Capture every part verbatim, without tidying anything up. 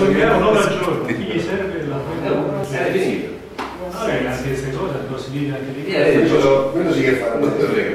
sogniamo non al giorno, chi gli serve la è finito. Vabbè, la stessa cosa, lo si dice anche di quello sì che fa un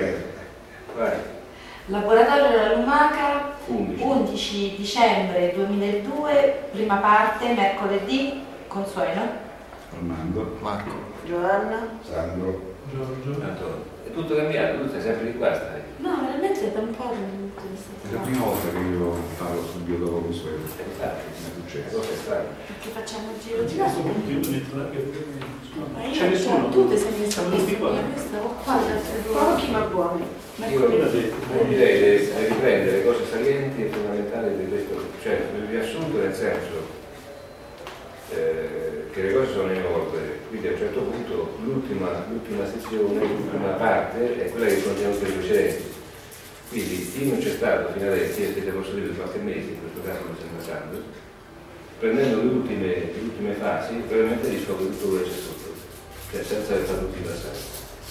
Laboratorio della Lumaca, undici dicembre duemiladue, prima parte, mercoledì, Consuelo. Armando, Marco, Giovanna, Sandro, Giorgio. Antonio. È tutto cambiato, tu sei sempre di qua, stai. no, veramente da un po' non è la prima volta che io parlo sul biologo Consuelo. Infatti, Mi è successo. cosa è strana. perché facciamo il giro di A questo là. punto io metto anche Ma c'è io, nessuno. tu ti sei messo Siamo tutti qua. io stavo qua, pochi ma buoni. Io direi di riprendere le cose salienti e fondamentali di questo, cioè nel riassunto nel senso eh, che le cose sono in ordine, quindi a un certo punto l'ultima sezione, l'ultima parte è quella che contiene per i precedenti. Quindi chi non c'è stato fino adesso, io siete posso dire qualche mese, in questo caso mi sembra tanto, prendendo le ultime, le ultime fasi, veramente riscopre tutto quello che c'è sotto, cioè senza aver fatto tutti i passaggi.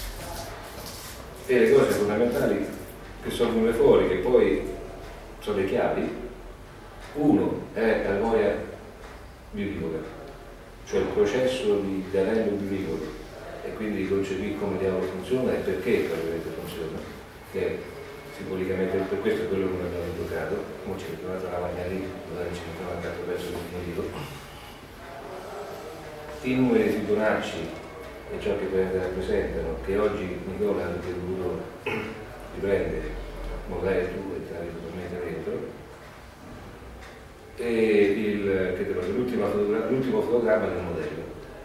E le cose fondamentali che sono venute fuori, che poi sono le chiavi, uno è la memoria bionivoca, cioè il processo di anello bionivoco, e quindi concepire come diavolo funziona e perché probabilmente funziona, che simbolicamente per questo è quello che noi abbiamo giocato, ora ci mettiamo la lavagna lì, magari ci mettiamo anche altro pezzo definitivo. I numeri di Fibonacci e ciò che rappresentano, che oggi Nicola ha anche voluto riprendere, magari tu entrare totalmente dentro, e l'ultimo fotogramma del modello.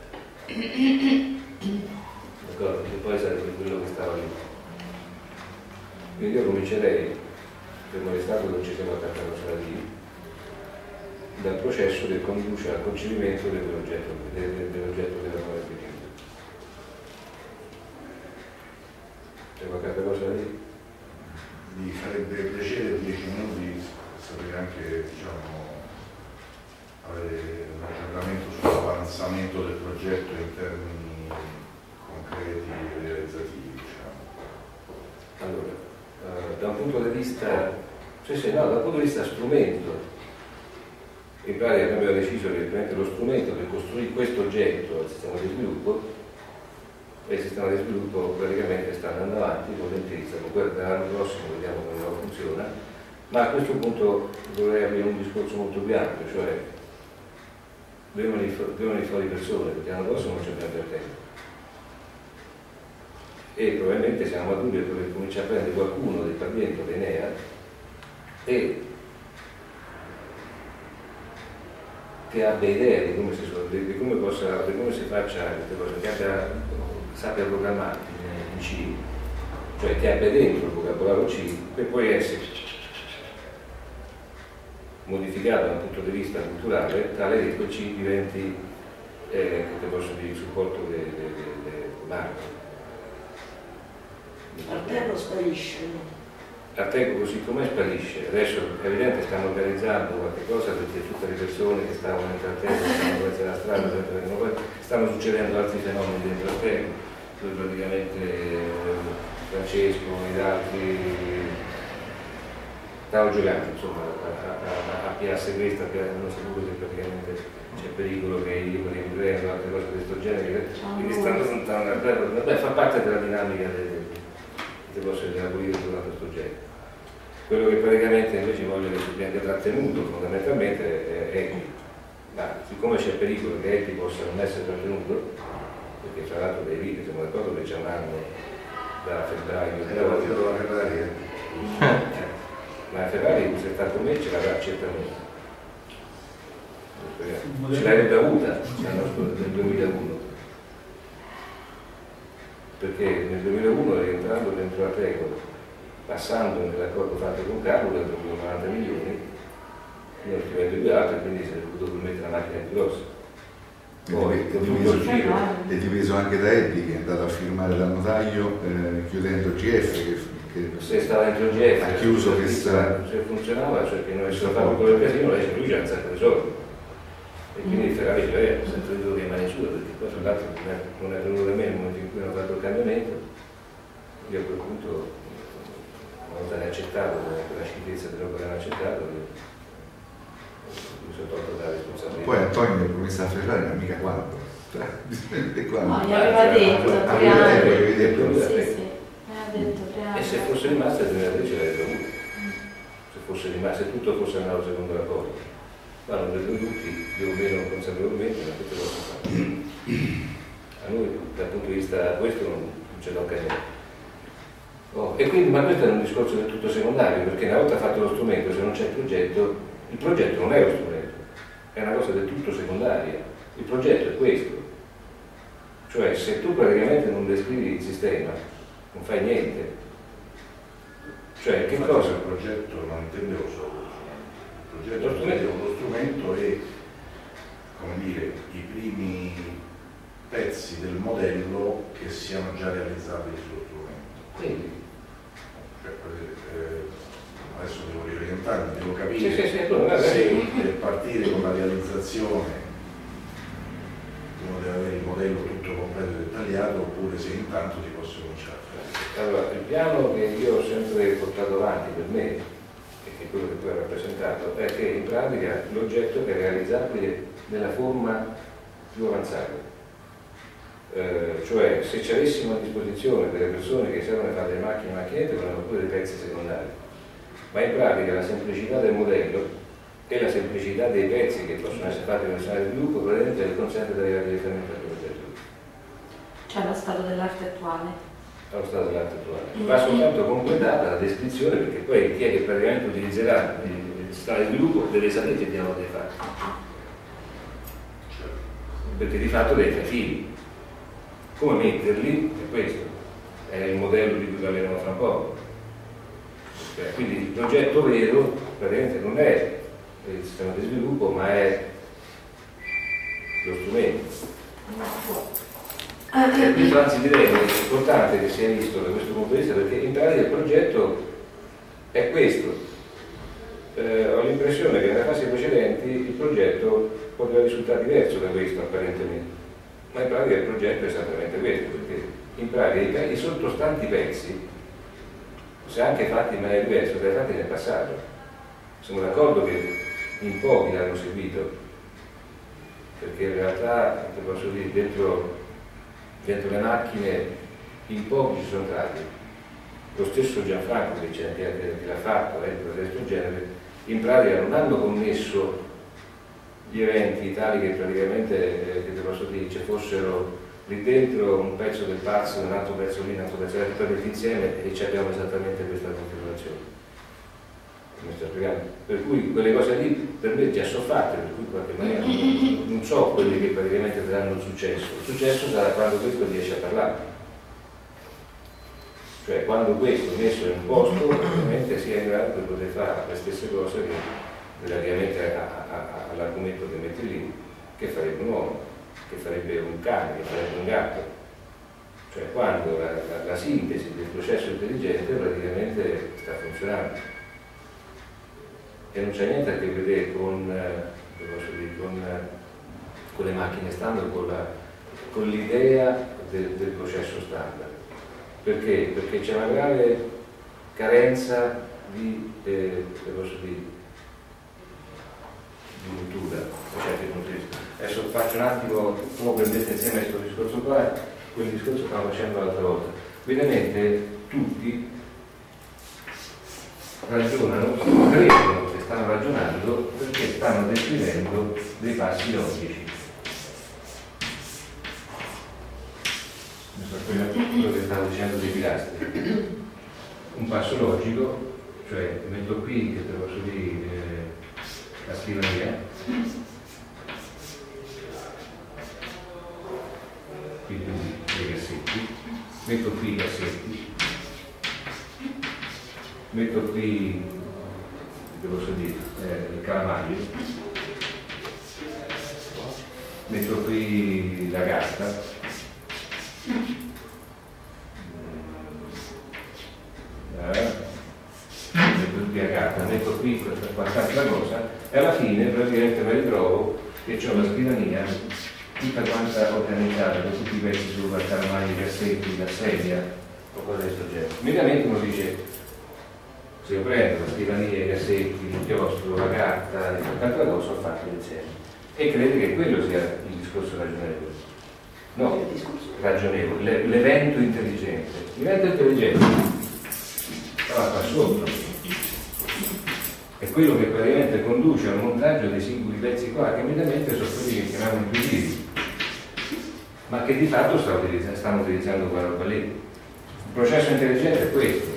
D'accordo? Che poi sarebbe quello che stava lì. Quindi io comincerei, fermo restato che non ci siamo attaccati lì, dal processo che conduce al concepimento dell'oggetto dell'oggetto della nuova esperienza. C'è qualche altra cosa da dire? mi farebbe piacere dieci minuti sapere anche, diciamo, avere un aggiornamento sull'avanzamento del progetto in termini concreti e realizzativi, diciamo. Allora, eh, da un punto di vista, cioè, se no, da un punto di vista strumento, in pratica abbiamo deciso che lo strumento per costruire questo oggetto al sistema di sviluppo, e il sistema di sviluppo praticamente sta andando avanti con lentezza, l'anno prossimo vediamo come funziona, ma a questo punto vorrei avere un discorso molto più ampio, cioè devono venire fuori persone, perché l'anno prossimo non c'è più tempo. E probabilmente siamo maturi per cominciare a prendere qualcuno del Parlamento, dell'Enea, e che abbia idea di come si, di come possa, di come si faccia queste cose, che abbia, sappia programmare in C, cioè che abbia dentro il vocabolario C, per poi essere modificato dal punto di vista culturale, tale che quel C diventi, eh, che posso dire, il supporto del de, de, de marchio. Arteco sparisce. Arteco così come sparisce. Adesso è evidente stiamo organizzando qualche cosa perché tutte le persone che stavano in Arteco, stavano in la strada, stanno succedendo altri fenomeni dentro Arteco, dove praticamente Francesco ed altri stavano giocando, insomma, a, a, a piazza questa, che hanno saputo che praticamente c'è pericolo che i libri riprendano altre cose di questo genere, quindi stanno lontano dal terra. Vabbè, fa parte della dinamica del, del posso della politica questo genere. Quello che praticamente invece voglio che venga trattenuto fondamentalmente è, è ma siccome c'è pericolo che Epi possa non essere trattenuto, perché tra l'altro dei video siamo d'accordo che c'è un anno da febbraio è la della Ferrari, eh. Ma la Ferrari se sta con me ce l'avrà certamente, ce l'avrebbe avuta nel duemilauno, perché nel duemilauno rientrando dentro la Teco, passando nell'accordo fatto con Carlo, dentro novanta milioni, io ho stimato più alto e quindi si è dovuto mettere la macchina più grossa. Poi, è diviso, è diviso anche da Eddie che è andato a firmare dal notaio eh, chiudendo il G F che, che se stava dentro il G F ha chiuso che sta... se funzionava, cioè che non avessero fatto quello del casino, lei lui c'ha un sacco di soldi e quindi il Ferrari ce l'aveva, sempre detto che mani sue, perché poi tra l'altro non è venuto da me nel momento in cui hanno fatto il cambiamento. Io a quel punto, una volta ne accettato, quella schifezza che loro hanno accettato, mi sono tolto dalla responsabilità. Poi Antonio il commissario Ferrari non è mica quanto. No, gli aveva detto Ah, tre anni. avevi detto. Sì, sì, mi aveva detto tre anni. E se fosse rimasta il duemilatredici l'avrei dovuto. Se fosse rimasta, se tutto fosse andato secondo la cosa. Vanno detenuti più o meno consapevolmente, ma tutte cose fatte. A noi dal punto di vista questo non, non c'è tocca niente. Oh, e quindi, ma questo è un discorso del tutto secondario, perché una volta fatto lo strumento, se non c'è il progetto, il progetto non è lo strumento, è una cosa del tutto secondaria. Il progetto è questo. Cioè, se tu praticamente non descrivi il sistema, non fai niente. Cioè, che Infatti, cosa? il progetto non intendevo solo il progetto, Lo strumento. intendevo lo strumento e, come dire, i primi pezzi del modello che siano già realizzabili sullo strumento. Quindi, Cioè, eh, adesso devo riorientarmi, devo capire sì, sì, sì, allora, se per partire con la realizzazione uno deve avere il modello tutto completo e dettagliato oppure se intanto si posso cominciare a fare. allora, il piano che io ho sempre portato avanti per me, e che è quello che poi ho rappresentato, è che in pratica l'oggetto è realizzabile nella forma più avanzata. Eh, cioè, se ci avessimo a disposizione delle persone che sapevano fare delle macchine e macchinette, avevano pure dei pezzi secondari. Ma in pratica la semplicità del modello e la semplicità dei pezzi che possono essere fatti nel scenario di sviluppo praticamente consente di arrivare direttamente al progetto. Cioè lo stato dell'arte attuale. Allo stato dell'arte attuale. Va soltanto completata la descrizione, perché poi chi è che praticamente utilizzerà il stato di sviluppo deve sapere che diavolo deve fare. Perché di fatto deve fare fili. Come metterli? È questo. È il modello di cui parleremo fra poco. Cioè, quindi il progetto vero praticamente non è il sistema di sviluppo, ma è lo strumento. E questo anzi direi che è importante che sia visto da questo punto di vista, perché in pratica il progetto è questo. Eh, ho l'impressione che nelle fasi precedenti il progetto poteva risultare diverso da questo apparentemente, ma in pratica il progetto è esattamente questo, perché in pratica i sottostanti pezzi, se anche fatti in maniera diversa, sono stati fatti nel passato. Sono d'accordo che in pochi l'hanno seguito, perché in realtà, te posso dire, dentro, dentro le macchine in pochi ci sono entrati. Lo stesso Gianfranco che, che, che l'ha fatto, eh, di questo genere, in pratica non hanno commesso gli eventi tali che praticamente, eh, che te posso dire, ci fossero lì dentro un pezzo del pazzo, un altro pezzo lì, un altro pezzo tutto metti insieme e ci abbiamo esattamente questa configurazione. Mi sto spiegando? Per cui quelle cose lì per me già sono fatte, per cui in qualche maniera non, non so quelli che praticamente daranno il successo. Il successo sarà quando questo riesce a parlare. Cioè quando questo messo in posto ovviamente sia in grado di poter fare le stesse cose che relativamente all'argomento che metti lì, che farebbe un uomo, che farebbe un cane, che farebbe un gatto. Cioè quando la, la, la sintesi del processo intelligente praticamente sta funzionando. E non c'è niente a che vedere con, eh, posso dire, con, eh, con le macchine standard, con l'idea del, del processo standard. Perché? Perché c'è una grave carenza di, eh, posso dire, di cultura, da certi punti di vista. Adesso faccio un attimo, come prendete insieme a questo discorso qua, quel discorso che stavamo facendo l'altra volta. Ovviamente tutti ragionano, credono che stanno ragionando perché stanno descrivendo dei passi logici. Quello che stavo dicendo dei pilastri. Un passo logico, cioè metto qui, che te lo posso dire, eh, la scrivania, qui dei cassetti, metto qui i cassetti, metto qui, che posso dire, eh, il calamaio, metto qui la carta, eh, metto qui la carta, metto qui qualche cosa e alla fine praticamente mi ritrovo che ho la scrivania tutta quanta organizzata con tutti i pezzi sul calamaio, i cassetti, la sedia o cose di questo genere. Immediatamente uno dice Se io prendo la scrivania, i cassetti, l'inchiostro, la carta e tanta cosa, sono fatti insieme. E crede che quello sia il discorso ragionevole. No, ragionevole, l'evento intelligente. L'evento intelligente stava qua sotto. È quello che praticamente conduce al montaggio dei singoli pezzi qua, che mediamente sono quelli che chiamiamo intuitivi, ma che di fatto stanno utilizzando, stanno utilizzando quella roba lì. Il processo intelligente è questo.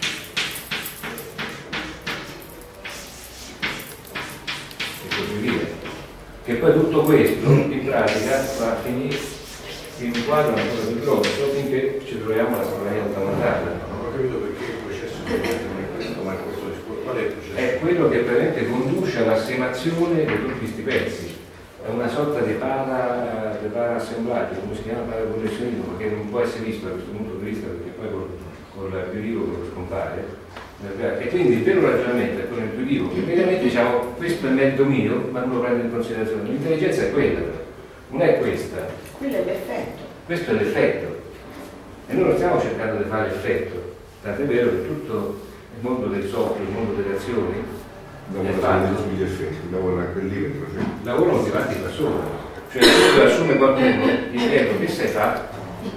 E così via. Che poi tutto questo in pratica va a finire in un quadro ancora più grosso finché ci troviamo alla sovranità automatizzata. Non ho capito perché il processo intelligente non è questo, ma è questo discorso. Qual è il processo? È quello che praticamente conduce all'assemazione di tutti questi pezzi. È una sorta di para, di para assemblaggio, come si chiama paraconnezionismo, che non può essere visto da questo punto di vista perché poi col, col biologico scompare. E quindi il vero ragionamento è quello intuitivo, che praticamente diciamo questo è mezzo mio, ma non lo prendo in considerazione. L'intelligenza è quella, non è questa. Quello è l'effetto. Questo è l'effetto. E noi non stiamo cercando di fare l'effetto, tant'è vero che tutto il mondo del software, il mondo delle azioni, lavora sugli effetti, lavora a quel livello. Cioè. lavoro non ti parti da solo. Cioè se assume qualcuno, gli chiedo che sai fare.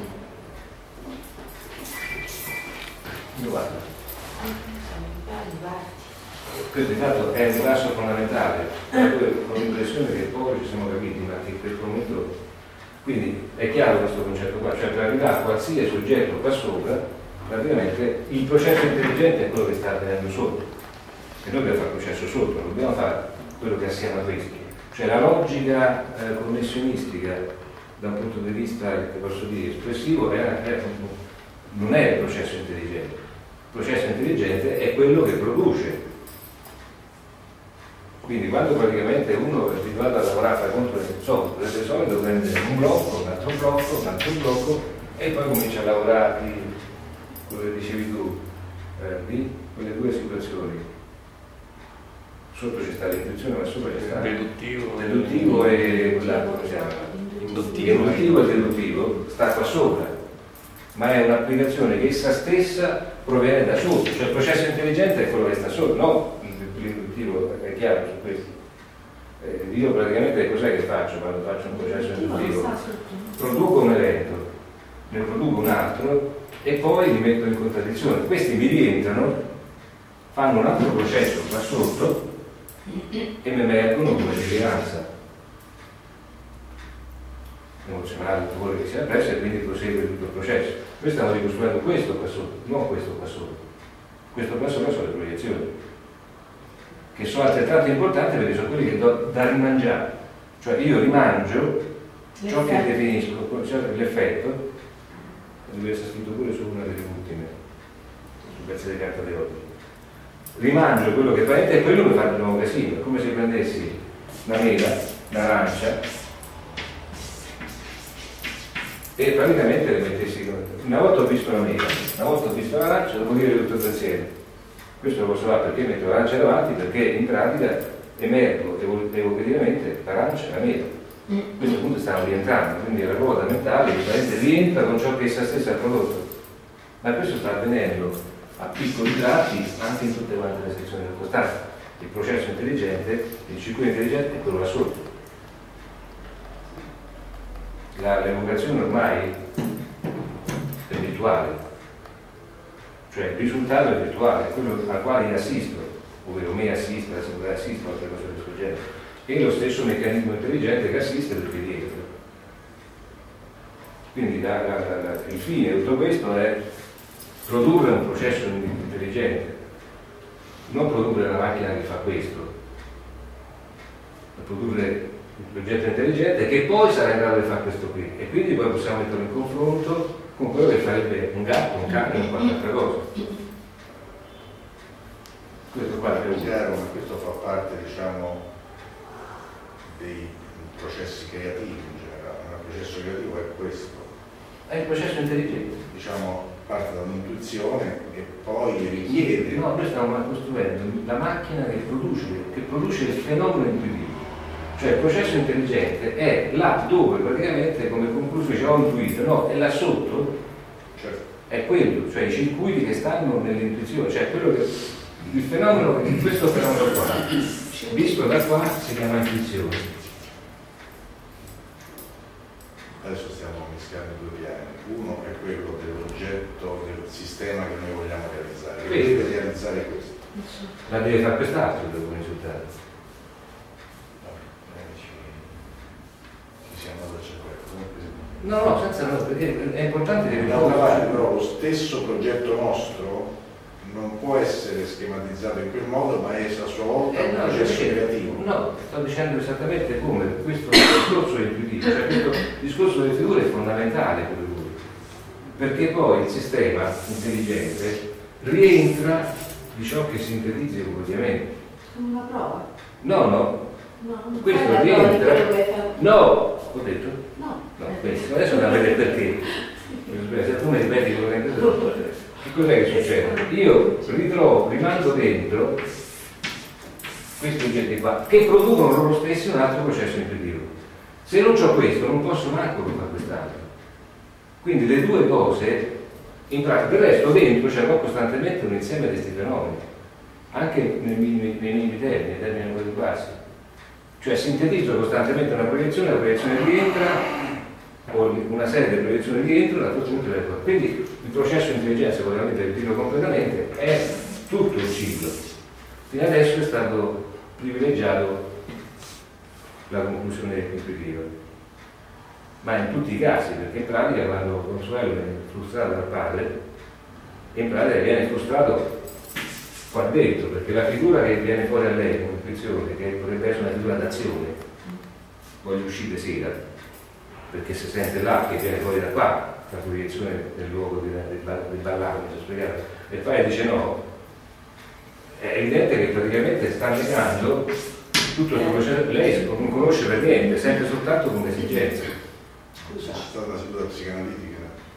Io guardo. Questo di fatto è un passo fondamentale, ho l'impressione che poi ci siamo capiti, ma che in questo momento, quindi è chiaro questo concetto qua, cioè per arrivare a qualsiasi soggetto qua sopra, praticamente il processo intelligente è quello che sta avvenendo sotto, e noi dobbiamo fare il processo sotto, non dobbiamo fare quello che assieme a questi, cioè la logica eh, connessionistica da un punto di vista, che posso dire, espressivo, è, è, non è il processo intelligente, il processo intelligente è quello che produce. Quindi quando praticamente uno è abituato a lavorare per conto del software, di solito prende un blocco, un altro blocco, un altro blocco e poi comincia a lavorare di, quello che dicevi tu, eh, di quelle due situazioni. Sotto ci sta l'intuizione, ma sopra ci sta deduttivo, deduttivo e quell'altro come si chiama? induttivo. Induttivo e deduttivo sta qua sopra, ma è un'applicazione che essa stessa proviene da sotto, cioè il processo intelligente è quello che sta sotto, no? L'induttivo è chiaro su questo. Eh, io praticamente cos'è che faccio quando faccio un processo induttivo? Produco un evento, ne produco un altro e poi li metto in contraddizione. Questi mi rientrano, fanno un altro processo qua sotto e mi emergono come rilevanza emozionale, tutto quello che sia presso, e quindi prosegue tutto il processo. Noi stiamo ricostruendo questo qua sotto, non questo qua sotto. Questo qua sopra sono le proiezioni, che sono altrettanto importanti perché sono quelli che do da rimangiare. Cioè io rimangio ciò che definisco, cioè l'effetto, deve essere scritto pure su una delle ultime, sul pezzo di carta di oggi. Rimangio quello che prende e quello che fa il nuovo casino, è come se prendessi una mela, un'arancia e praticamente le mettessi. Una volta ho visto una mela, una volta ho visto l'arancia, devo dire tutto insieme. Questo lo posso fare perché metto l'arancia davanti, perché in pratica emergo evocativamente l'arancia e la mela. A questo punto stanno rientrando, quindi la ruota mentale rientra con ciò che essa stessa ha prodotto. Ma questo sta avvenendo a piccoli tratti anche in tutte quante le sezioni del costante. Il processo intelligente, il circuito intelligente è quello là sotto. L'evocazione ormai è virtuale, cioè il risultato è virtuale, è quello al quale io assisto, ovvero me assiste, la singolare assiste o altre cose di questo genere, e lo stesso meccanismo intelligente che assiste tutto dietro. Quindi la, la, la, il fine di tutto questo è produrre un processo intelligente, non produrre una macchina che fa questo, ma produrre l'oggetto intelligente che poi sarà in grado di fare questo qui, e quindi poi possiamo metterlo in confronto con quello che farebbe un gatto, un cane o qualche altra cosa. Questo qua è chiaro, ma questo fa parte, diciamo, dei processi creativi in generale. Il processo creativo è questo. È il processo intelligente. Diciamo, parte da un'intuizione che poi richiede. No, noi stiamo costruendo la macchina che produce, che produce il fenomeno intuitivo. Cioè il processo intelligente è là dove praticamente, come conclusione, ho intuito, no, è là sotto, certo. È quello, cioè i circuiti che stanno nell'intuizione, cioè quello che il fenomeno, questo fenomeno qua, visto da qua, si chiama intuizione. Adesso stiamo mischiando due piani. Uno è quello dell'oggetto, del sistema che noi vogliamo realizzare. Quindi deve realizzare questo. Ma deve fare quest'altro dopo il risultato. No, ci, ci siamo andato a cercare. Comunque, No, no, senza no, perché è importante che d'altra parte però lo stesso progetto nostro non può essere schematizzato in quel modo, ma è a sua volta Eh, un no, processo perché- creativo. No, sto dicendo esattamente come questo discorso è intuitivo, cioè questo discorso delle figure è fondamentale per lui, perché poi il sistema intelligente rientra di ciò che sintetizza evolutivamente. Una prova. No, no, No, non questo fai la prova di rientra. quello che fai. No, ho detto? No. No, benissimo, adesso andiamo a vedere perché. Se tu mi ripeti quello che hai detto, che cos'è che succede? Io ritrovo, rimando dentro questi oggetti qua che producono loro stessi un altro processo intuitivo. Se non ho questo non posso manco fare quest'altro. Quindi le due cose, in pratica, del resto dentro c'è costantemente un insieme di questi fenomeni, anche nei minimi, nei minimi termini, nei termini numeri bassi. Cioè sintetizzo costantemente una proiezione, la proiezione rientra, o una serie di proiezioni rientrano, a tutto punto delle cose. Quindi il processo di intelligenza, ovviamente ritiro completamente, è tutto il ciclo. Fino adesso è stato privilegiato la conclusione intuitiva, ma in tutti i casi, perché in pratica quando Consuelo è frustrato dal padre, in pratica viene frustrato qua dentro, perché la figura che viene fuori a lei come intuizione, che potrebbe essere una figura d'azione, voglio uscire sera, perché si sente là che viene fuori da qua, la proiezione del luogo del, del, del ballare, mi sono spiegato, e il padre dice no, è evidente che praticamente sta negando tutto il processo, lei non conosce per niente, sente soltanto come esigenza. C'è stata una seduta psicanalitica.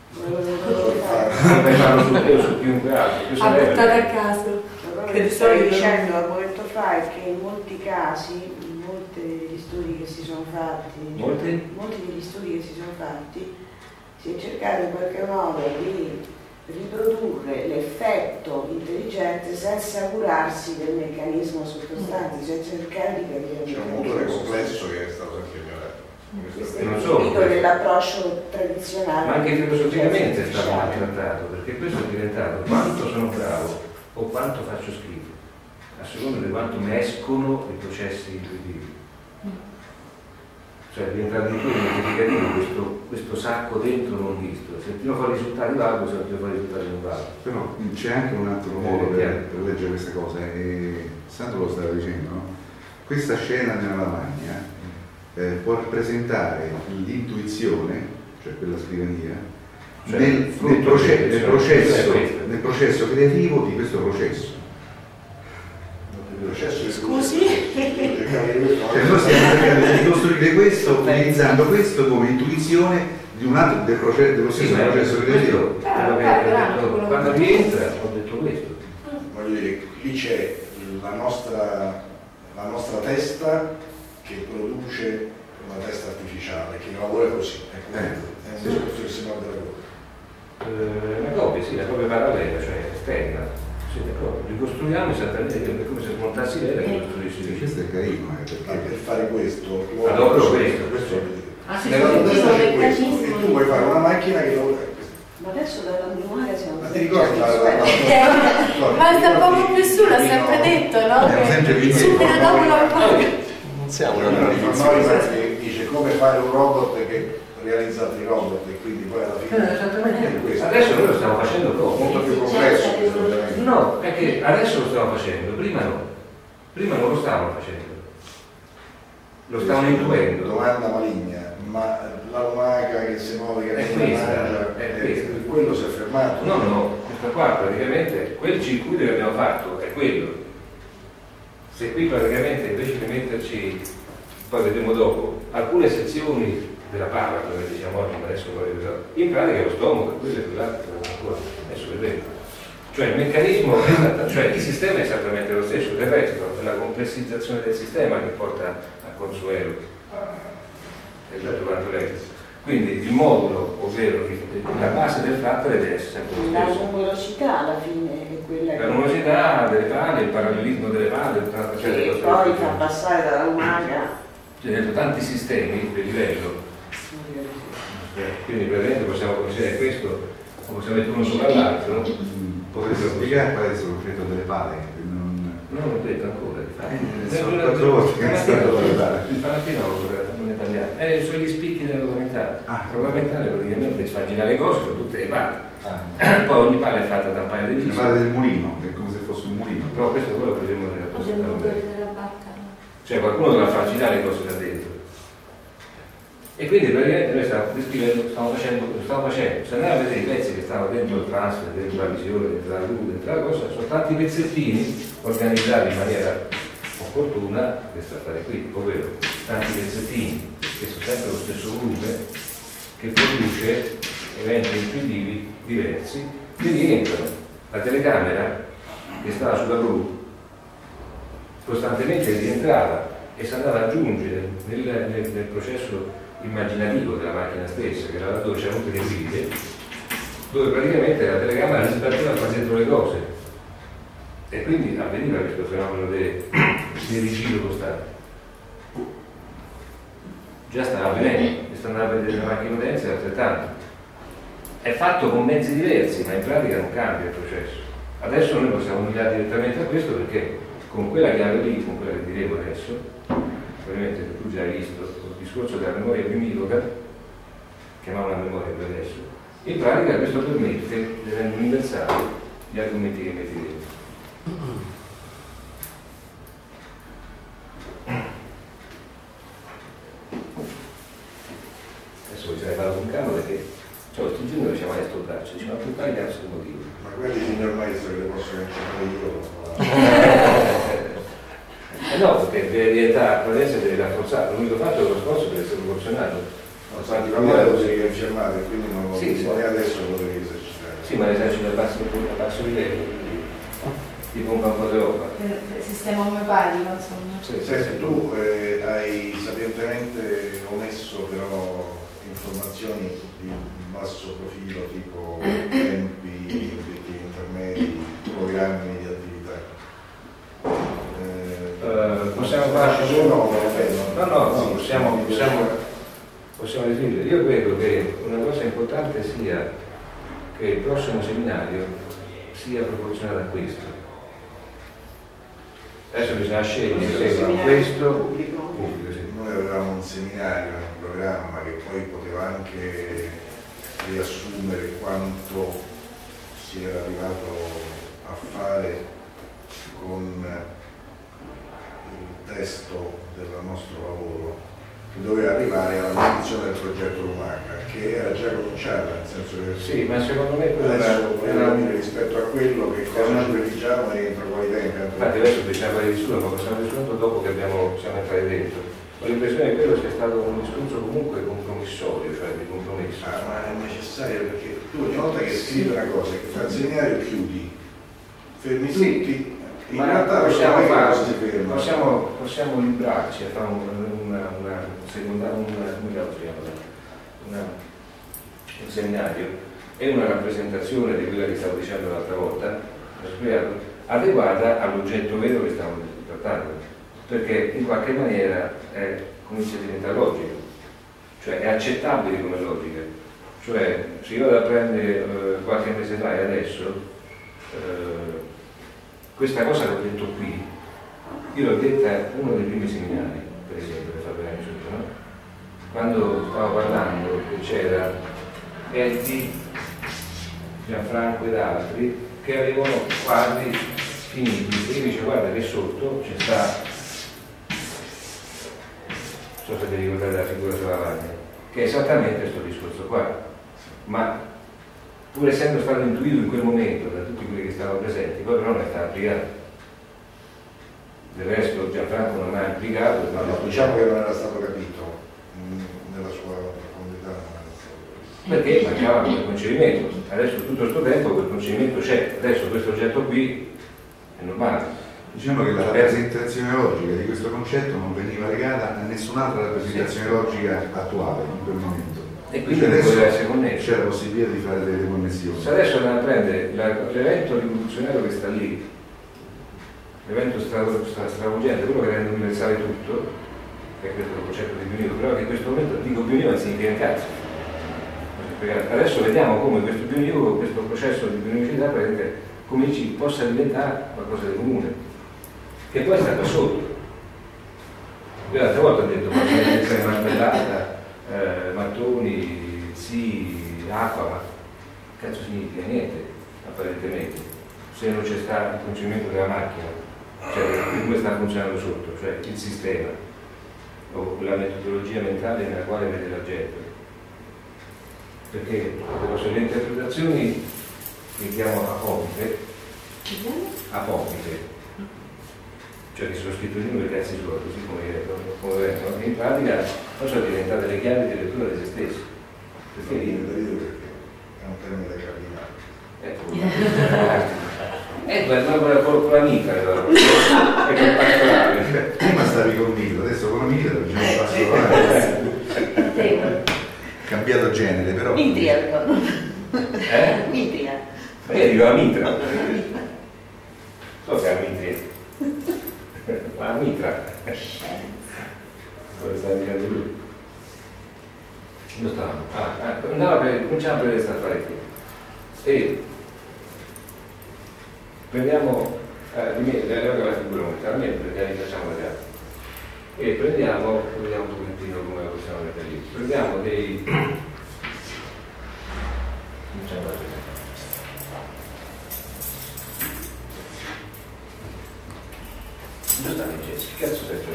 Non parlo su te o su chiunque altro. Questo Ha è- buttato a caso. Quello Che che di stai solito- dicendo un momento fa è che in molti casi, in molti degli studi che si sono fatti, Molti? molti degli studi che si sono fatti, si è cercato in qualche modo di riprodurre l'effetto intelligente senza curarsi del meccanismo sottostante, senza cercare di capire il C'è un motore complesso che è stato sempre ignorato. Questo è Non il solo tipico questo. dell'approccio tradizionale. Ma anche filosoficamente è stato artificiale. maltrattato, perché questo è diventato quanto sono bravo o quanto faccio schifo, a seconda di quanto mi escono i processi intuitivi. Cioè è diventato di più identificativo questo, questo sacco dentro non visto. Se tiro fuori risultati valgo, se non tiro fuori risultati non valgo. Però c'è anche un altro modo per, per leggere queste cose, e Sandro lo stava dicendo, no? Questa scena nella lavagna eh, può rappresentare l'intuizione, cioè quella scrivania, Cioè, nel, nel, frutto proce- di- nel cioè, processo, questo. nel processo creativo di questo processo. Il processo di Scusi? Cioè noi stiamo cercando di costruire questo utilizzando questo come intuizione di un altro del processo, dello stesso Sì, ma processo questo- creativo. quello che ho detto, quando rientra ho detto questo. Voglio dire, qui c'è la nostra, la nostra testa che produce una testa artificiale, che lavora così, è quello, è un discorso che si morde la gola. Eh, una copia, sì, la copia parallela, cioè esterna. Sì, d'accordo. Ricostruiamo esattamente come come se smontassi lei e ricostruissi Sì, lì. questo è carino, eh, Ma perché per fare questo, Allora, questo, questo. questo è Ah, sì, nella sì, tua sì, testa sì, c'è sì, questo, sì, e tu puoi fare una macchina che lavora questo. Ma adesso dalla memoria siamo Ma ti ricordi la, la, la, Aspetta. Ma sta proprio più su, l'ha sempre detto, no? Abbiamo sempre Che visto. subito dopo la Non siamo Uno una di Fanori che dice come fare un robot che realizza altri robot, e quindi poi alla fine Eh, esattamente. è questo. Adesso noi lo stiamo facendo dopo. Molto più complesso questo ovviamente. No, è che adesso lo stiamo facendo, prima no. Prima non lo stavano facendo. Lo stavano intuendo. Domanda maligna, ma la lumaca che si muove, che È si questa, mangia, è eh, questa. quello si è fermato? No, no, questa qua praticamente, quel circuito che abbiamo fatto è quello. Se qui praticamente invece di metterci, poi vedremo dopo, alcune sezioni della palla, come diciamo oggi, ma adesso non ricordo, in pratica è lo stomaco, quello è quell'altro, adesso vedremo. Cioè il meccanismo, è esatta- cioè il sistema è esattamente lo stesso, del resto è la complessizzazione del sistema che porta a Consuelo, è tutto quanto lei. Quindi il modulo, ovvero la base del frattale deve essere sempre lo La stesso. numerosità alla fine è quella La che, numerosità delle pale, il parallelismo delle pale, tutta una serie di che cose. poi fa passare dalla lumaca. C'è dentro tanti sistemi di livello, quindi praticamente possiamo considerare questo, lo possiamo mettere uno sopra l'altro. Potreste spiegare qual è il concreto delle pale? Non, Non l'ho detto ancora. eh, sono quattro volte che mi stanno a parlare. Il Palatinolo non è italiano. È sugli spicchi della regolamentare. Ah. La regolamentare praticamente fa girare le cose su tutte le pale. Ah. Poi ogni pala è fatta da un paio di La dischi. pale del mulino, che è come se fosse un mulino. Però questo è quello che vedremo nella Potremmo prossima. vedere la barca. Cioè qualcuno dovrà far girare le cose da dentro. E quindi praticamente noi stiamo descrivendo, stiamo facendo, stiamo facendo. Se andiamo a vedere i pezzi che stanno dentro il transfer, dentro la visione, dentro la luce, dentro la cosa, sono tanti pezzettini organizzati in maniera opportuna, questo affare qui, ovvero tanti pezzettini che sono sempre lo stesso volume, che produce eventi intuitivi diversi, che rientrano. La telecamera che stava sulla gru costantemente rientrava e si andava ad aggiungere nel, nel, nel processo immaginativo della macchina stessa, che era dove c'erano tutte le guide, dove praticamente la telecamera si partiva quasi dentro le cose e quindi avveniva questo fenomeno di rigiro costante. Già stava avvenendo, e sta andando a vedere la macchina utenza altrettanto. È fatto con mezzi diversi, ma in pratica non cambia il processo. Adesso noi possiamo unire direttamente a questo perché con quella chiave lì, con quella che diremo adesso, probabilmente tu già hai visto il discorso della memoria bimiloga, chiamiamola memoria per adesso, in pratica questo permette di rendere universali gli argomenti che metti dentro. Adesso bisogna fare con calma perché cioè, questi giorni non riusciamo a stoltarci, dice ma per quale cazzo di motivo? Ma quelli signor maestro che le posso cancellare io. Eh no, perché deve diventare, probabilmente deve rafforzare, l'unico fatto è che lo sforzo deve essere proporzionato. Non sa di parlare così che infermate, quindi non lo Sì, sì. non è adesso lo devi esercitare. Sì, ma l'esercito a basso, a basso livello, quindi ti pompa un po' di roba. Il sistema omeopatico, insomma. Sì, sì, Senti, sì. tu eh, hai sapientemente omesso però informazioni di basso profilo tipo tempi, obiettivi intermedi, programmi di attività. Uh, possiamo fare no, no, no, no, no, possiamo, possiamo, possiamo definire. Io credo che una cosa importante sia che il prossimo seminario sia proporzionato a questo. Adesso bisogna scegliere se questo pubblico. pubblico, sì. Noi avevamo un seminario, un programma che poi poteva anche riassumere quanto si era arrivato a fare con il testo del nostro lavoro, che doveva arrivare alla definizione del progetto Lumaca, che era già cominciata, nel senso che Sì, ma secondo me quello era, adesso volevo era dire rispetto a quello che cosa ci prefiggiamo e entro quali tempi. infatti adesso bisogna parlare di nessuno, ma possiamo risolvere dopo che abbiamo, siamo entrati dentro. Ho l'impressione che quello sia stato un discorso comunque compromissorio, cioè di compromesso. Ah, ma è necessario perché tu ogni volta che scrivi una cosa, che fa il seminario chiudi, fermi Sì, tutti, in ma realtà possiamo, non è che fare, cosa si ferma. possiamo, possiamo librarci a fare una, una, una seconda, una, come cavolo si chiama? Una, un seminario e una rappresentazione di quella che stavo dicendo l'altra volta, adeguata all'oggetto vero che stiamo trattando, perché in qualche maniera è, comincia a diventare logico, cioè è accettabile come logica. Cioè, se io vado a prendere eh, qualche mese fa e adesso, eh, questa cosa che ho detto qui, io l'ho detta uno dei primi seminari, per esempio, per far vedere subito, no? Quando stavo parlando c'era Eddie, Gianfranco ed altri che avevano quadri finiti e io dicevo guarda che sotto c'è sta, non so se vi ricordate la figura sulla lavagna, che è esattamente questo discorso qua, ma pur essendo stato intuito in quel momento da tutti quelli che stavano presenti, poi però non è stato applicato. Del resto Gianfranco non ha applicato. No, no, diciamo che non era stato capito mh, nella sua profondità. Perché mancava quel concepimento. Adesso tutto questo tempo quel concepimento c'è, adesso questo oggetto qui è normale. Diciamo che la rappresentazione logica di questo concetto non veniva legata a nessun'altra rappresentazione logica attuale in quel momento. e quindi non poteva essere connesso. C'è la possibilità di fare delle connessioni. Se adesso andiamo a prendere la- l'evento rivoluzionario che sta lì, l'evento stra- stra- stravolgente, quello che rende universale tutto, che è questo concetto di biounico, però che in questo momento dico biounico non significa un cazzo. Adesso vediamo come questo biounico, questo processo di biounicità come ci possa diventare qualcosa di comune, che poi sta da sotto. Io l'altra volta ho detto ma c'è essere marmellata, eh, mattoni, sì, acqua, ma cazzo significa niente apparentemente, se non c'è stato il funzionamento della macchina, cioè come sta funzionando sotto, cioè il sistema o quella metodologia mentale nella quale vede la gente. Perché le interpretazioni li chiamo apofite, apofite, cioè che sono scritto in due cazzi suoi, così come, come vengono, che in pratica non sono diventate le chiavi di lettura di se stessi. Perché lì è un termine cardinale. Ecco, ecco, è una con la mitra, è compattorale. Prima stavi con Mitra, adesso con la Mitra bisogna un passo avanti. Cambiato genere, però. Mitria, ricordo. Eh? Mitria. Ma io dico la mitra. So che è la mitria. Ma la mitra. Dove sta dicendo lui? Dove stavamo? Ah, ah, andava per, cominciamo per questa affare e prendiamo eh, la figura monetaria, perché li facciamo vedere. E prendiamo, vediamo un pochettino come possiamo mettere lì. Prendiamo dei. Cominciamo da vedere. Dove sta Jessica? Che cazzo sei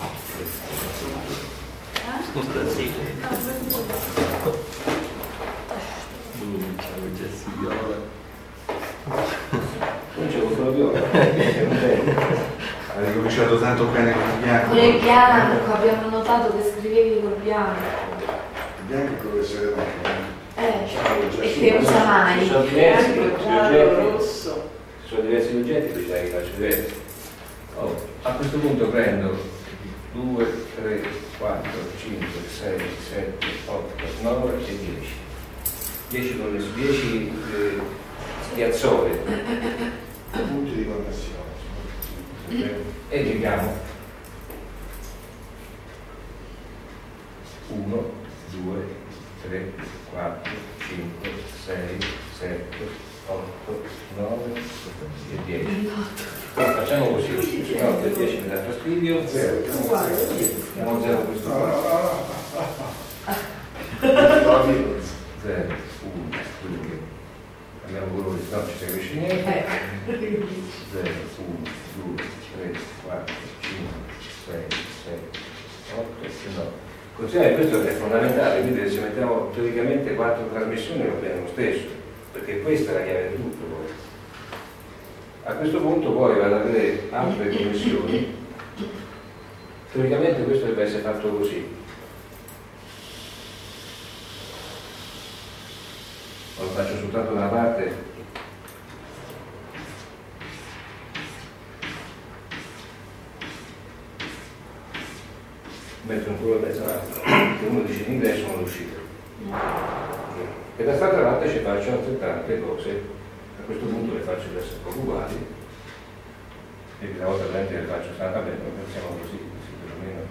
non c'è un po' viola. Hai ricominciato tanto bene con il bianco. Con il bianco abbiamo notato che scrivevi col bianco. Il bianco è quello che serve anche. Eh, e che usa mai. Sono diversi Giallo, oggetti, rosso. sono diversi oggetti, bisogna che faccio diversi. Oh, a questo punto prendo due, tre, quattro, cinque, sei, sette, otto, nove e dieci. dieci connessioni, dieci eh, spiazzole. Punti di connessione. E leghiamo uno, due, tre, quattro, cinque, sei, sette, otto, nove e dieci. Poi facciamo così, se no per dieci mi dà fastidio, zero, diamo zero questo qua. zero, uno, due, abbiamo colori, no ci si capisce niente. zero, uno, due, tre, quattro, cinque, sei, sette, otto e nove. Considerate, questo è fondamentale, quindi se mettiamo teoricamente quattro trasmissioni va bene lo stesso, perché questa è la chiave di tutto poi. A questo punto poi vado a vedere altre connessioni, teoricamente questo deve essere fatto così. Lo faccio soltanto da una parte. Metto un culo a mezzo l'altro, che uno dice l'ingresso e uno l'uscita. E da quest'altra parte ci faccio altrettante cose, a questo punto le faccio adesso un po' uguali, e una volta veramente le faccio stare, vabbè, non pensiamo così, così perlomeno.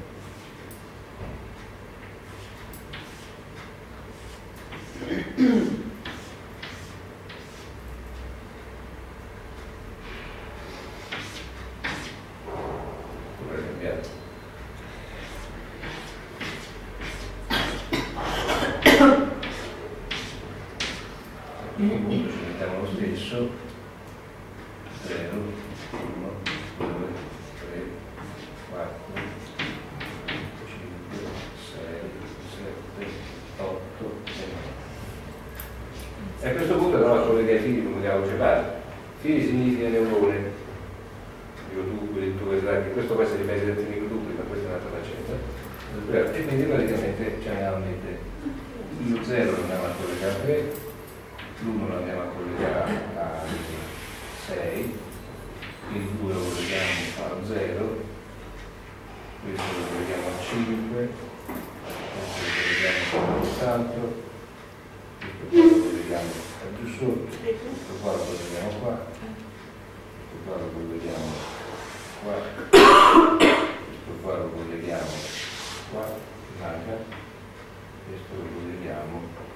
Dovrei cambiare. A questo punto ci mettiamo lo stesso, zero, uno, due, tre, quattro, cinque, sei, sette, otto e nove. E a questo punto però collega i fili come diamo cepare. Fili significa neurone, microtubuli, tuberati, questo può essere dipende dai microtubuli, ma questa è un'altra faccenda. E quindi praticamente ci andiamo a mettere lo zero lo andiamo a collegare a tre, l'uno lo andiamo a collegare a sei, il due lo colleghiamo a zero, questo lo colleghiamo a cinque, questo lo colleghiamo a tanto, questo qua lo colleghiamo giù sotto, questo qua lo colleghiamo qua, questo qua lo colleghiamo qua, questo qua lo colleghiamo qua, manca, questo lo colleghiamo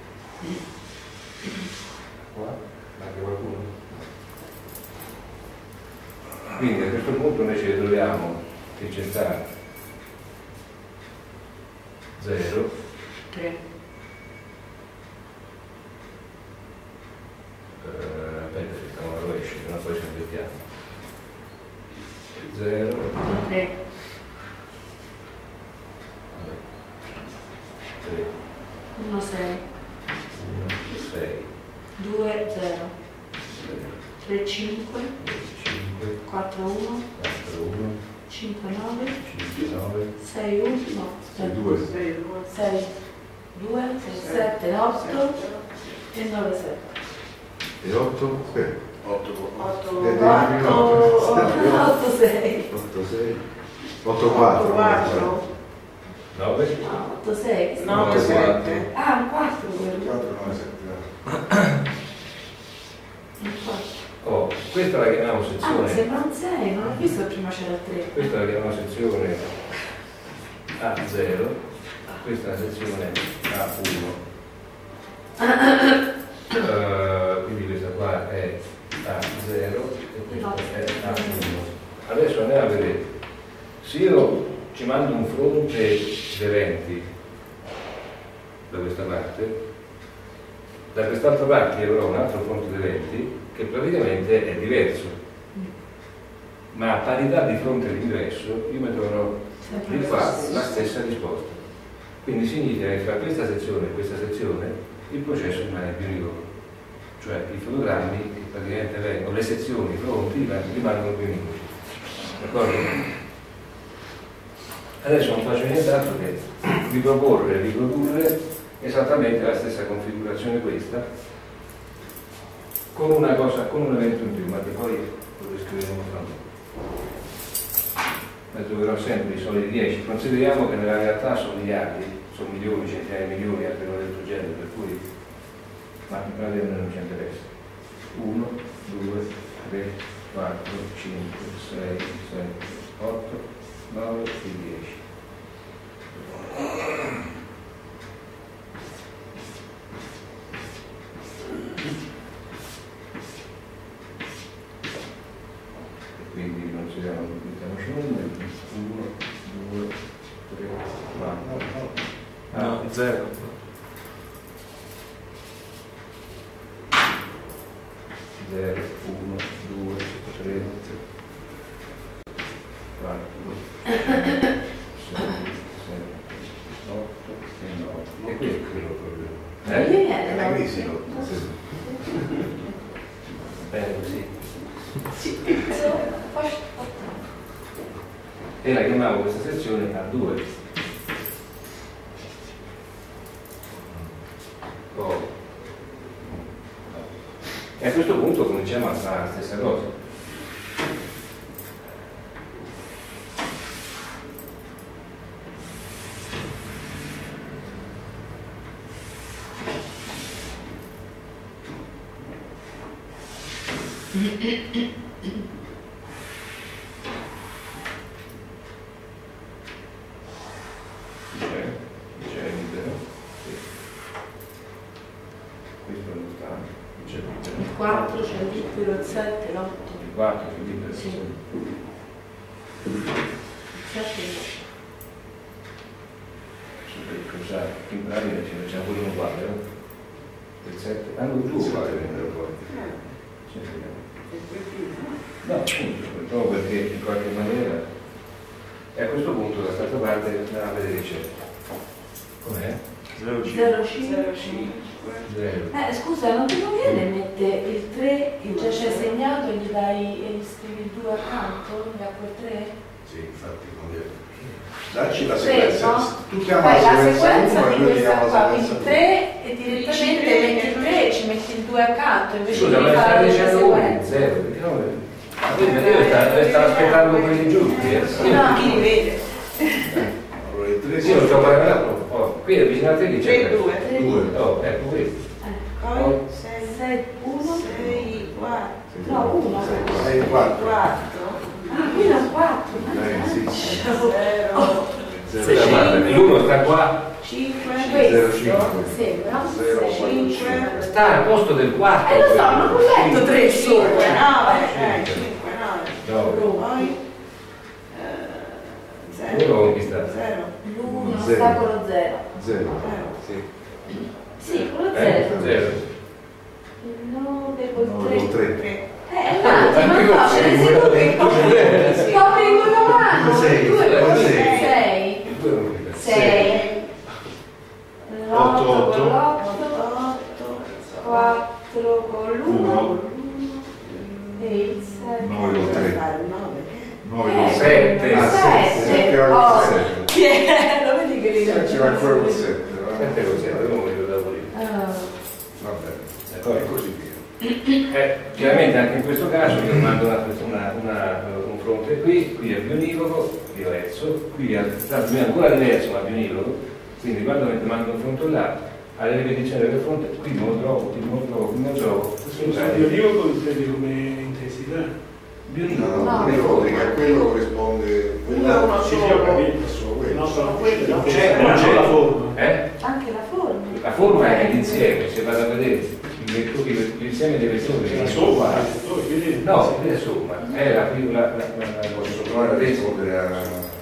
qua, manca qualcuno? Quindi a questo punto noi ci ritroviamo che c'è sta zero, tre, uh, aspetta che stiamo a rovescio, no? Poi ci aspettiamo zero, tre, tre, uno, sei, uno, sei, due, zero, tre, cinque, cinque, quattro, uno, quattro, uno, cinque, nove, cinque, nove, sei, uno, no, sei, due, sei, due, sei, sette, otto e nove, sette. e otto, aspetta, otto, otto, Vedi, otto, sei. otto, sei, otto, quattro, quattro, nove, No, otto, sei. nove, sette. Ah, un quattro quello. quattro, nove, sette. Un quattro. oh, questa la chiamiamo Ah, mi sezione, sembra un sei, non ho visto che prima c'era il tre. questa la chiamiamo sezione A zero, questa è la sezione A uno. Uh, quindi questa qua è A zero e questa è A uno. Adesso andiamo a vedere. Se io ci mando un fronte di eventi da questa parte, da quest'altra parte io avrò un altro fronte di eventi che praticamente è diverso, ma a parità di fronte all'ingresso io mi troverò di fare la stessa risposta. Quindi significa che tra questa sezione e questa sezione il processo rimane più univoco, cioè i fotogrammi che praticamente vengono, le sezioni, i fronti rimangono più univoci. D'accordo? Adesso non faccio nient'altro che riproporre e riprodurre esattamente la stessa configurazione questa, con una cosa, con un evento in più, ma che poi lo descriveremo fra noi. Ne troverò sempre i soliti dieci, consideriamo che nella realtà sono miliardi, sono milioni, centinaia di milioni, anche non del tuo genere, per cui ma a noi non ci interessa. uno, due, tre, quattro, cinque, sei, sette, otto, nove e dieci. Quindi consideriamo, mettiamoci numeri, uno, due, tre, quattro, No, zero. zero, uno, due, tre, quattro, sei, sette, otto e nove. E questo è quello proprio. Eh? Io È la niente, crisi, no. no? Bene così. Sì, so, poi- E la chiamavo questa sezione A due. Oh. E a questo punto cominciamo a fare la stessa cosa. C'è, c'è libero. Sì. Questo non sta, c'è libero. il quattro, c'è il libero, il sette, l'otto. Il quattro c'è libero. Sì. Il sette no. Cioè, in pratica ci facciamo pure un quadro. Il sette. Ah, non giù quadro poi. Sì, sì. No, appunto, proprio perché in qualche maniera. E a questo punto da questa parte andiamo a vedere c'è. Com'è? zero, zero, zero, cinque. cinque. Zero. Eh, scusa, non ti conviene mettere il tre che già c'è segnato e gli dai e gli scrivi il due accanto, gli a quel tre? Sì, infatti conviene. Dacci la Tre, sequenza. no? Tu chiama Fai la la sequenza sequenza uno e di noi questa chiamiamo qua, la quindi sequenza tre e direttamente metti il tre e ci metti il due accanto invece Scusa, di ma stai fare la dicendo voi sequenza. zero, perché no? Io stavo stavo aspettando quelli giusti, eh? No, chi li vede? Allora, il tre Io lo sto guardando un po'. qui è avvicinate lì c'è tre due. due. Oh, ecco questo. Poi sei sei, uno, sei quattro. no, uno. sei quattro. quattro. Ah, qui era quattro. Eh, sì. zero. L'uno sta qua, cinque. zero Questo cinque. sembra. zero cinque. sta al posto del quattro. Eh lo so, non ho letto tre cinque, sopra. nove. Eh, cinque, nove. No, Poi uno zero. conquistato. Zero. L'uno Zero. sta con lo zero. Zero. Sì. Sì, con lo Eh, zero. zero. Il nove col nove tre. col tre. Tre. Eh, un attimo, non so, ce ne sei tu che copri copri con la mano. Sei, Due sei. con sei. Il due non conquistato. Sei. Otto, L'otto otto. con l'otto. otto. Quattro con l'uno. Uno. E il sei. nove col tre. Fare un nove. nove Eh, col sette. Ah, sette. sette, Oh, sette. chi è? Lo vedi che li Ci va ancora con sette, Sette con zero, io non mi ricordavo lì. Ah. va bene, Ecco, e così via. Eh, chiaramente anche in questo caso io mando una, una, una, un fronte qui, qui è bionivoco, diverso, qui è ancora diverso ma bionivoco, quindi quando mando un fronte là, alle ripetizioni del fronte, qui non lo trovo, qui non lo trovo, qui non lo trovo. Io dico intendi come intensità. Bionivoco. No, No. non è L'elettronica, quello corrisponde, quella Uno Sì, sì, ho solo. capito. è solo quello. No, sono quelli. Non C'è, c'è, non non c'è. la forma. Eh? Anche la forma. La forma è l'insieme, se vado a vedere il vettori- l'insieme dei vettori che La sono somma, qua. quindi No, è somma, è la, la, la, la, Posso la, provare a la, rispondere a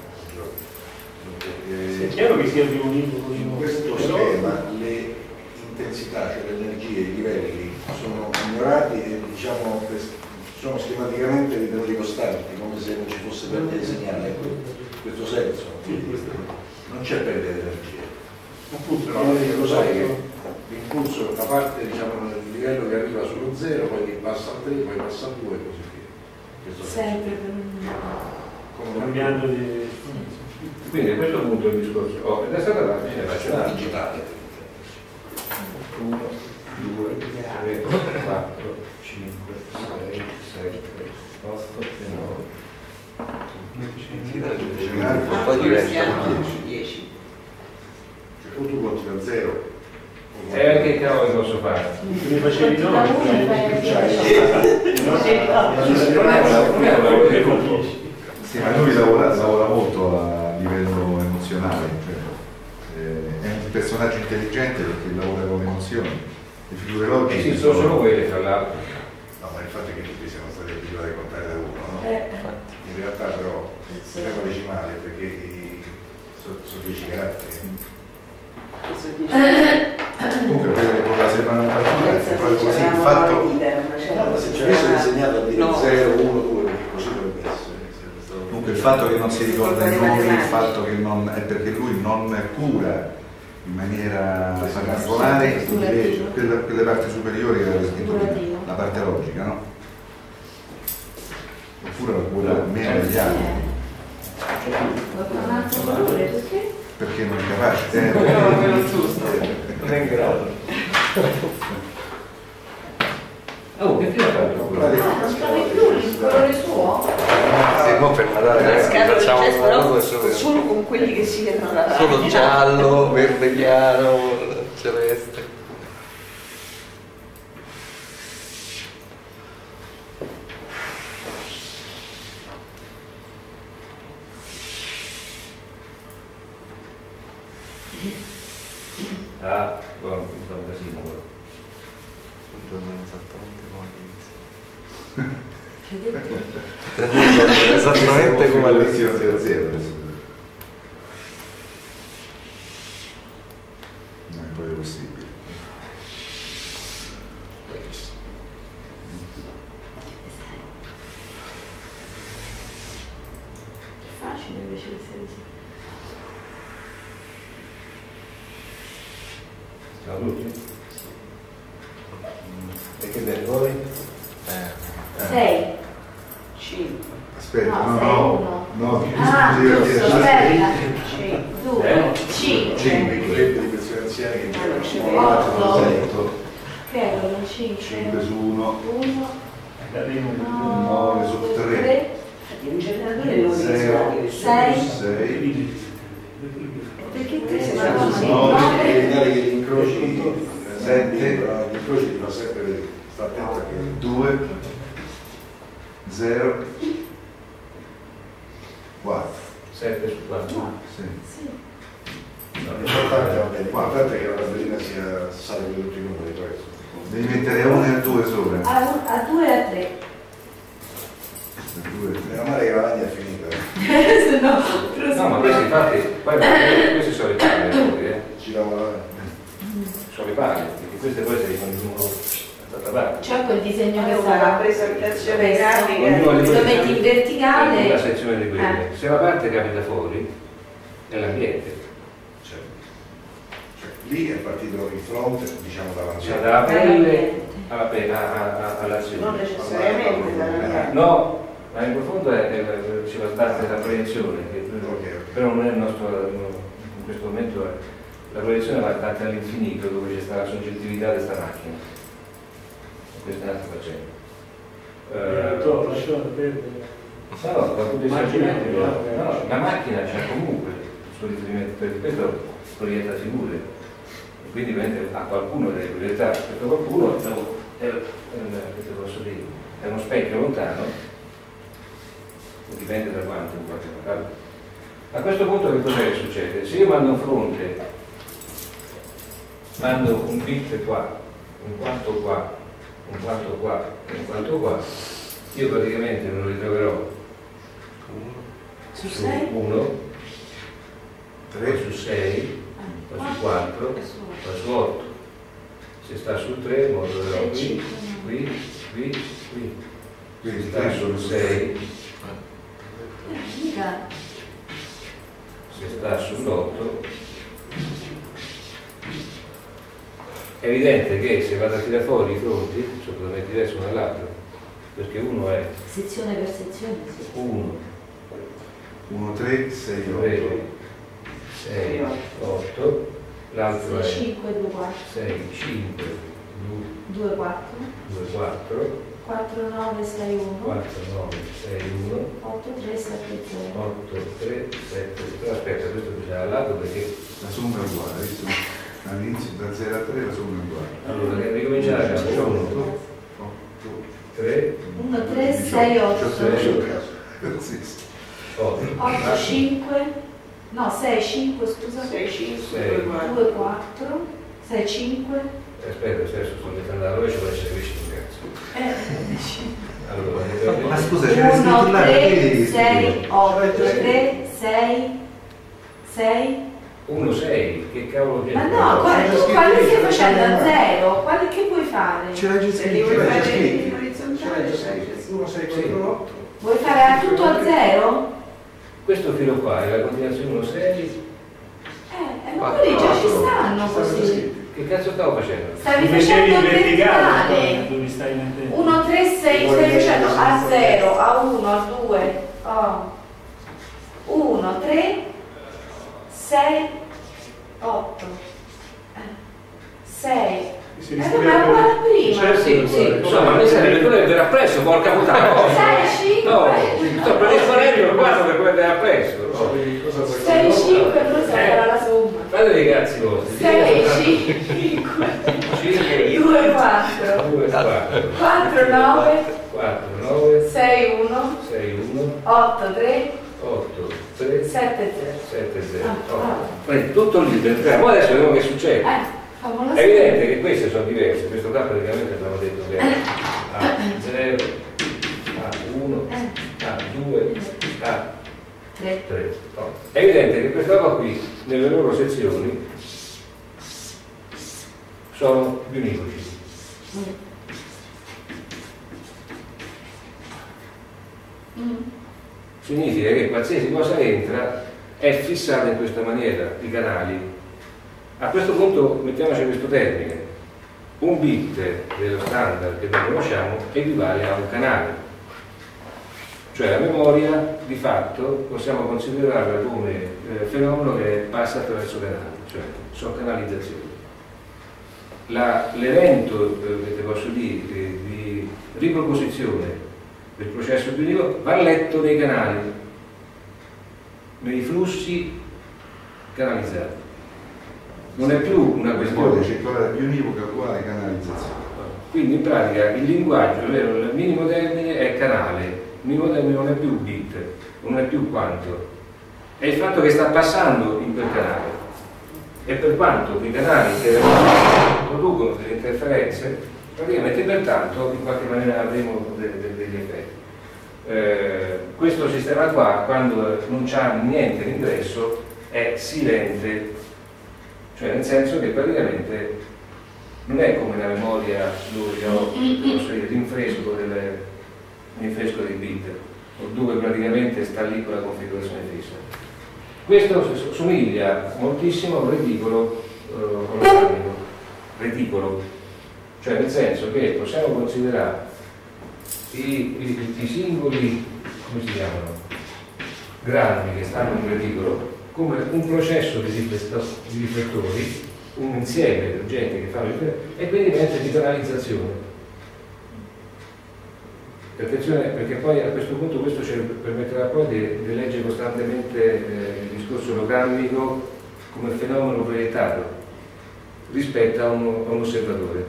è Eh, chiaro che sia più univoco. in questo schema le intensità, cioè le energie, i livelli sono ignorati e diciamo sono schematicamente ritenuti costanti, come se non ci fosse perdita di segnale, ecco, in questo senso. Non c'è perdita di energia. Appunto, Però lo sai che l'impulso, la parte, diciamo, il livello che arriva sullo zero, poi passa al tre, poi passa al due e così via. Questo Sempre per un... come cambiando di... quindi a questo punto il discorso, oh, ed è stata la fine faccio nazionale. digitale. uno, due, tre, quattro, cinque, sei, sette, otto e nove. Un po' dieci. Cioè, o tu conti da zero. o E che cavolo posso fare? Come facevi Da no? uno e fai a dieci. Non è una- non è una cosa che- Sì, ma lui lavora, lavora molto a livello emozionale, cioè, eh, è un personaggio intelligente perché lavora con le emozioni. Le figure logiche Esistono solo quelle, tra l'altro. No, ma il fatto è che tutti siamo stati abituati a contare da uno, no? Eh, In realtà però il sistema decimale perché i- sono, sono dieci caratteri. Comunque per con la settimana è proprio così, il fatto No, ma se ci avesse insegnato a dire No. zero, uno, due, perché così dovrebbe essere. sarebbe stato- comunque il fatto che non si ricorda i nomi, il fatto che non è perché lui non cura in maniera particolare invece quelle, quelle parti superiori che aveva scritto prima, la parte logica, no? Oppure la cura meno degli altri, un altro colore, perché? perché non è capace. Eh, Non è in grado. Oh, che fine ha fatto? No, non trovi più il colore suo? E poi per Natale La ragazzi, scatola di facciamo gesso, una però cosa solo, solo con quelli che si vedono la solo giallo, verde chiaro, celeste. Ah, buono, mi sta un casino. Un giorno esattamente come all'inizio. Esattamente come all'inizio. zero zero adesso. Non è proprio possibile. È facile invece che sia così. Ciao a tutti. E che dai voi? Eh, Sei. cinque, Aspetta, No, no, sei no, uno. no, Ah, devi giusto, dire- aspetta. cinque, Due, Eh? cinque. Cinque. I club di persone anziane che Ah, non ci giocano Otto. otto, Che erano cinque. cinque su uno, Uno. nove su tre, in generale non zero, Sei. sei, Perché te sei No, una devi donna evitare che gli incroci, Sette. gli incroci ti fa sempre vedere. Sta attento che due, zero, quattro. sette su quattro. Sì. Sì. l'importante, vabbè, l'importante è che la tabellina sia salva di tutti i numeri, questo. Devi mettere a uno e a due sopra. A, un- a due e a tre. A due e tre. Meno male che la lavagna è finita. eh. Se no, No, ma questi infatti, poi questi sono le palle, eh. Ci lavora. Sono le palle, perché queste poi si fanno il numero da parte. c'è quel disegno che Allora, la sarà presentazione questo. grafica Ognuno di Lo questi metti in è verticale. una sezione di quelle. Eh. Se la parte capita fuori, è l'ambiente. Cioè, cioè, lì è partito il fronte, diciamo, davanti. Cioè dalla pelle alla pe- a- a- a- all'azione. non necessariamente dalla No, ma in profondo è, è, è- ci va data la proiezione, che, Ok, ok. però non è il nostro, in questo momento è, la proiezione va data all'infinito dove c'è sta la soggettività di questa macchina. Questa è un'altra faccenda. Eh, Eh, tu lasciate perdere. No, no, dal punto di vista Macchina, geometrico, no, no, la macchina c'è comunque il suo riferimento, per questo proietta figure, e quindi ovviamente a qualcuno deve proiettare, questo qualcuno è, un- è, è, un- che te posso dire, è uno specchio lontano, dipende da quanto in qualche modo. A questo punto che cosa che succede? Se io mando un fronte, mando un bit qua, un quarto qua, un quarto qua e un quarto qua, io praticamente me lo ritroverò Su su sei? uno, tre, poi su sei, Ah, poi su quattro, e su otto. poi su otto. Se sta su tre, me lo troverò Sei, qui, cinque, qui, qui, qui. quindi Se sta tre sul su sei, Eh, mica. se sta sull'otto, è evidente che se vado a tirare fuori i fronti sono totalmente diversi uno dall'altro, perché uno è Sezione per sezione, sì. uno, uno, tre, sei, tre, otto. sei, otto, l'altro sei, è cinque, due, quattro. sei, cinque, due, quattro. due, quattro, quattro, nove, sei, uno. quattro, nove, sei, uno, otto, tre, sette, zero. otto, tre, sette, però aspetta, questo bisogna al lato perché La somma è uguale, visto? All'inizio da zero a tre la somma è uguale. allora che ricominciare da uno, otto, tre, uno, tre, sei, otto. Sì, sì. otto, otto, cinque. No, sei, cinque, scusa. sei, cinque, Sei. due, quattro. due, quattro. sei, cinque. aspetta, adesso sto mettendo la rovescia per essere vicino, cazzo. Eh, Allora, Ma scusa, ce l'hai scritto uno, là, perché tre, devi sei, scrivere? otto, tre, sei, sei. uno, sei, che cavolo c'è? Ma no, guarda, tu quale stai facendo a zero? Quale che vuoi fare? Ce l'hai già Se li vuoi scritto? fare scritto. in orizzontale, uno, sei, quattro, otto. Vuoi fare tutto a zero? Questo filo qua è la continuazione uno, sei, Eh, eh, ma quelli già ci stanno così. che cazzo stavo facendo? Stavi Li mettevi facendo in il verticale verticale. dove stai mettendo. uno, tre, sei, stai facendo a zero, a uno, a due, a uno, tre, sei, otto, sei. Si Eh, riscrive ma era uguale a prima. certo, Sì, sì, uguale. insomma, mi serve quello che verrà presso, porca puttana. sei, cinque. No, sto predisponendo il quadro per quello che verrà presso. Cosa vuoi cosa vuoi sei, fare? cinque, noi sarà la somma. Fate dei cazzi vostri. sei, cinque, cinque, due, quattro, due, quattro, quattro, nove, quattro, nove, sei, uno, sei, uno, otto, tre, otto, tre, sette, zero. sette, zero. Ah, otto. bravo. Quindi tutto lì per entrare. Ma adesso vediamo che succede. Eh, famola È evidente che queste sono diverse, questo qua praticamente abbiamo detto che è A zero, A uno, A due, A tre. tre. No. È evidente che questa roba qui, nelle loro sezioni, sono gli univoci. Mm. Significa che qualsiasi cosa entra è fissata in questa maniera, i canali. A questo punto mettiamoci questo termine. Un bit dello standard che noi conosciamo equivale a un canale. Cioè la memoria di fatto possiamo considerarla come eh, fenomeno che passa attraverso canali, cioè sono canalizzazioni. La- L'evento eh, che ti posso dire eh, di riproposizione del processo bionivo va letto nei canali, nei flussi canalizzato. Non è più una questione circolare più univoca uguale canalizzazione. Quindi in pratica il linguaggio, ovvero il minimo termine è canale, il minimo termine non è più bit, non è più quanto, è il fatto che sta passando in quel canale. E per quanto i canali che producono delle interferenze, praticamente pertanto in qualche maniera avremo de, de, degli effetti. Eh, questo sistema qua, quando non c'ha niente l'ingresso, è silente, cioè nel senso che praticamente non è come la memoria dove ho l'infresco delle, l'infresco dei bit, dove praticamente sta lì con la configurazione fissa. Questo somiglia moltissimo a un reticolo eh, ologrammico, reticolo, cioè nel senso che possiamo considerare i, i, i singoli, come si chiamano, grandi che stanno in un reticolo come un processo di, di riflettori, un insieme di oggetti che fanno e quindi diventa di canalizzazione. Attenzione, perché poi a questo punto questo ci permetterà poi di, di leggere costantemente eh, il discorso ologrammico come fenomeno proiettato rispetto a un, a un osservatore.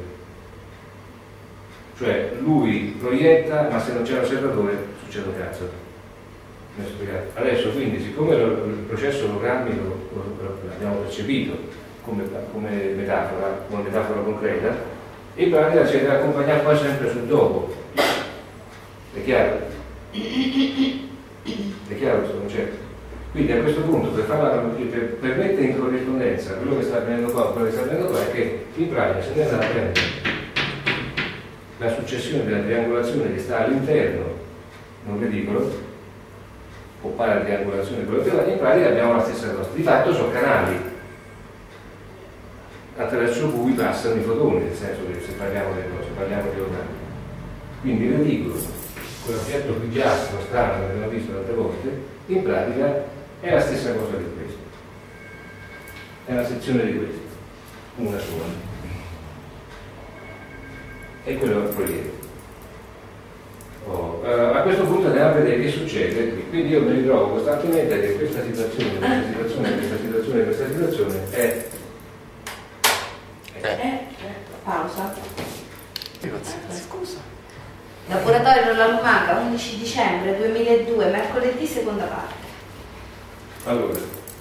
Cioè lui proietta, ma se non c'è l'osservatore succede un cazzo. Adesso quindi, siccome il processo ologrammico l'abbiamo percepito come, come metafora, come metafora concreta, in pratica ci deve accompagnare poi sempre sul dopo. È chiaro? È chiaro questo concetto? Quindi a questo punto, per, farla, per, per mettere in corrispondenza quello che sta avvenendo qua, quello che sta avvenendo qua, è che in pratica se ne andrà a prendere la successione della triangolazione che sta all'interno, non reticolo, o paratriangolazione, quello che va, in pratica abbiamo la stessa cosa. Di fatto sono canali attraverso cui passano i fotoni, nel senso che se parliamo di cose, parliamo di organi. Quindi il reticolo, quell'oggetto grigiastro strano che abbiamo visto tante volte, in pratica è la stessa cosa di questo. È una sezione di questo, una sola. E quello è il proietto. Oh, uh, a questo punto andiamo a vedere che succede qui. Quindi io mi ritrovo costantemente che questa situazione, questa situazione, questa situazione, questa situazione è. Eh, eh, pausa. Eh, scusa. Laboratorio La Lumaca, undici dicembre duemiladue, mercoledì, seconda parte. Allora,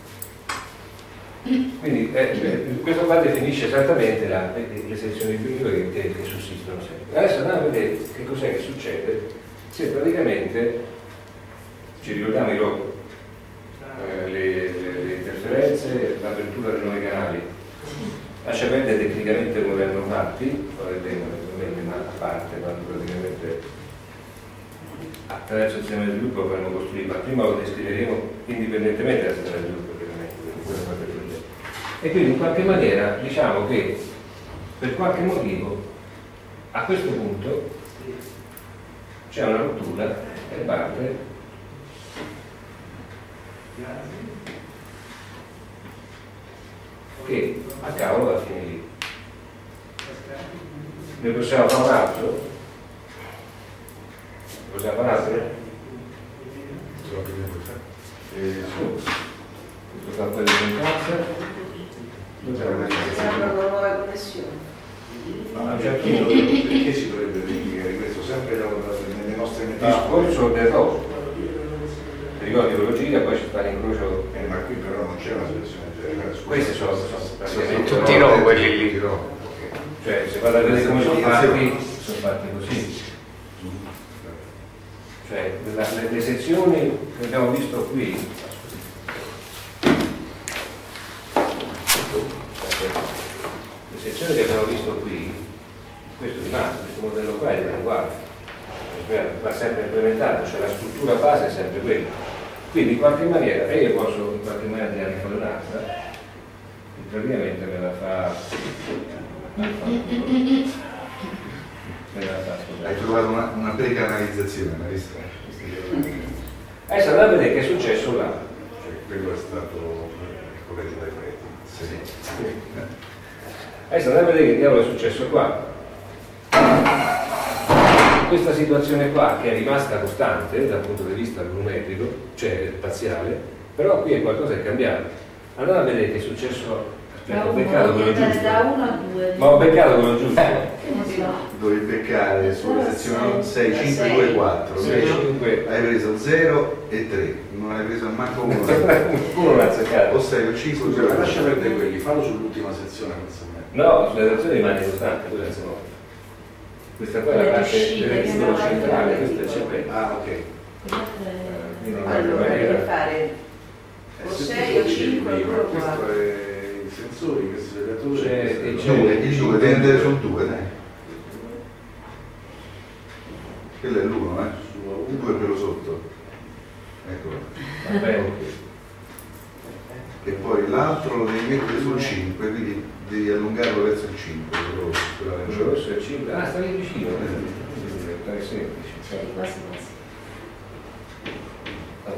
quindi eh, questo qua definisce esattamente la, le, le sezioni primitive che, che sussistono sempre. Adesso andiamo a vedere che cos'è che succede se praticamente ci ricordiamo i ROC, eh, le, le, le interferenze, l'apertura dei nuovi canali. Lascia perdere tecnicamente come vengono fatti, poi vedremo naturalmente, ma a parte quando praticamente attraverso il sistema di sviluppo faremo costruire, ma prima lo descriveremo indipendentemente dal sistema di sviluppo, ovviamente. E quindi in qualche maniera diciamo che per qualche motivo a questo punto c'è una rottura e parte che a cavolo va a finire lì. Ne possiamo fare un altro? Possiamo fare un altro? Eh, su. Questo fa quello che incazza. Servono nuove connessioni. No, a un certo punto perché si dovrebbe verificare questo sempre nelle nostre metafore? Discorso del rosso. Ti ricordi quello gira, poi ci sta l'incrocio. Eh, ma qui però non c'è una situazione generale. Questi sono, sono praticamente Tutti i no, quelli lì. Cioè, se vado a vedere come sono fatti, sono fatti così. Cioè, la, le, le sezioni che abbiamo visto qui, le sezioni che abbiamo visto qui, questo rimane, questo modello qua è uguale, va sempre implementato, cioè la struttura base è sempre quella. Quindi in qualche maniera, e io posso in qualche maniera tirare fuori un'altra, che praticamente me la fa. Me la fa scusate. Hai trovato una, una precanalizzazione, l'hai vista? Adesso andate a vedere che è successo là. Cioè, quello è stato il collegio dei preti. Sì. Adesso andate a vedere che diavolo è successo qua. Questa situazione qua che è rimasta costante dal punto di vista volumetrico, cioè parziale, però qui è qualcosa che è cambiato. Allora vedete che è successo. Aspetta, Da ho uno, beccato quello da- giusto. da uno a due. Ma ho beccato quello giusto. Che ne so. Dovevi beccare sulla sezione sei, cinque, due, quattro. sei, cinque. Hai preso zero e tre, non hai preso manco uno. Uno l'ha azzeccato. O sei o cinque, Scusa, ma lascia perdere quelli, fallo sull'ultima sezione penso a me. No, sulla redazione rimane costante, quella insomma. Questa qua è la Quelle parte uscite del che registro non centrale, vanno questa è il cervello. Ah, ok. Quindi non Allora, è devi fare Eh, o se sei tu o dici cinque o prima, due o questo quattro. è i sensori, questo è il relatore, C'è- questo è il c'è- Due, il due, devi andare sul due, dai. Quello è l'uno, eh? Il due è quello sotto. Eccolo. Va bene. E poi l'altro lo devi mettere sul cinque, quindi devi allungarlo verso il cinque, quello quello Quello arancione. rosso è il cinque. Ah, stavi vicino. È semplice. Sì, quasi quasi. Ok.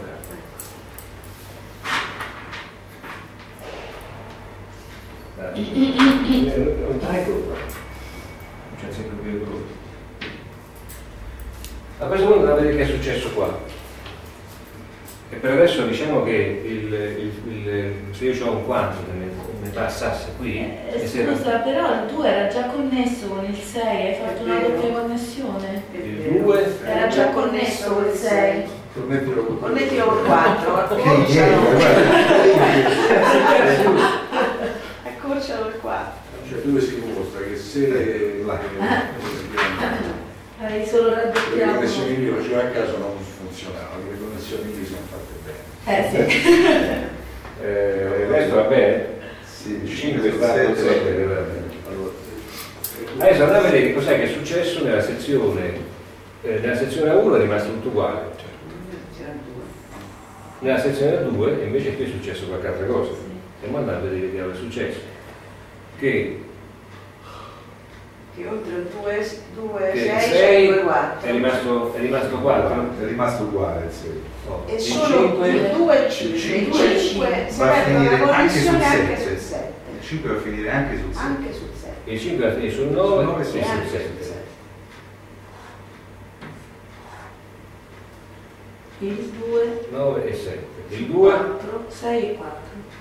Non c'è colpa. Non c'è sempre più colpa. A questo punto da vedere che è successo qua. E per adesso diciamo che il, il, il, se io ho un quanto che me- metà sasse qui, Eh, e se era- scusa, però il due era già connesso con il sei, hai fatto una doppia connessione. il due Era già connesso con il sei. Connettilo con Connettilo col quattro, Che accorcialo. ieri, Accorcialo il quattro. Cioè dove si dimostra che se Là. Hai solo le raddoppiato. connessioni che io facevo a caso non funzionavano, le connessioni lì sono fatte bene. Eh sì. eh, il resto va bene? Sì, cinque, sul quattro, sette, sette, va bene. Allora, Adesso andate a vedere che cos'è che è successo nella sezione, eh, nella sezione A uno è rimasto tutto uguale, nella sezione A due invece qui è successo qualche altra cosa. E ora andate a vedere che cosa è successo. Che, Che oltre il due, due, che il sei, sei cinque, quattro. è rimasto, è rimasto quattro. È rimasto uguale il sei. Oh, E il solo cinque il due e il cinque. Il due e il cinque si Va a mettono finire una anche sul connessione anche sette. sul sette. Il cinque va a finire anche sul sei. Anche sul sette. il cinque va a finire sul Sul nove nove e e sul E anche sul sette. sette. Il due, nove e sette. Il due quattro, sei e quattro.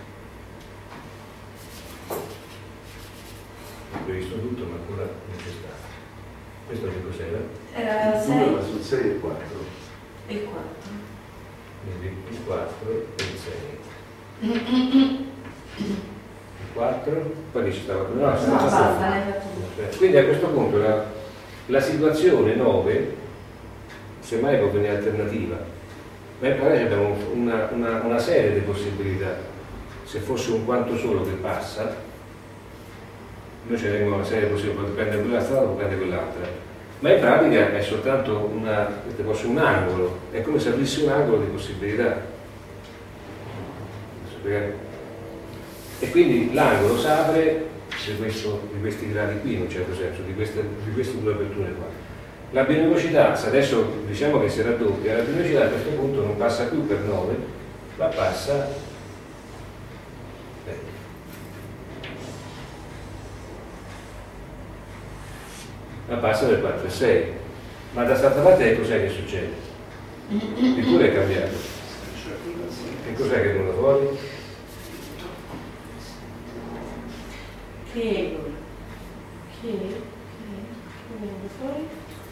ho previsto tutto ma ancora non c'è stato. Questo che cos'era? Era Il due va sei sul sei e quattro. e quattro. Quindi il quattro e il sei. Il quattro, poi che ci stava no, No, stava basta, passando. ne hai fatto due. Quindi a questo punto la, la situazione nove, semmai può venire alternativa, ma in pratica abbiamo una, una, una serie di possibilità. Se fosse un quanto solo che passa, noi ci avremmo una serie di possibilità, può prendere quella strada o può prendere quell'altra. Ma in pratica è soltanto una, fosse un angolo, è come se avessi un angolo di possibilità. E quindi l'angolo si apre di, questo, di questi gradi qui in un certo senso, di queste, di queste due aperture qua. La bivelocità, se adesso diciamo che si raddoppia, la bivelocità a questo punto non passa più per nove, ma passa eh, ma passa per quattro e sei. Ma da questa parte che cos'è che succede? Eppure è cambiato. Che cos'è che è venuto fuori? Che, che, che, che è venuto fuori?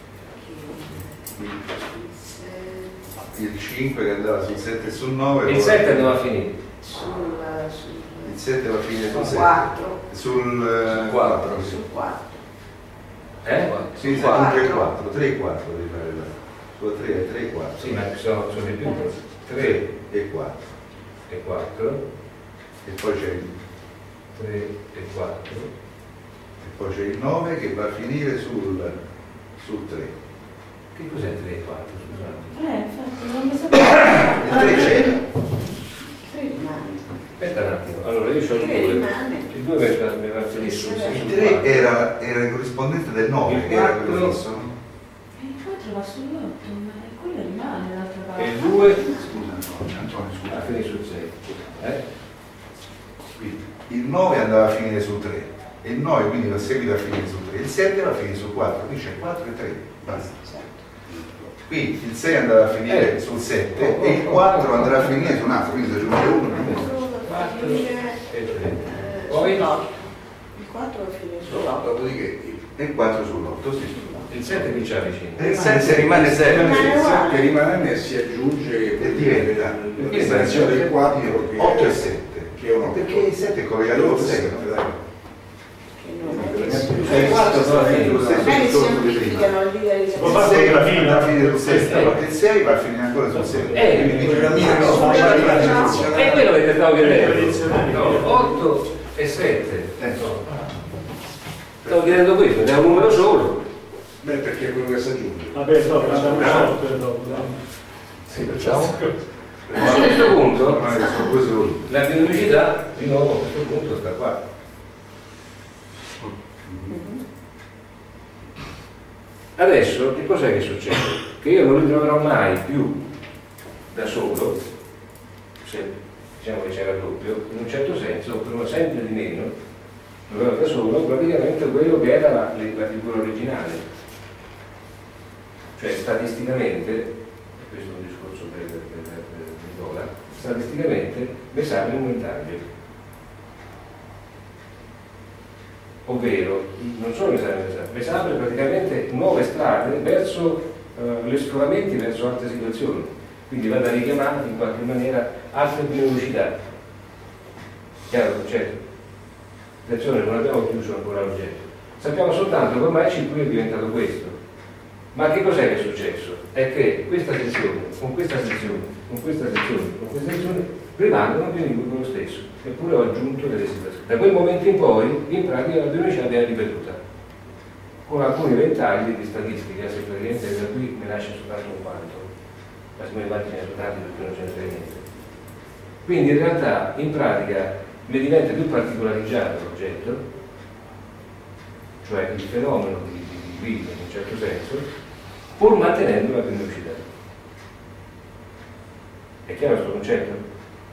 Il cinque che andava sul sette e sul nove. Il sette andava a finire. Sul, sul, Il sette va a finire sul sul sette. quattro. Sul quattro. Sul quattro. Eh? Sì, quattro. tre e quattro, tre e quattro devi fare là. Sulla tre e tre e quattro. Sì, ma sono, sono di più. tre e quattro. e quattro, E poi c'è il, tre e quattro. e poi c'è il nove che va a finire sul, sul tre. Che cos'è tre e quattro? Scusate. Eh, infatti, non mi sapevo. Il tre c'era. Tre rimane. Aspetta un attimo, allora io ho il Tre due. rimane. Il due mi fa, mi fa finire sul Il tre era, era il corrispondente del nove, Il che era quello quattro. fisso, no? E il quattro va sull'otto, ma quello rimane dall'altra parte. E il due Scusa, no, Antonio, a scusa. finire sul sei. Eh? Quindi, il nove andava a finire sul tre, e il nove quindi va seguito a finire sul tre, il sette va a finire sul quattro, qui c'è quattro e tre, basta. Qui il sei andava a finire Eh. sul sette e il quattro andrà a finire su un altro, quindi se ci vuole uno. quattro Finisce, e tre. eh, Poi sull'otto. Il quattro finisce sull'otto. Dopodiché E quattro sull'otto, sì. il sette che c'ha vicino. E il sette rimane sette. Rimane uguale. che rimane e si aggiunge E diventa l'estensione del quattro che otto è- e sette. che è un otto. Perché il sette è collegato col sei. Che non è che Il quattro però è lo stesso magari discorso di semplificano il dire di Lo Il fa sei con la va fine, a finire sul sei, eh. il sei va a finire ancora sul sei. Eh, Quindi il cammino no, no, no, no, no, è quello che ti stavo chiedendo. Tradizionale. No, otto e sette. Eh, no. Stavo chiedendo questo, è un numero solo. Beh, perché è quello che si aggiunge. Vabbè, dopo, facciamo un short dopo. dai. Sì, facciamo. Ma a questo punto Ormai sono due soli. la biologicità di nuovo a questo punto sta qua. Adesso che cos'è che succede? Che io non li troverò mai più da solo, se diciamo che c'era doppio, in un certo senso, però sempre di meno, lo trovo da solo, praticamente quello che era la, la figura originale. Cioè statisticamente, e questo è un discorso per, per, per, per, per Dola, statisticamente Vesame è un ventaglio. Ovvero, non solo Vesame, Vesame è praticamente nuove strade verso eh, gli scoramenti, verso altre situazioni. Quindi vado a richiamare in qualche maniera altre velocità. Chiaro il concetto? Attenzione, non abbiamo chiuso ancora l'oggetto. Sappiamo soltanto che ormai il circuito è diventato questo. Ma che cos'è che è successo? È che questa sezione, con questa sezione, con questa sezione, con questa sezione rimangono più o meno lo stesso, eppure ho aggiunto delle situazioni. Da quel momento in poi, in pratica, la biologia viene ripetuta, con alcuni ventagli di statistica, se praticamente da qui mi lascia soltanto un quanto, ma se me ne va ne soltanto perché non c'entra niente. Quindi in realtà, in pratica, mi diventa più particolarizzato l'oggetto, cioè il fenomeno di, di, di vita in un certo senso, pur mantenendo la velocità. È chiaro questo concetto?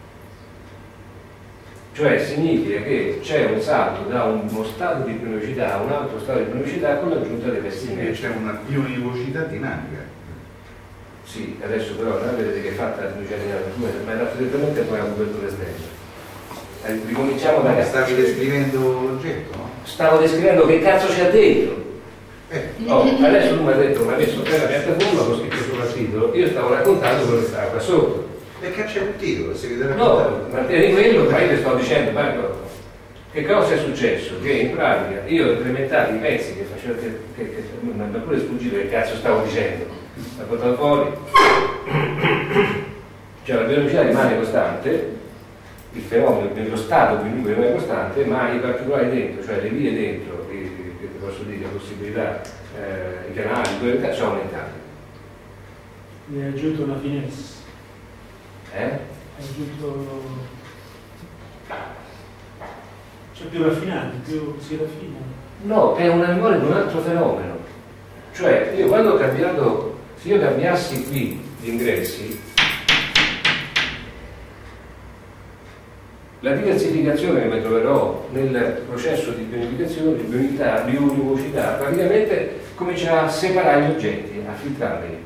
Cioè significa che c'è un salto da uno stato di velocità a un altro stato di velocità con l'aggiunta dei vestimenti. C'è una biunivocità dinamica. Sì, adesso però non vedete che è fatta la velocità dinamica, ma è dato direttamente poi a copertura esterna. Eh, ricominciamo da capo. Stavi descrivendo l'oggetto, no? Stavo descrivendo che cazzo c'è dentro. Eh, Oh, adesso tu mi hai detto, mi hai messo per la piattaforma, ho scritto sopra il titolo, io stavo raccontando quello che stava qua sotto. perché c'è un titolo, se deve No, ma te di quello, ma io ti sto dicendo, Marco, che cosa è successo? Che in pratica io ho implementato i pezzi che facevo, che, che, che mi ha pure sfuggito che cazzo stavo dicendo, l'ho portato fuori, cioè la velocità rimane costante, il fenomeno, lo stato quindi rimane costante, ma i particolari dentro, cioè le vie dentro, che ti posso dire, le possibilità, eh, i canali, quello sono aumentati. Mi hai aggiunto una finesse. Eh? Hai aggiunto... Cioè più raffinati, più si raffinano. No, è una memoria di un altro fenomeno. Cioè, io quando ho cambiato, se io cambiassi qui gli ingressi, la diversificazione che mi troverò nel processo di pianificazione, di bionità, di univocità, praticamente comincia a separare gli oggetti, a filtrarli.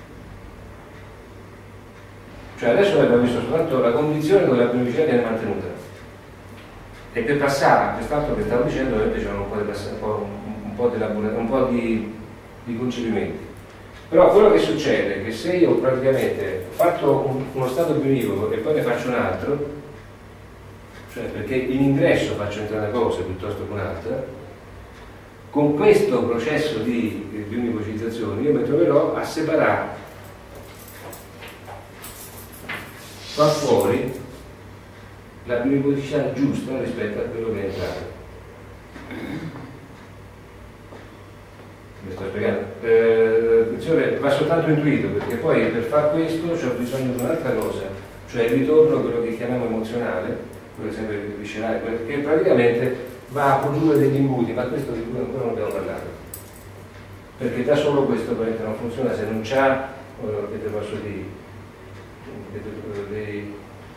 Cioè adesso noi abbiamo visto soltanto la condizione dove la bionicità viene mantenuta. E per passare a quest'altro che stavo dicendo, ovviamente c'erano un po' di, un po', un po' di, un po' di, di concepimenti. Però quello che succede è che se io praticamente ho fatto un, uno stato bionivoco e poi ne faccio un altro, cioè perché in ingresso faccio entrare una cosa piuttosto che un'altra, con questo processo di bionivocizzazione io mi troverò a separare qua fuori la bionivocità giusta rispetto a quello che è entrato. Mi sto spiegando? Eh, attenzione, va soltanto intuito, perché poi per far questo ho bisogno di un'altra cosa, cioè il ritorno a quello che chiamiamo emozionale, quello sempre viscerale, che praticamente va a produrre degli imbuti, ma questo di cui ancora non abbiamo parlato. Perché da solo questo probabilmente non funziona se non c'ha, eh, che te posso dire, dei...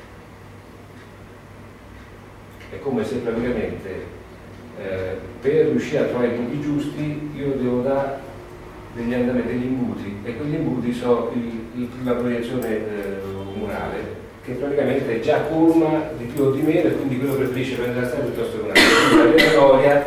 è come se praticamente eh, per riuscire a trovare i punti giusti io devo dare degli andamenti, degli imbuti, e quegli imbuti sono il, il, la proiezione eh, umorale, che praticamente già colma di più o di meno e quindi quello preferisce prendere la strada piuttosto che una la memoria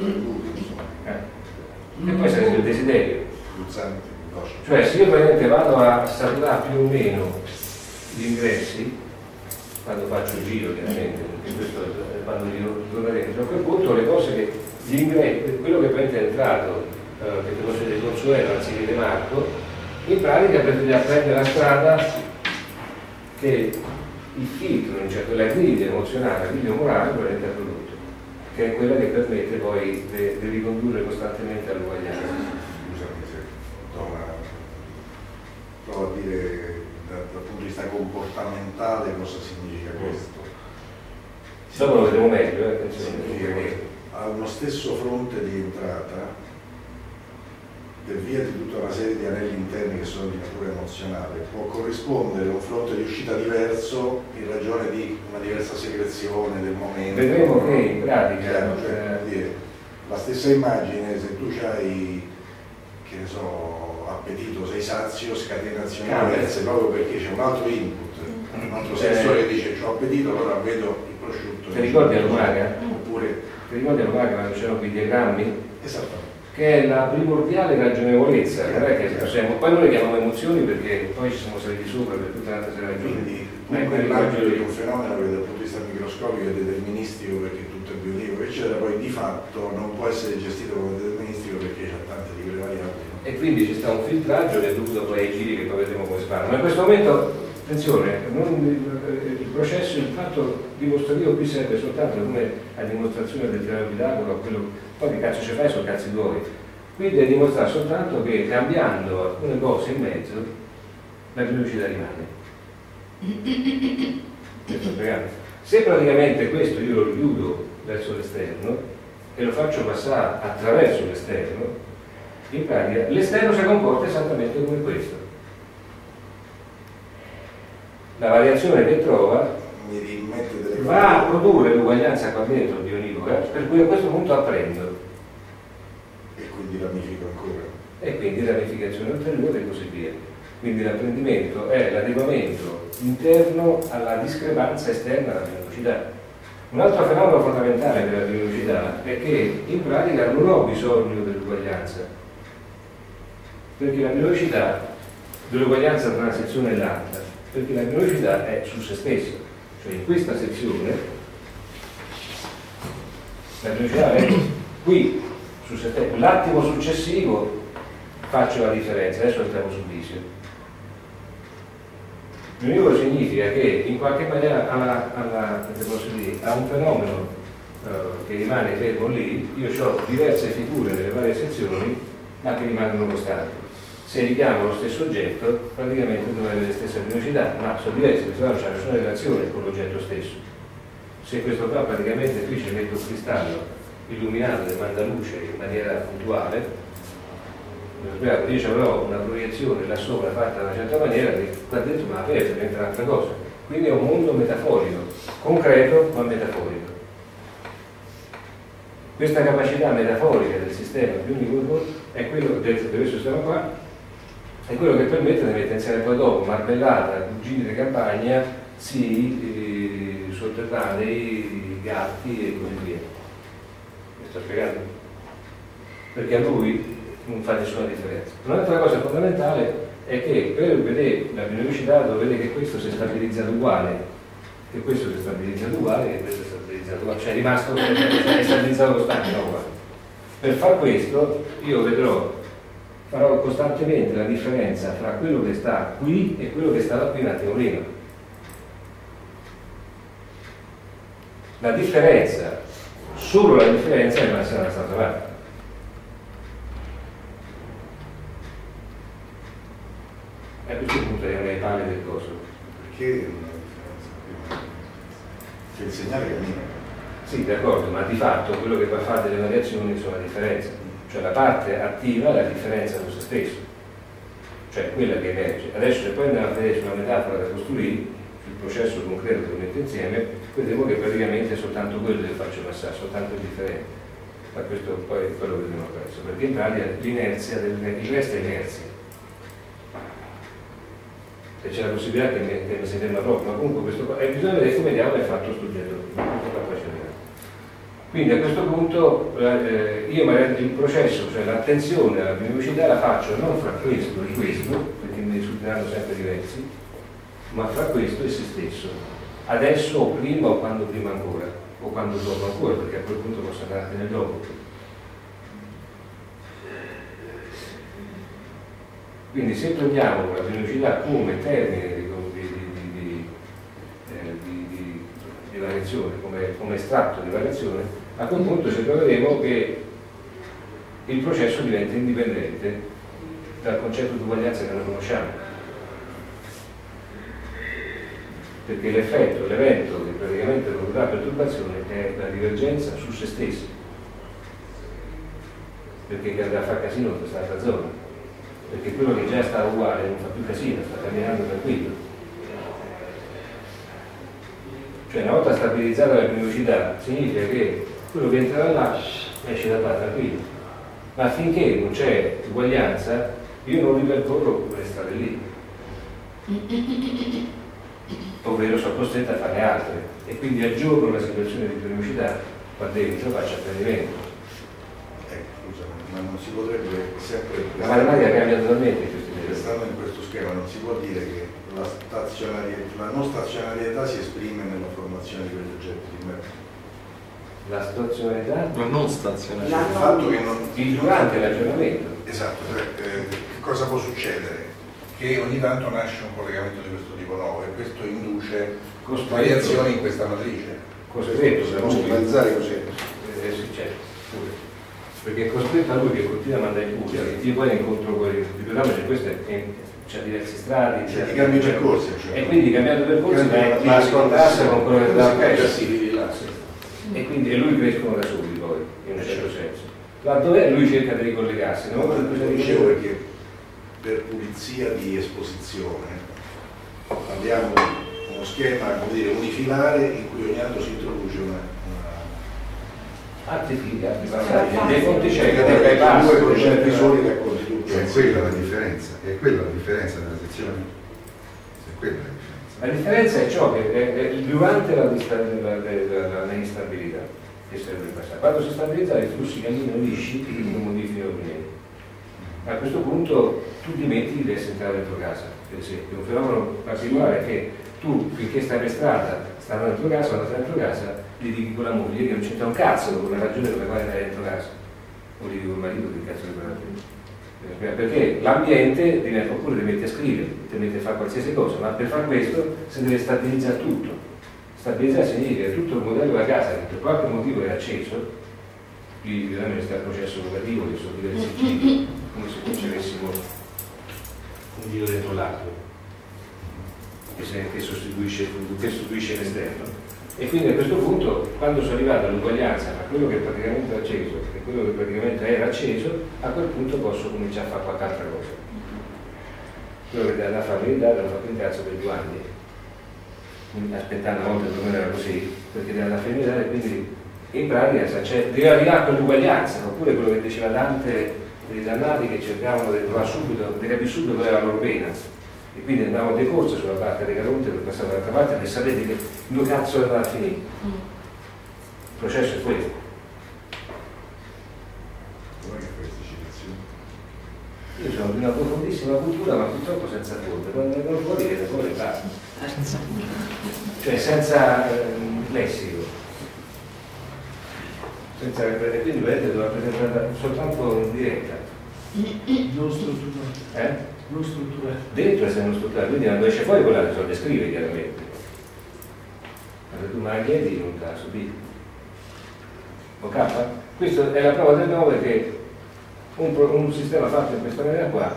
eh. E poi sarebbe il desiderio, cioè se io praticamente vado a saturare più o meno gli ingressi quando faccio il giro, chiaramente, perché questo è quando io torneremo, a quel punto le cose che gli ingressi, quello che praticamente è entrato, eh, che conosce del Consuelo anziché De Marco, in pratica prende la strada che il filtro, cioè quella griglia emozionale, la griglia morale, veramente ha prodotto, che è quella che permette poi di ricondurre costantemente all'uguaglianza. Scusami se provo a dire dal, dal punto di vista comportamentale cosa significa questo. Dopo lo vedremo meglio, eh, significa che a uno stesso fronte di entrata, per via di tutta una serie di anelli interni che sono di natura emozionale, può corrispondere a un fronte di uscita diverso in ragione di una diversa secrezione del momento. Vedremo che in pratica Chiaro, cioè, eh... dire, la stessa immagine, se tu hai, che ne so, appetito, sei sazio, scatenazioni diverse proprio perché c'è un altro input, un altro sensore che dice ho appetito, allora vedo il prosciutto. Ti ricordi a Lumaga? Oppure ti ricordi a Lumaga quando c'erano quei diagrammi? Esattamente. Che è la primordiale ragionevolezza, non è che siamo, poi noi le chiamiamo emozioni perché poi ci siamo saliti sopra per tutta un'altra serie di ragioni. Quindi nell'ambito di un fenomeno che dal punto di vista microscopico è deterministico perché tutto è biologico, eccetera, poi di fatto non può essere gestito come deterministico perché c'è tante di quelle variabili. E quindi ci sta un filtraggio che è dovuto poi ai giri che poi vedremo come si fanno. Ma in questo momento, attenzione, non, il processo, il fatto dimostrativo qui serve soltanto come a dimostrazione del teorema di Pitagora, quello poi che cazzo ci fai sono cazzi tuoi. Qui devi dimostrare soltanto che cambiando alcune cose in mezzo la velocità rimane. Se praticamente questo io lo richiudo verso l'esterno e lo faccio passare attraverso l'esterno, in pratica l'esterno si comporta esattamente come questo. La variazione che trova Mi rimette delle va a produrre l'uguaglianza qua dentro di univoca, per cui a questo punto apprendo. E quindi ramifico ancora. E quindi ramificazione ulteriore e così via. Quindi l'apprendimento è l'adeguamento interno alla discrepanza esterna alla velocità. Un altro fenomeno fondamentale della velocità è che in pratica non ho bisogno dell'uguaglianza, perché la velocità dell'uguaglianza tra una sezione e l'altra, perché la velocità è su se stessa, cioè in questa sezione la velocità è qui su se stessa, l'attimo successivo faccio la differenza, adesso entriamo sul visio. L'univoco significa che in qualche maniera alla, alla, posso dire, a un fenomeno uh, che rimane fermo lì, io ho diverse figure nelle varie sezioni ma che rimangono costanti. Se richiamo lo stesso oggetto praticamente devono avere le stesse velocità, ma sono diverse perché non c'è nessuna relazione con l'oggetto stesso. Se questo qua praticamente qui ci metto un cristallo illuminato che manda luce in maniera puntuale, io avrò una proiezione là sopra fatta in una certa maniera che qua dentro mi apre diventa un'altra cosa. Quindi è un mondo metaforico, concreto ma metaforico. Questa capacità metaforica del sistema più univoco è quello del, di questo sistema qua, è quello che permette di mettere insieme poi dopo marmellata, cugini di campagna, sì, eh, sotterranei, gatti e così via. Mi sto spiegando? Perché a lui non fa nessuna differenza. Un'altra cosa fondamentale è che per vedere la velocità dove vede che questo si è stabilizzato uguale, che questo si è stabilizzato uguale, che questo si è stabilizzato uguale, cioè è rimasto è stabilizzato costante, no uguale. Per far questo io vedrò, farò costantemente la differenza tra quello che sta qui e quello che stava qui un attimo prima. La differenza, solo la differenza è rimasta da un'altra parte. A questo punto è una pale del coso. Perché c'è il segnale che cammina. Sì, d'accordo, ma di fatto quello che va a fare delle variazioni sono la differenza. Cioè la parte attiva è la differenza su se stesso. Cioè quella che emerge. Adesso se poi andiamo a vedere sulla metafora da costruire, sul processo concreto che mette insieme, vedremo che praticamente è soltanto quello che faccio passare, soltanto il differente. Ma questo poi è quello che vedremo presto, perché in pratica l'inerzia, il resto è inerzia. se c'è la possibilità che mi, che mi si ferma proprio, ma comunque questo e bisogna vedere come diavolo è fatto sto oggetto. Quindi a questo punto eh, io magari il processo, cioè l'attenzione alla primivocità la faccio non fra questo e questo, perché mi risulteranno sempre diversi, ma fra questo e se stesso. Adesso o prima o quando prima ancora, o quando dopo ancora, perché a quel punto posso andare nel dopo. Quindi se prendiamo la primivocità come termine di, di, di, di, eh, di, di, di variazione, come, come estratto di variazione, a quel punto ci troveremo che il processo diventa indipendente dal concetto di uguaglianza che noi conosciamo. Perché l'effetto, l'evento che praticamente produrrà perturbazione è la divergenza su se stessi. Perché che andrà a fare casino in quest'altra zona. Perché quello che già sta uguale non fa più casino, sta camminando tranquillo. Cioè una volta stabilizzata la primivocità significa che quello che entra là esce da qua tranquillo. Ma finché non c'è uguaglianza io non ripercorro quelle strade lì. Ovvero sono costretto a farne altre e quindi aggiorno la situazione di primivocità quando entro faccio apprendimento. Ma non si potrebbe sempre... La matematica cambia totalmente in questi periodi. Restando in questo schema non si può dire che la, la non stazionarietà si esprime nella formazione di quegli oggetti di merito. La stazionarietà? La non stazionarietà. Il fatto che non... Il durante l'aggiornamento. Esatto, cioè, eh, che cosa può succedere? Che ogni tanto nasce un collegamento di questo tipo nuovo e questo induce Costretto. variazioni in questa matrice. Cosiddetto, Possiamo generalizzare così. Eh, sì, certo, pure. Perché è costretto a lui che continua a mandare in Puglia, che io poi incontro quelli, ricordiamoci, questo è, è, c'è diversi strati, Cioè, ti cambi i percorsi, cioè. e quindi cambiando percorsi Cambiando ma scontrasse con quello che dà Cambiando peso. E quindi e lui crescono da soli poi, in un certo senso. Laddove lui cerca di ricollegarsi, no? Lo dicevo perché per pulizia di esposizione abbiamo uno schema, come dire, unifilare in cui ogni anno si introduce una altri figli, altri passaggi, dei ponticelli, dei dei bypass, due progetti soli racconti tutti. È quella la differenza, è quella la differenza della sezione. È quella la differenza. La differenza è ciò che è, è durante la, la, la, la, la instabilità che serve il passato. Quando si stabilizza i flussi camminano lisci e non modificano niente. A questo punto tu dimentichi di essere entrato dentro casa, per esempio. Un fenomeno particolare è che tu, finché stai per strada, stanno dentro casa, quando stai dentro casa, gli dici con la moglie che non c'entra un cazzo con la ragione per la quale stai dentro casa. O gli dico col marito che cazzo ne parla. Perché l'ambiente diventa, oppure ti metti a scrivere, ti metti a fare qualsiasi cosa, ma per fare questo si deve stabilizzare tutto. Stabilizzare significa che tutto il modello della casa che per qualche motivo è acceso, qui veramente sta il processo educativo che sono diversi tipi, come se concedessimo un dio dentro l'altro, che, che sostituisce, che sostituisce l'esterno. E quindi a questo punto, quando sono arrivato all'uguaglianza tra quello che praticamente è acceso e quello che praticamente era acceso, a quel punto posso cominciare a fare qualche altra cosa. Quello che dà la familiarità l'ho fatto in cazzo per due anni. Aspettando una volta più o meno era così, perché dà la familiarità e quindi in pratica cioè, deve arrivare a quell'uguaglianza, oppure quello che diceva Dante dei dannati che cercavano di trovare subito, di capire subito qual era la loro pena. E quindi andavamo di corsa sulla barca dei Caronte per passare dall'altra parte e sapete che dove cazzo è andata a finire. Il processo è questo. Io sono di una profondissima cultura ma purtroppo senza fonte, quando vengono fuori vedo fuori e basta. Cioè senza eh, lessico. Senza e quindi vedete devo presentare soltanto in diretta. Non strutturale. Eh? Non strutturale. Dentro essendo strutturato, quindi quando esce fuori quella che so descrive chiaramente. Ma se tu me la chiedi non te la subito. Ok? Questa è la prova del nove perché un, un sistema fatto in questa maniera qua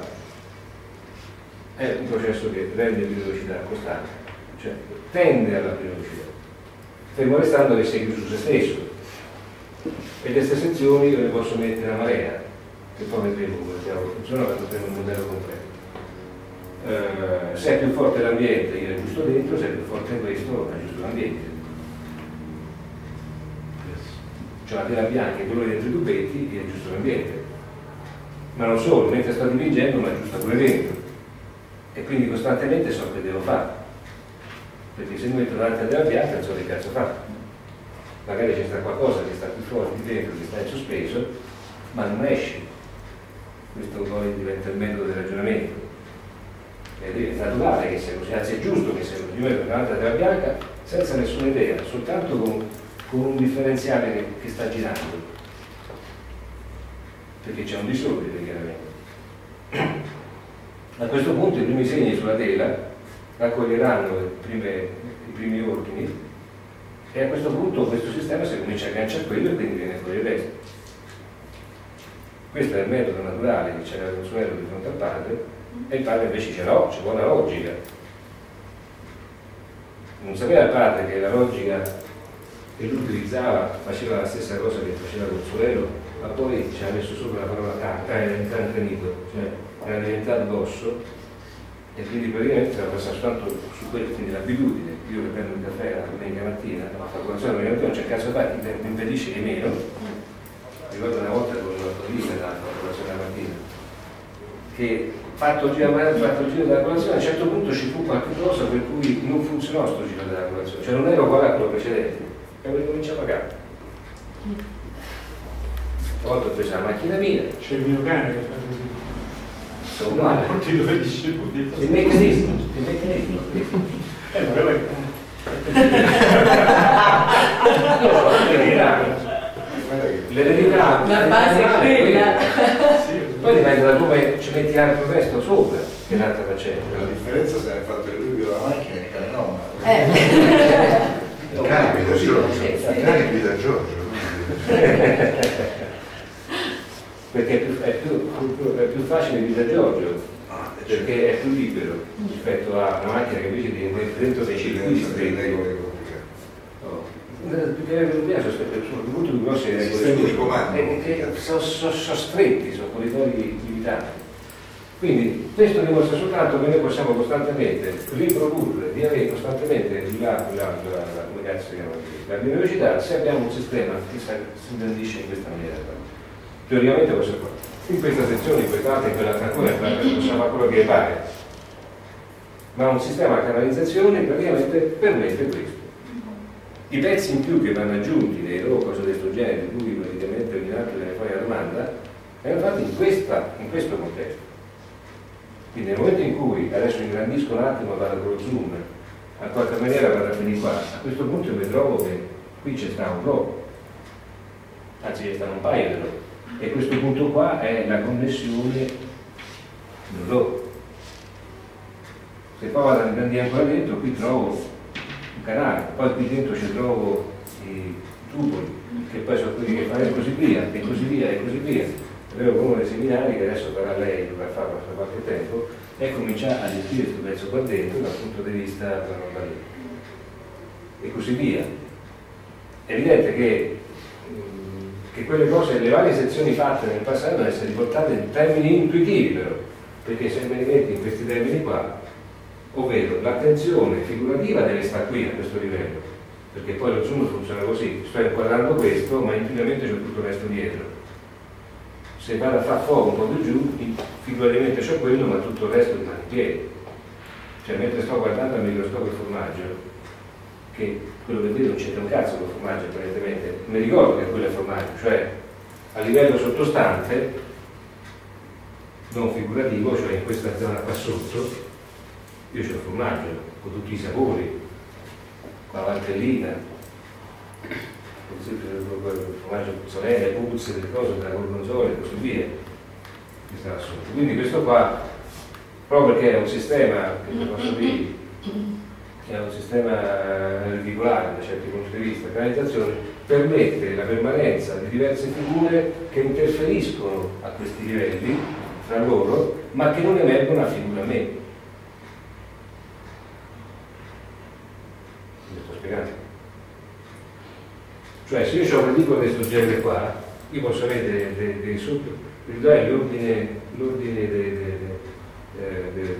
è un processo che rende più velocità costante, cioè tende alla più velocità, fermo restando che segui su se stesso. E queste sezioni io le posso mettere a marea, che poi vedremo come funziona quando avremo un modello completo. Uh, se è più forte l'ambiente io aggiusto dentro, se è più forte questo aggiusto l'ambiente. Cioè la tela bianca e quello dentro i tubetti io aggiusto l'ambiente. Ma non solo, mentre sto dipingendo mi aggiusta pure dentro. e quindi costantemente so che devo fare, perché se mi metto davanti a della bianca non so che cazzo fa, magari c'è sta qualcosa che sta più forte di dentro, che sta in sospeso, ma non esce. Questo poi diventa il metodo del ragionamento, è naturale che sia così, anzi è giusto che sia così. Io metto davanti a della bianca senza nessuna idea, soltanto con, con un differenziale che, che sta girando, perché c'è un disordine chiaramente. A questo punto i primi segni sulla tela raccoglieranno le prime, i primi ordini e a questo punto questo sistema si comincia a agganciare a quello e quindi viene fuori il resto. Questo è il metodo naturale che c'era il consuelo di fronte al padre, e il padre invece dice no, c'è buona logica. Non sapeva il padre che la logica che lui utilizzava faceva la stessa cosa che faceva Consuelo, ma poi ci ha messo sopra la parola cancrenito, cioè era diventato d'osso, e quindi praticamente era passato soltanto su quello, quindi l'abitudine. Io che prendo il caffè la domenica mattina, la colazione la domenica mattina, non c'è cazzo da fare, mi impedisce di meno. Ricordo una volta con l'ortolista la colazione la mattina, che fatto il, giro, fatto il giro della colazione, a un certo punto ci fu qualche cosa per cui non funzionò sto giro della colazione, cioè non ero uguale a quello precedente, e avevo cominciato a pagare. Una volta ho preso la macchina mia. C'è il mio cane che fa così. Sono uguale. Tutti due discepoli. Il meccanismo, il meccanismo. Eh, però è... L'eredità, la base è quella. Poi dipende da come ci metti anche il resto sopra, che è un'altra faccenda. La differenza se ne è fatto il lui la macchina e il cane no. Eh. Il cane guida Giorgio, il cane guida Giorgio. Perché è più, è più, più, è più facile guidare Giorgio, perché è più libero rispetto a una macchina che invece devi mettere dentro dei circuiti stretti. Più che avere un piace, sono molto più grossi dei sistemi di comando che sono, sono, sono stretti, sono corridoi limitati. Quindi questo dimostra soltanto che noi possiamo costantemente riprodurre, di avere costantemente di là, di là, di là, come cazzo si chiama, la biodiversità, se abbiamo un sistema che si ingrandisce in questa maniera. Teoricamente possiamo fare in questa sezione, in quest'altra, in quell'altra cosa, possiamo fare quello che pare, ma un sistema a canalizzazione praticamente permette questo. I pezzi in più che vanno aggiunti nei loro cose di questo genere, di cui praticamente ogni altro viene fuori la domanda, vengono fatti in, questa, in questo contesto. Quindi nel momento in cui, adesso ingrandisco un attimo, vado con lo zoom, a qualche maniera vado a finire qua, a questo punto mi trovo che qui c'è sta un blocco, anzi c'è sta un paio di blocchi, e questo punto qua è la connessione del blocco. Se poi vado a ingrandire ancora dentro, qui trovo canale, poi qui dentro ci trovo i tuboli che poi sono quelli che fanno e così via, e così via, e così via. Avevo uno dei seminari che adesso farà lei, dovrà farlo per qualche tempo, e comincia a gestire questo pezzo qua dentro dal punto di vista della roba lì. E così via. È evidente che, che quelle cose, le varie sezioni fatte nel passato devono essere riportate in termini intuitivi però, perché se me li metti in questi termini qua, ovvero l'attenzione figurativa deve stare qui a questo livello, perché poi lo zoom funziona così, sto inquadrando questo ma intuitivamente c'è tutto il resto dietro. Se vado a far fuoco un po' più giù, figurativamente c'è quello ma tutto il resto rimane in piedi. Cioè mentre sto guardando al microscopio il formaggio, che quello che vedo non c'entra un cazzo con il formaggio apparentemente, mi ricordo che quello è formaggio, cioè a livello sottostante, non figurativo, cioè in questa zona qua sotto, io c'ho il formaggio con tutti i sapori, con la vantellina, con il formaggio mozzarella, puzze, le cose della gorgonzola e così via. Quindi questo qua, proprio perché è un sistema, che posso dire, che è un sistema reticolare da certi punti di vista, canalizzazione, permette la permanenza di diverse figure che interferiscono a questi livelli tra loro, ma che non emergono a figura me. Cioè se io ho un articolo di questo genere qua, io posso avere dei, dei, dei sotto, l'ordine, l'ordine dei, dei, dei, dei,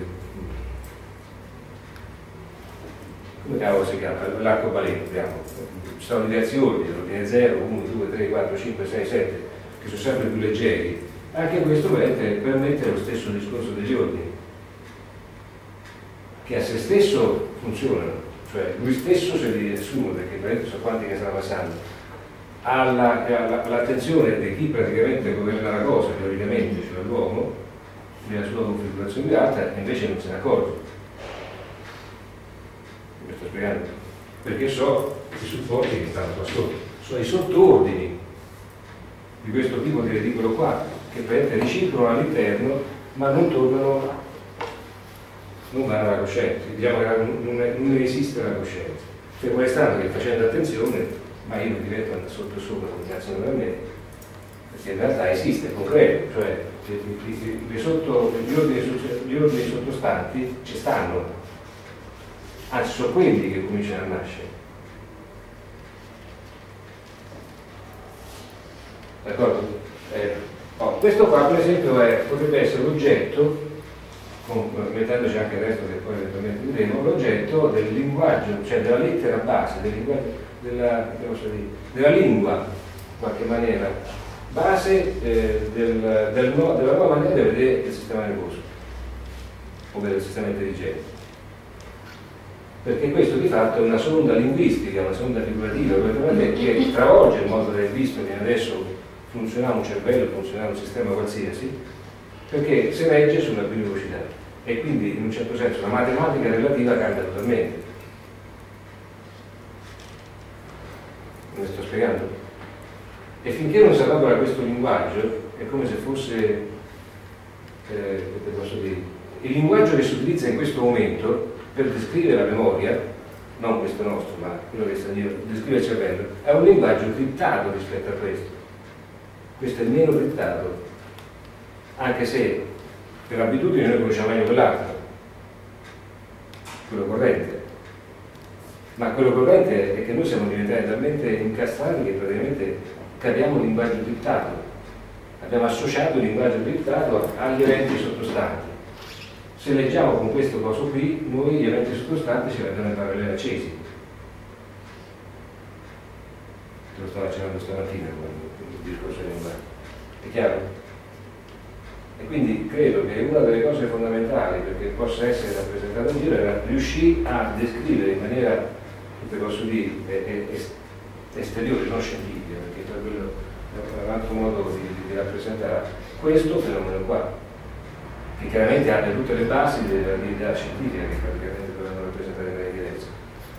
come cavolo si chiama? L'arcobaleno, abbiamo. Ci sono diversi ordini, l'ordine zero, uno, due, tre, quattro, cinque, sei, sette, che sono sempre più leggeri. Anche questo permette, permette lo stesso discorso degli ordini. che a se stesso funzionano, cioè lui stesso se li assume, perché praticamente so quanti che stanno passando, all'attenzione di chi praticamente governa la cosa, teoricamente, cioè l'uomo, nella sua configurazione più alta, e invece non se ne accorge. Mi sto spiegando? Perché so i supporti che stanno qua sotto, sono i sottoordini di questo tipo di reticolo qua, che praticamente ricircolano all'interno, ma non tornano, non vanno alla coscienza, diciamo che non, è, non esiste la coscienza. Fermo restando che facendo attenzione, ma io non divento andare sotto e sopra come cazzo per me, perché in realtà esiste, è concreto, cioè gli, sotto, gli, ordini, gli ordini sottostanti ci stanno, anzi sono quelli che cominciano a nascere. D'accordo? Eh, oh, questo qua per esempio è, potrebbe essere l'oggetto, mettendoci anche il resto che poi eventualmente vedremo, l'oggetto del linguaggio, cioè della lettera base, del linguaggio, della, dire, della lingua, in qualche maniera, base eh, del, del no, della nuova maniera di vedere il sistema nervoso o del sistema intelligente. Perché questo di fatto è una sonda linguistica, una sonda figurativa che travolge il modo di aver visto che adesso funzionava un cervello, funzionava un sistema qualsiasi, perché si regge sulla biologicità e quindi in un certo senso la matematica relativa cambia totalmente. Mi sto spiegando? E finché non si elabora questo linguaggio è come se fosse eh, che posso dire, il linguaggio che si utilizza in questo momento per descrivere la memoria, non questo nostro, ma quello che sta dietro, descrive il cervello, è un linguaggio criptato rispetto a questo. Questo è il meno criptato, anche se per abitudine noi conosciamo meglio quell'altro, quello corrente. Ma quello corrente è che noi siamo diventati talmente incastrati che praticamente capiamo il linguaggio criptato. Abbiamo associato il linguaggio criptato agli eventi sottostanti. Se leggiamo con questo coso qui, noi gli eventi sottostanti ce li abbiamo in parallelo accesi. Te lo stavo accennando stamattina quando il discorso del linguaggio. È chiaro? E quindi credo che una delle cose fondamentali perché possa essere rappresentato in giro era riuscire a descrivere in maniera, che posso dire, esteriore, non scientifica, perché per quello è un altro modo di, di rappresentare questo fenomeno qua, che chiaramente ha tutte le basi dell'abilità scientifica che praticamente dovevano rappresentare in maniera diversa.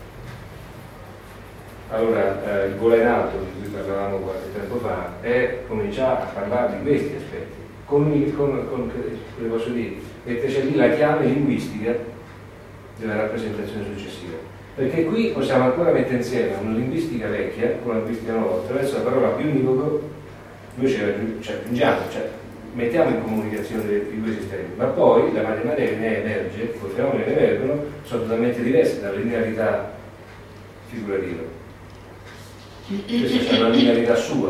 Allora, eh, il volo in alto di cui parlavamo qualche tempo fa è cominciare a parlare di questi aspetti, con, con, con come posso dire, perché c'è lì la chiave linguistica della rappresentazione successiva. Perché qui possiamo ancora mettere insieme una linguistica vecchia con una linguistica nuova, attraverso la parola bionivoco noi ci aggiungiamo, cioè mettiamo in comunicazione i due sistemi, ma poi la matematica che ne emerge, i fenomeni che ne emergono, sono totalmente diversi dalla linearità figurativa. Questa è una linearità sua.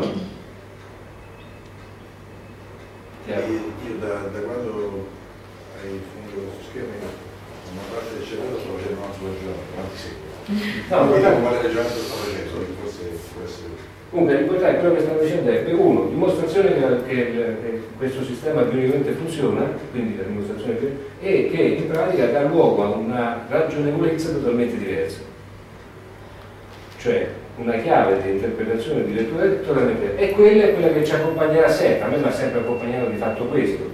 Io, io da, da quando hai finito questo schema, una parte del cervello sto facendo un altro ragionamento, quanti secoli. No, non ma quale ragionamento sto facendo, forse può essere. Comunque l'importante, quello che stavo dicendo è per uno, dimostrazione che, che, che questo sistema bionicamente funziona, quindi la dimostrazione che, e che in pratica dà luogo a una ragionevolezza totalmente diversa. Cioè una chiave di interpretazione di lettura totalmente diversa. E quella è quella che ci accompagnerà sempre, a me mi ha sempre accompagnato di fatto questo.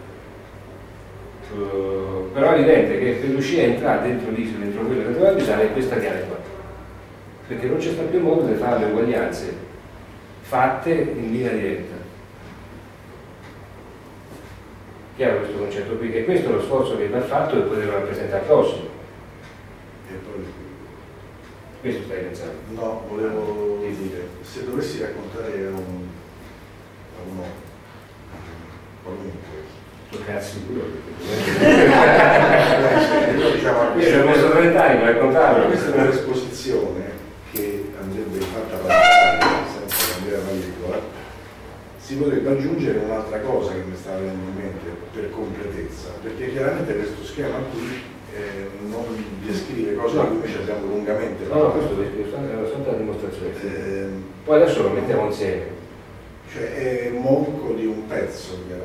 Uh, però è evidente che per riuscire a entrare dentro l'I S O, dentro quello che doveva usare è questa chiave qua. Perché non c'è stato più modo di fare le uguaglianze fatte in linea diretta. Chiaro questo concetto qui? E questo è lo sforzo che va fatto per poterlo rappresentare al prossimo. E poi, questo stai pensando? no, volevo dire, se dovessi raccontare a un a uno qualunque Tu cazzo sicuro? io diciamo Io ci ho messo trenta anni per raccontarlo. questa è un'esposizione che andrebbe fatta parlare senza cambiare la virgola. Si potrebbe aggiungere un'altra cosa che mi sta venendo in mente per completezza, perché chiaramente questo schema qui eh, non descrive cose di cui ci abbiamo lungamente No, no, parlato. questo è una santa dimostrazione. Eh, Poi adesso lo mettiamo insieme. cioè è monco di un pezzo chiaramente,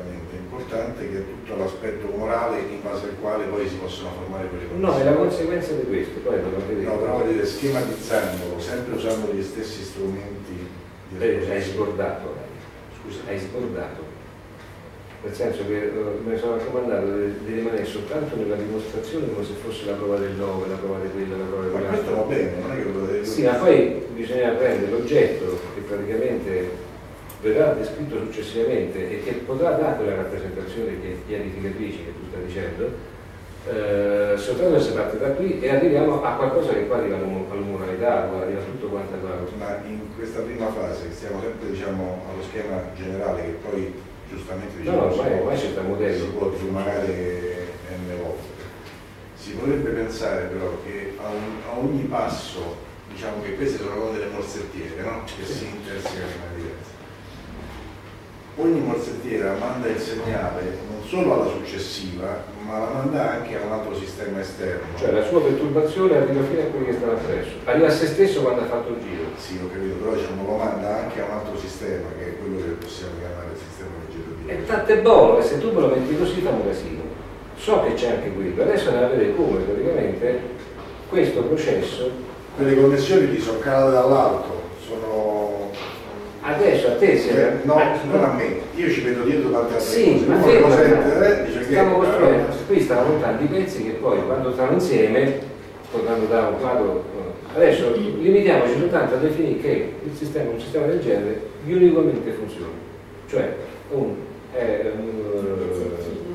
importante, che è tutto l'aspetto morale in base al quale poi si possono formare quelle No, condizioni. è la conseguenza di questo, poi devo vedere. No, però voglio dire, schematizzandolo, sempre usando gli stessi strumenti di Eh, hai scordato, Scusa. hai scordato. Nel senso che uh, mi sono raccomandato di, di rimanere soltanto nella dimostrazione come se fosse la prova del nove, la prova di quella, la prova di Ma questo va quell'altro. bene, non è che lo devo Sì, ma poi bisogna prendere l'oggetto che praticamente verrà descritto successivamente e che potrà dare quella rappresentazione che è edificatrice che tu stai dicendo, eh, soltanto se parte da qui e arriviamo a qualcosa che poi arriva all'umoralità, arriva tutto quanto a... Ma in questa prima fase stiamo sempre diciamo, allo schema generale che poi giustamente No, diciamo, no, si, ormai, può, ormai c'è il modello. si può rimanere n volte. Si potrebbe pensare però che a, un, a ogni passo, diciamo che queste sono come delle morsettiere, no? Che si intersecano in maniera diversa. Ogni morsettiera manda il segnale non solo alla successiva, ma la manda anche a un altro sistema esterno. Cioè la sua perturbazione arriva fino a quelli che stanno appresso, arriva a se stesso quando ha fatto il giro. Sì, ho capito, però diciamo, lo manda anche a un altro sistema, che è quello che possiamo chiamare il sistema vegetativo. E tanto è buono, e se tu me lo metti così fa un casino. So che c'è anche quello, adesso andiamo a vedere come praticamente questo processo. Quelle connessioni di soccate dall'alto sono... Adesso a te se... Eh, no, non a me, io ci vedo dietro tante altre Sì, cose. ma Uno fermo, lo sente, eh, dice che... stiamo costruendo, qui stanno montando i pezzi che poi quando stanno insieme potranno dare un quadro. Adesso limitiamoci soltanto a definire che il sistema, un sistema del genere uniformemente funziona, cioè un, è, un,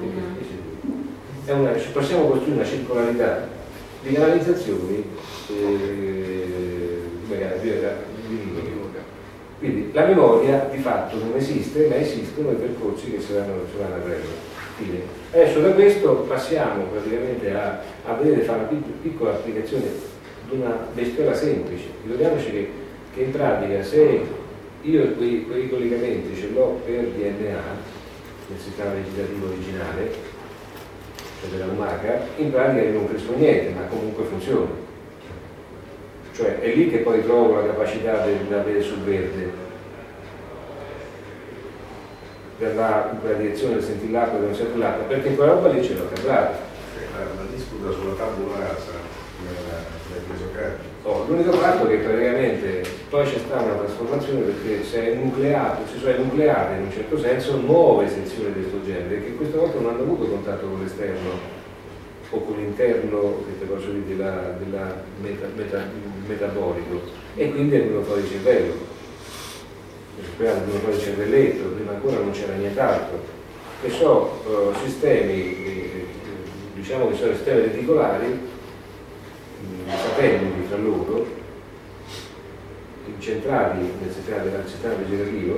è una, possiamo costruire una circolarità di canalizzazioni eh, di quindi la memoria di fatto non esiste, ma esistono i percorsi che si vanno, si vanno a prendere. Adesso da questo passiamo praticamente a, a vedere fare una piccola applicazione di una bestiola semplice. Ricordiamoci che, che in pratica se io quei, quei collegamenti ce l'ho per D N A nel sistema vegetativo originale, cioè della lumaca, in pratica io non cresco niente, ma comunque funziona. Cioè è lì che poi trovo la capacità di avere sul verde, verrà in quella direzione, senti l'acqua, non senti l'acqua, perché quella roba lì ce l'ho cambiata. La, la disputa sulla tabula rasa l'hai preso carico. Oh, l'unico fatto è che praticamente poi c'è stata una trasformazione perché se è nucleato, cioè nucleare in un certo senso, nuove sezioni di questo genere che questa volta non hanno avuto contatto con l'esterno o con l'interno, che te posso dire, della, della meta, meta, metabolico, e quindi è venuto fuori il cervello. Prima è venuto fuori il cervelletto, prima ancora non c'era nient'altro. Che sono uh, sistemi, eh, diciamo che sono sistemi reticolari, satelliti tra loro, incentrati nel sistema, nel sistema vegetativo,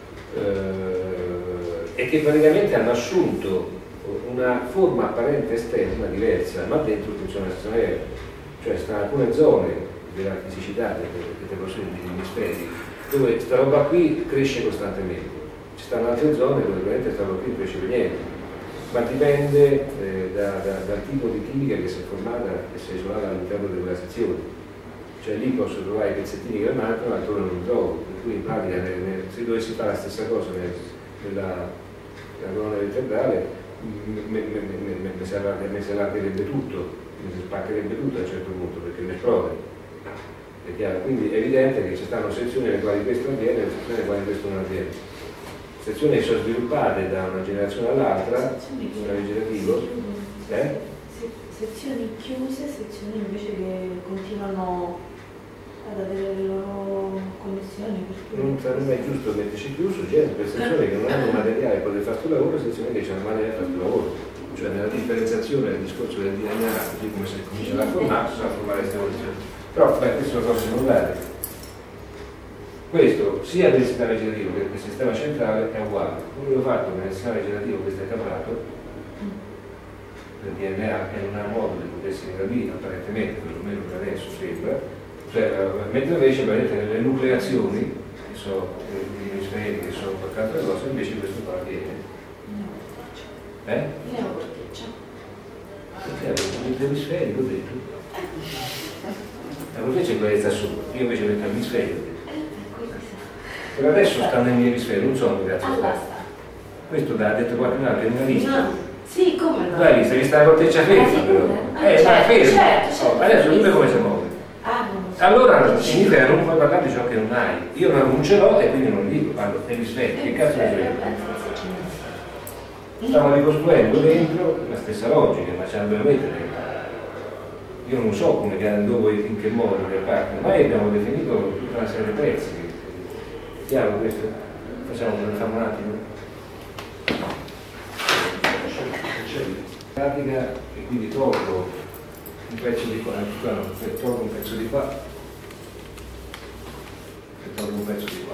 eh, e che praticamente hanno assunto una forma apparente esterna diversa, ma dentro funziona la stessa maniera. Cioè stanno alcune zone della fisicità che posso dire degli emisferi dove questa roba qui cresce costantemente, ci stanno altre zone dove veramente questa roba qui non cresce per niente, ma dipende eh, da, da, dal tipo di chimica che si è formata e si è isolata all'interno di quella sezione. Cioè lì posso trovare i pezzettini che mancano, altrove non li trovo, per cui in pratica se dovessi fare la stessa cosa nella, nella colonna vertebrale mi si allargherebbe tutto, mi si spaccherebbe tutto a un certo punto perché mi esplode. È chiaro? Quindi è evidente che ci stanno sezioni nelle quali questo avviene e sezioni nelle quali questo non avviene. Sezioni che sono sviluppate da una generazione all'altra, sistema vegetativo. Eh? Sezioni chiuse, sezioni invece che continuano ad avere le loro connessioni. Non sarebbe mai giusto metterci chiuso, gente per sezioni che non hanno materiale per poter fare questo lavoro e sezioni che hanno materiale per fare questo lavoro. Cioè nella differenziazione del discorso del D N A, così come si comincia a formare, si va a formare queste condizioni. Però beh, queste sono cose secondari. Questo sia del sistema vegetativo che del sistema centrale è uguale. L'unico fatto che nel sistema vegetativo questo è capato del D N A e non ha modo di potersi ingrandire, apparentemente, perlomeno per adesso sembra, cioè, mentre invece nelle nucleazioni, che sono gli emisferi che sono qualche altra cosa, invece questo qua avviene. Eh? Neocorteccia. Perché gli emisferi, l'ho detto. La corteccia è quella che sta sopra, io invece metto l'emisfero. Per adesso stanno nei miei emisferi, non sono grazie a te. Questo da detto qualcun altro in una lista. No. Sì, come no? Tu l'hai vista, hai visto la corteccia ferma però. Ah, Eh, certo, ma ferma. certo, certo. Oh, adesso dimmi come si muove. Ah, non lo so. Allora significa che non puoi parlare di ciò che non hai. Io non ce l'ho e quindi non lo dico, parlo e mi sveglio. Che cazzo ne so io? Stiamo ricostruendo dentro la stessa logica, ma ce la dobbiamo mettere dentro. Io non so come dove, in che modo, che parte, ormai abbiamo definito tutta una serie di pezzi. Chiaro questo? Facciamo, facciamo un attimo. Pratica e quindi tolgo un pezzo di qua, no, tolgo un pezzo di qua e tolgo un pezzo di qua.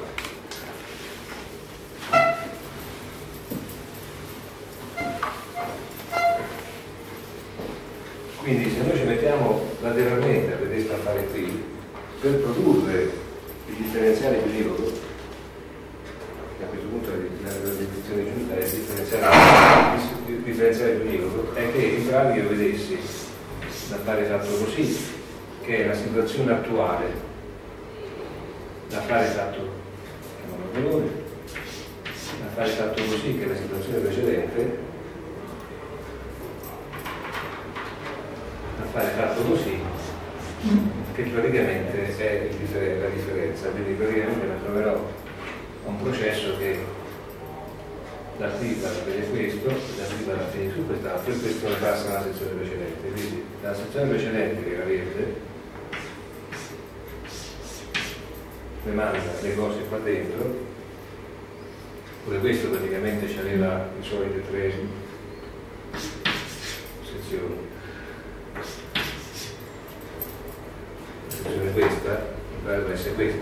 Quindi se noi ci mettiamo lateralmente a vedere stampare qui, per produrre il differenziale bionivoco, che a questo punto la, la, la definizione giusta è il differenziale, il differenziale bionivoco, è che in pratica io vedessi l'affare fatto così, che è la situazione attuale, l'affare fatto, chiamiamolo valore, l'affare fatto così, che è la situazione precedente, fare fatto così, che praticamente è il differ la differenza, quindi praticamente la troverò a un processo che da qui va a vedere questo, da qui va a finire su quest'altro e questo ne passa alla sezione precedente. Quindi la sezione precedente, che era verde, mi manda le cose qua dentro, pure questo praticamente c'aveva i soliti tre sezioni. Questa dovrebbe essere questa.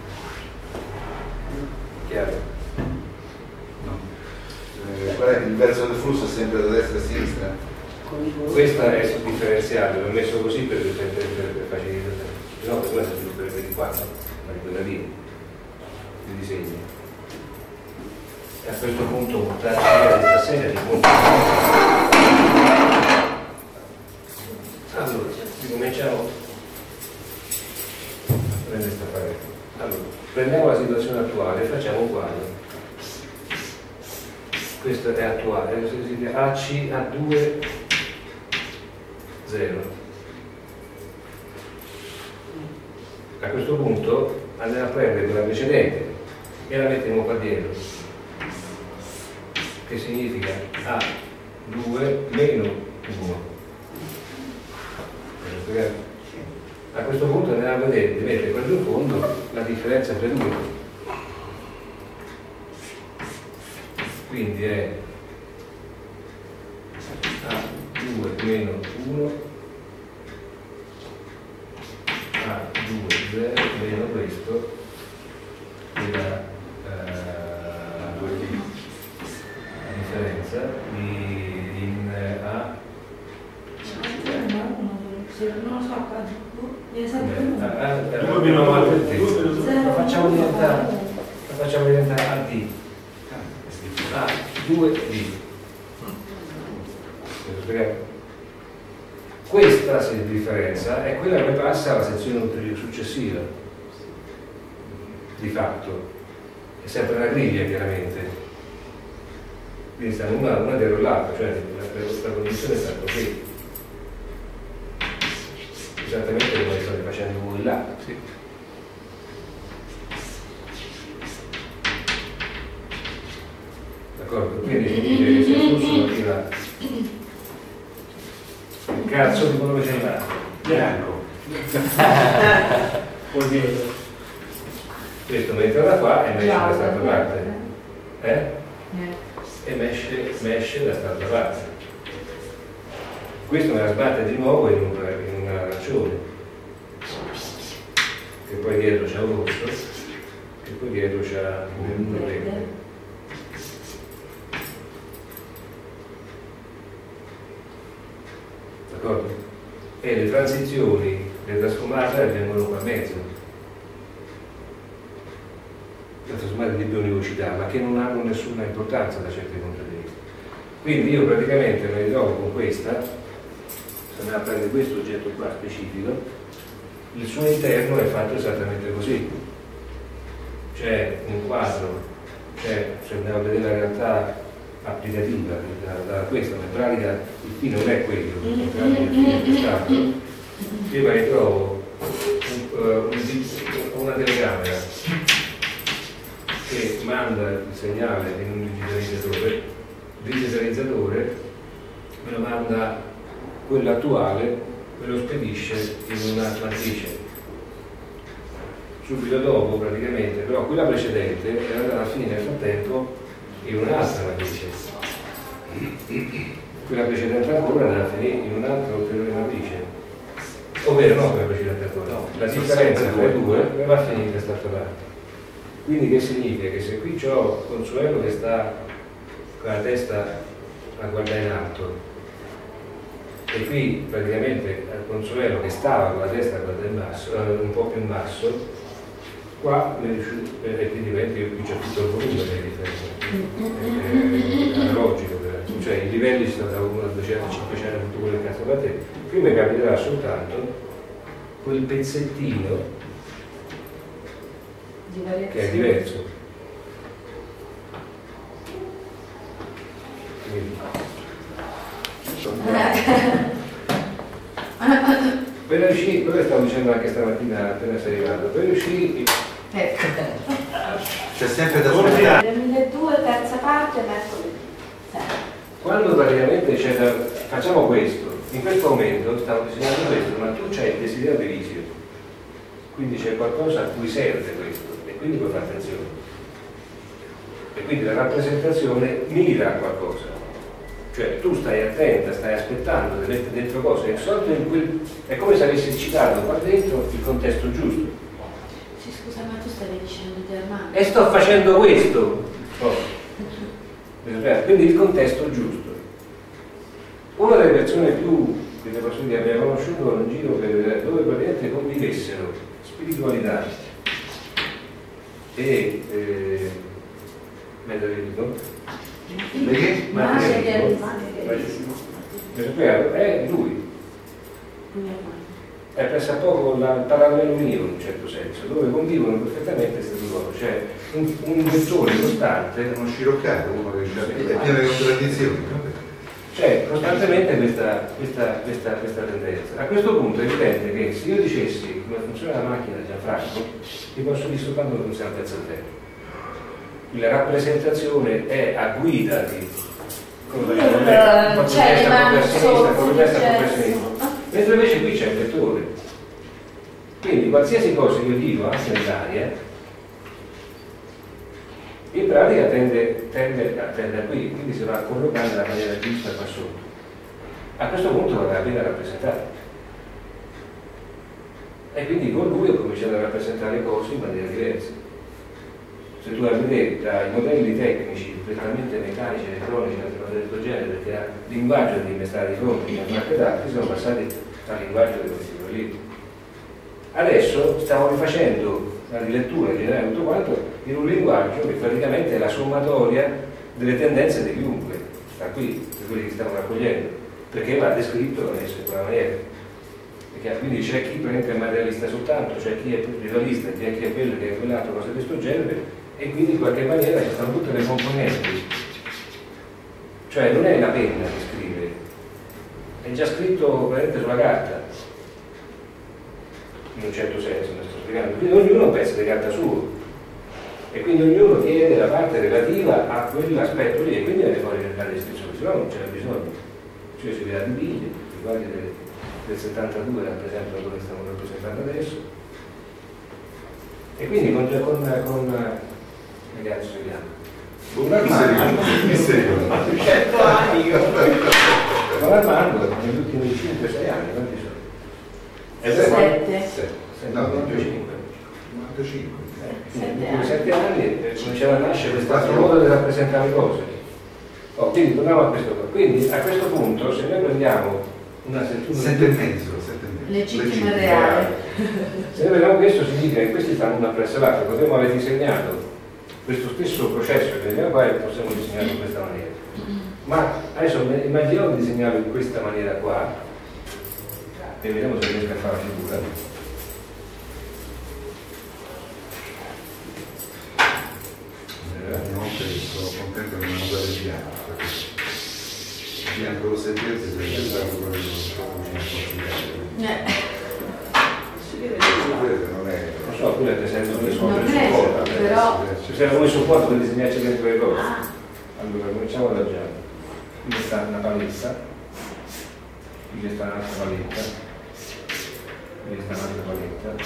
Chiaro? No. Eh, qual è il verso del flusso è sempre da destra a sinistra? Questa è il differenziale, l'ho messo così per, per, per, per facilitare, se no per questo si svilupperebbe di qua, ma di quella lì, di disegni. E a questo punto portarci via questa serie di punti. Allora, ricominciamo. Allora, prendiamo la situazione attuale e facciamo un quadro. Questo è attuale, si chiama A C A due zero. A questo punto andiamo a prendere quella precedente e la mettiamo qua dietro, che significa A due meno uno. A questo punto andiamo a vedere, vedete qua giù in fondo la differenza tra due. Quindi è A due meno uno, A due zero meno questo, e la, eh, la differenza di, in A. Non lo so, la facciamo diventare la facciamo diventare A D A due D. Questa differenza è quella che passa alla sezione ulteriore successiva, di fatto è sempre una griglia chiaramente, quindi stanno una, una dietro l'altra, cioè la, la condizione sta così, esattamente come state facendo voi là. Sì. D'accordo? Quindi si dice che se il flusso arriva il cazzo di quello che c'è rimasto bianco vuol dire questo mentre da qua e mesce da quest'altra parte, eh? e mesce, mesce da quest'altra parte. Questo me la sbatte di nuovo in un, in un arancione, che poi dietro c'è un rosso, che poi dietro c'è un verde. D'accordo? E le transizioni, le trasformate avvengono qua a mezzo. Le trasformate di bionivocità, ma che non hanno nessuna importanza da certi punti di vista. Quindi io praticamente mi ritrovo con questa, se andiamo a prendere questo oggetto qua specifico, il suo interno è fatto esattamente così. C'è un quadro, c'è, se andiamo a vedere la realtà applicativa da, da questo, ma in pratica il fine non è quello, in pratica il fine è stato, io mi ritrovo un, uh, un, una telecamera che manda il segnale in un digitalizzatore, il digitalizzatore me lo manda quello attuale, me lo spedisce in una matrice. Subito dopo praticamente, però quella precedente era andata a finire nel frattempo in un'altra matrice. Quella precedente ancora è andata a finire in un'altra ulteriore matrice. Ovvero no quella precedente ancora, no. La differenza tra i due va a finire in quest'altra parte. Quindi che significa? Che se qui ho Consuelo che sta con la testa a guardare in alto e qui praticamente Consuelo che stava con la testa a guardare in basso, eh, un po' più in basso, qua e quindi qui c'è tutto il volume delle differenze, è analogico, cioè i livelli sono da uno a duecento, cinquecento, tutto quello che cazzo da te. Qui mi capiterà soltanto quel pezzettino che è diverso. Quindi, per riuscire, quello che stavo dicendo anche stamattina appena sei arrivato, per riuscire ecco, c'è sempre da aspettare duemiladue terza parte mercoledì. Quando praticamente c'è da facciamo questo, in questo momento stavo disegnando questo, ma tu c'hai il desiderio di visio, quindi c'è qualcosa a cui serve questo e quindi puoi fare attenzione, e quindi la rappresentazione mira a qualcosa. Cioè tu stai attenta, stai aspettando di mettere dentro cose, è, in quel, è come se avessi citato qua dentro il contesto giusto. Sì, scusa, ma tu stavi dicendo di Armando? E sto facendo questo. Oh. Quindi il contesto giusto. Una delle persone più che posso dire abbiamo conosciuto in giro per, dove praticamente convivessero spiritualità e eh, materialismo. Perché? Materialismo. È lui. È pressappoco il parallelo mio in un certo senso, dove convivono perfettamente queste due cose, cioè un, un vettore costante, uno sciroccato, uno che è pieno di contraddizioni. C'è costantemente questa, questa, questa, questa tendenza. A questo punto è evidente che se io dicessi come funziona la macchina di Gianfranco, ti posso dire soltanto come funziona il pezzo del tempo. La rappresentazione è a guida di come c'è le mani mentre invece qui c'è il vettore, quindi qualsiasi cosa io dico anche nell'aria in pratica tende, tende, tende a qui, quindi si va a collocare nella maniera giusta qua sotto. A questo punto va bene rappresentato e quindi con lui ho cominciato a rappresentare le cose in maniera diversa. Se tu vai a vedere dai modelli tecnici prettamente meccanici, elettronici, altre cose del genere, perché il linguaggio di stare di fronte in altre dati sono passati al linguaggio di questi libri. Adesso stiamo rifacendo la rilettura generale tutto quanto in un linguaggio che praticamente è la sommatoria delle tendenze di chiunque, sta qui, di quelli che stiamo raccogliendo, perché va descritto adesso in quella maniera. Perché quindi c'è chi prende il materialista soltanto, c'è chi è pluralista, c'è chi è quello che è quell'altro, cose di questo genere, e quindi in qualche maniera ci stanno tutte le componenti. Cioè non è la penna che scrive, è già scritto veramente sulla carta, in un certo senso, mi sto spiegando. Quindi ognuno ha un pezzo di carta suo e quindi ognuno chiede la parte relativa a quell'aspetto lì e quindi viene fuori la descrizione, se no non ce n'è bisogno. Cioè si vede di biglie, riguardi del, del settantadue rappresenta dove stiamo rappresentando adesso, e quindi con, con, con ragazzi vediamo con Armando cento anni con Armando negli ultimi cinque sei anni quanti sono? sette no, novantacinque novantacinque in sette anni cominciava a nascere questo modo di rappresentare le cose. Oh, quindi torniamo a questo qua. Quindi a questo punto se noi prendiamo una settimana sette e mezzo legittimo e reale, se noi vediamo questo significa che questi stanno una presso l'altra, potremmo aver disegnato questo stesso processo che vediamo qua e possiamo disegnarlo in questa maniera, ma adesso immaginiamo di disegnarlo in questa maniera qua e vediamo se riesco a fare la figura. Sono contento che non usare il piano. bianco rosso e verde sarebbe stato proprio verde non è. Non so, quello è per esempio come Non supporto. è, supporto, però- ci serve come supporto per disegnarci dentro le cose. Ah. Allora, cominciamo da giallo. Qui sta una paletta, qui sta un'altra paletta, qui sta un'altra paletta.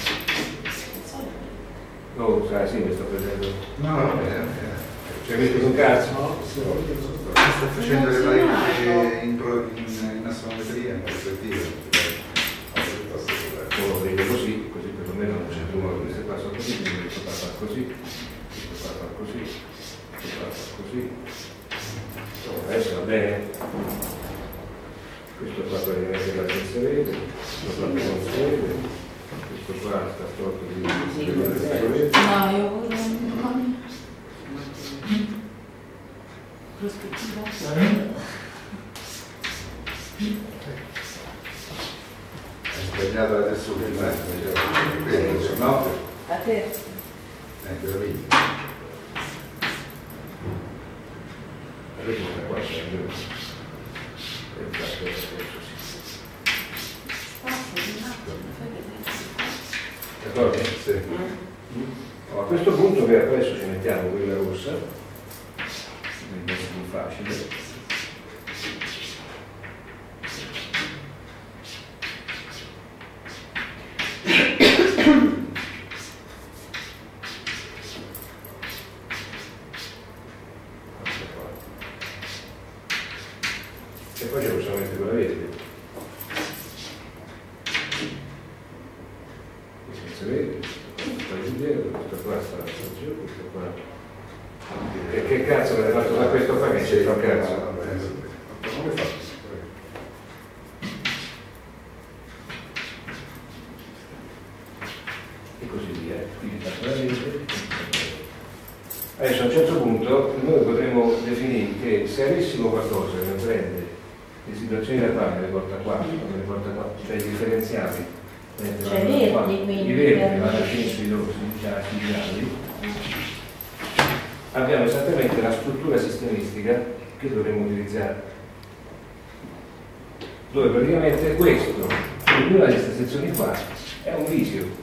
Oh, sai, sì, mi sto prendendo. No, no, no, no. Ci hai visto un cazzo? No, sì. Sto facendo le palette in, pro- in, in astrometria, in prospettiva. Uno lo vede così, così perlomeno non c'è rumore, queste qua sono così, quindi questo qua fa così, questo qua fa così, questo qua fa così. Oh, adesso va bene. Questo qua praticamente la senza vede, questo qua che non si vede, questo qua sta storto di vede. No, io voglio prospettiva. Hai sbagliato la tessuta, eh? No? A te. Eh, veramente. Adesso sta qua, c'è il mio. E il fatto è così. D'accordo? Sì. A questo punto che adesso ci mettiamo quella rossa, quindi è più facile. E poi ci possiamo mettere quella verde. Senza verde, questo qua è giù dietro, questo qua sta giù, questo qua. E che cazzo avete fatto da questo qua che c'è fa cazzo? Come fa? E così via, quindi faccio la legge. Adesso a un certo punto noi potremmo definire che se avessimo qualcosa che prende le situazioni da qua, le porta qua, le porta qua, cioè i differenziali, eh, Cioè vanno qua, verdi, quindi, i verdi per- vanno fino sui rossi, gialli, i gialli, abbiamo esattamente la struttura sistemistica che dovremmo utilizzare, dove praticamente questo, ognuna di queste sezioni qua, è un visio.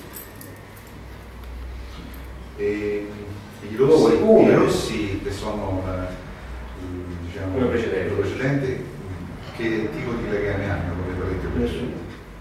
E i rossi, Uno. i rossi che sono eh, diciamo, Quello precedente. quello precedente, che tipo di legame hanno con le palette precedenti?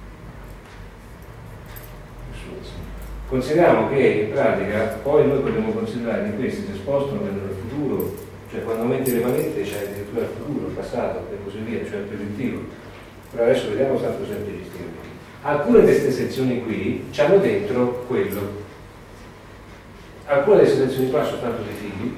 Consideriamo che in pratica poi noi potremmo considerare che questi si spostano nel futuro, cioè quando aumenti le palette c'è addirittura il futuro, il passato e così via, cioè il preventivo. Però adesso vediamo tanto semplici. Alcune di queste sezioni qui hanno dentro quello. Alcune delle sezioni qua sono tanto dei figli,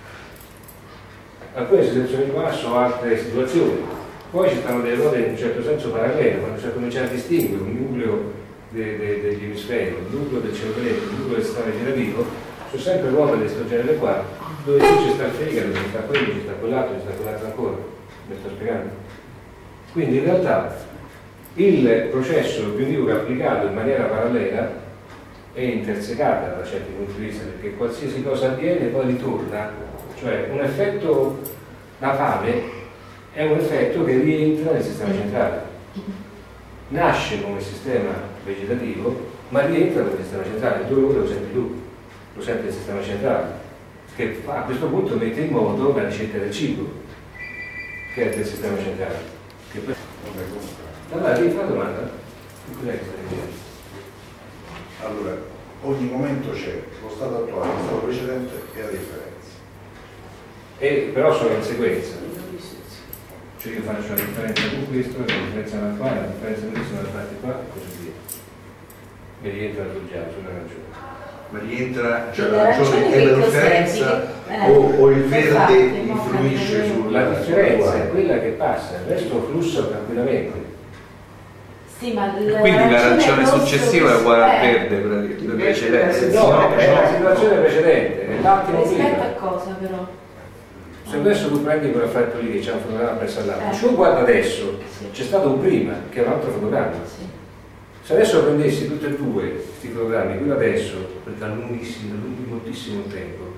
alcune sezioni qua sono altre situazioni. Poi ci stanno delle cose in un certo senso parallele, quando si comincia a distinguere un nucleo de, de, degli emisferi, un nucleo del cervello, un nucleo del sistema vegetativo, sono sempre ruote di questo genere qua, dove sì ci sta il fegato, ci sta quello, ci sta quell'altro, ci sta quell'altro ancora. Mi sto spiegando? Quindi in realtà il processo bionico applicato in maniera parallela è intersecata da certi punti di vista, perché qualsiasi cosa avviene poi ritorna, cioè un effetto da fame è un effetto che rientra nel sistema centrale, nasce come sistema vegetativo ma rientra nel sistema centrale, dove lo senti tu, lo sente il sistema centrale, che a questo punto mette in moto la ricetta del cibo che è del sistema centrale. Che poi... Allora, devi fare domanda? Cos'è che stai dicendo? Allora, ogni momento c'è lo stato attuale, lo stato precedente e la differenza. E però sono in sequenza. Cioè io faccio la differenza con questo, la differenza da qua, la differenza con questo da parte qua e così via. Mi rientra sul giallo, sulla ragione. Ma rientra, cioè La la ragione ragione è che la cos'è? differenza Eh, o, o il verde infatti, influisce mo' sulla La differenza sulla- è quella che passa, il resto flussa tranquillamente. Sì, ma Quindi l'arancione successivo è uguale al eh, verde, quella di- quello precedente. No, è la situazione precedente, è l'attimo Rispetto prima. a cosa però? Se adesso tu prendi quell'effetto lì che c'è un fotogramma presso all'altro, Eh. se tu guarda adesso, Sì. c'è stato un prima che è un altro fotogramma. Sì. Se adesso prendessi tutti e due questi fotogrammi, quello adesso, perché è lunghissimo, lungo moltissimo tempo,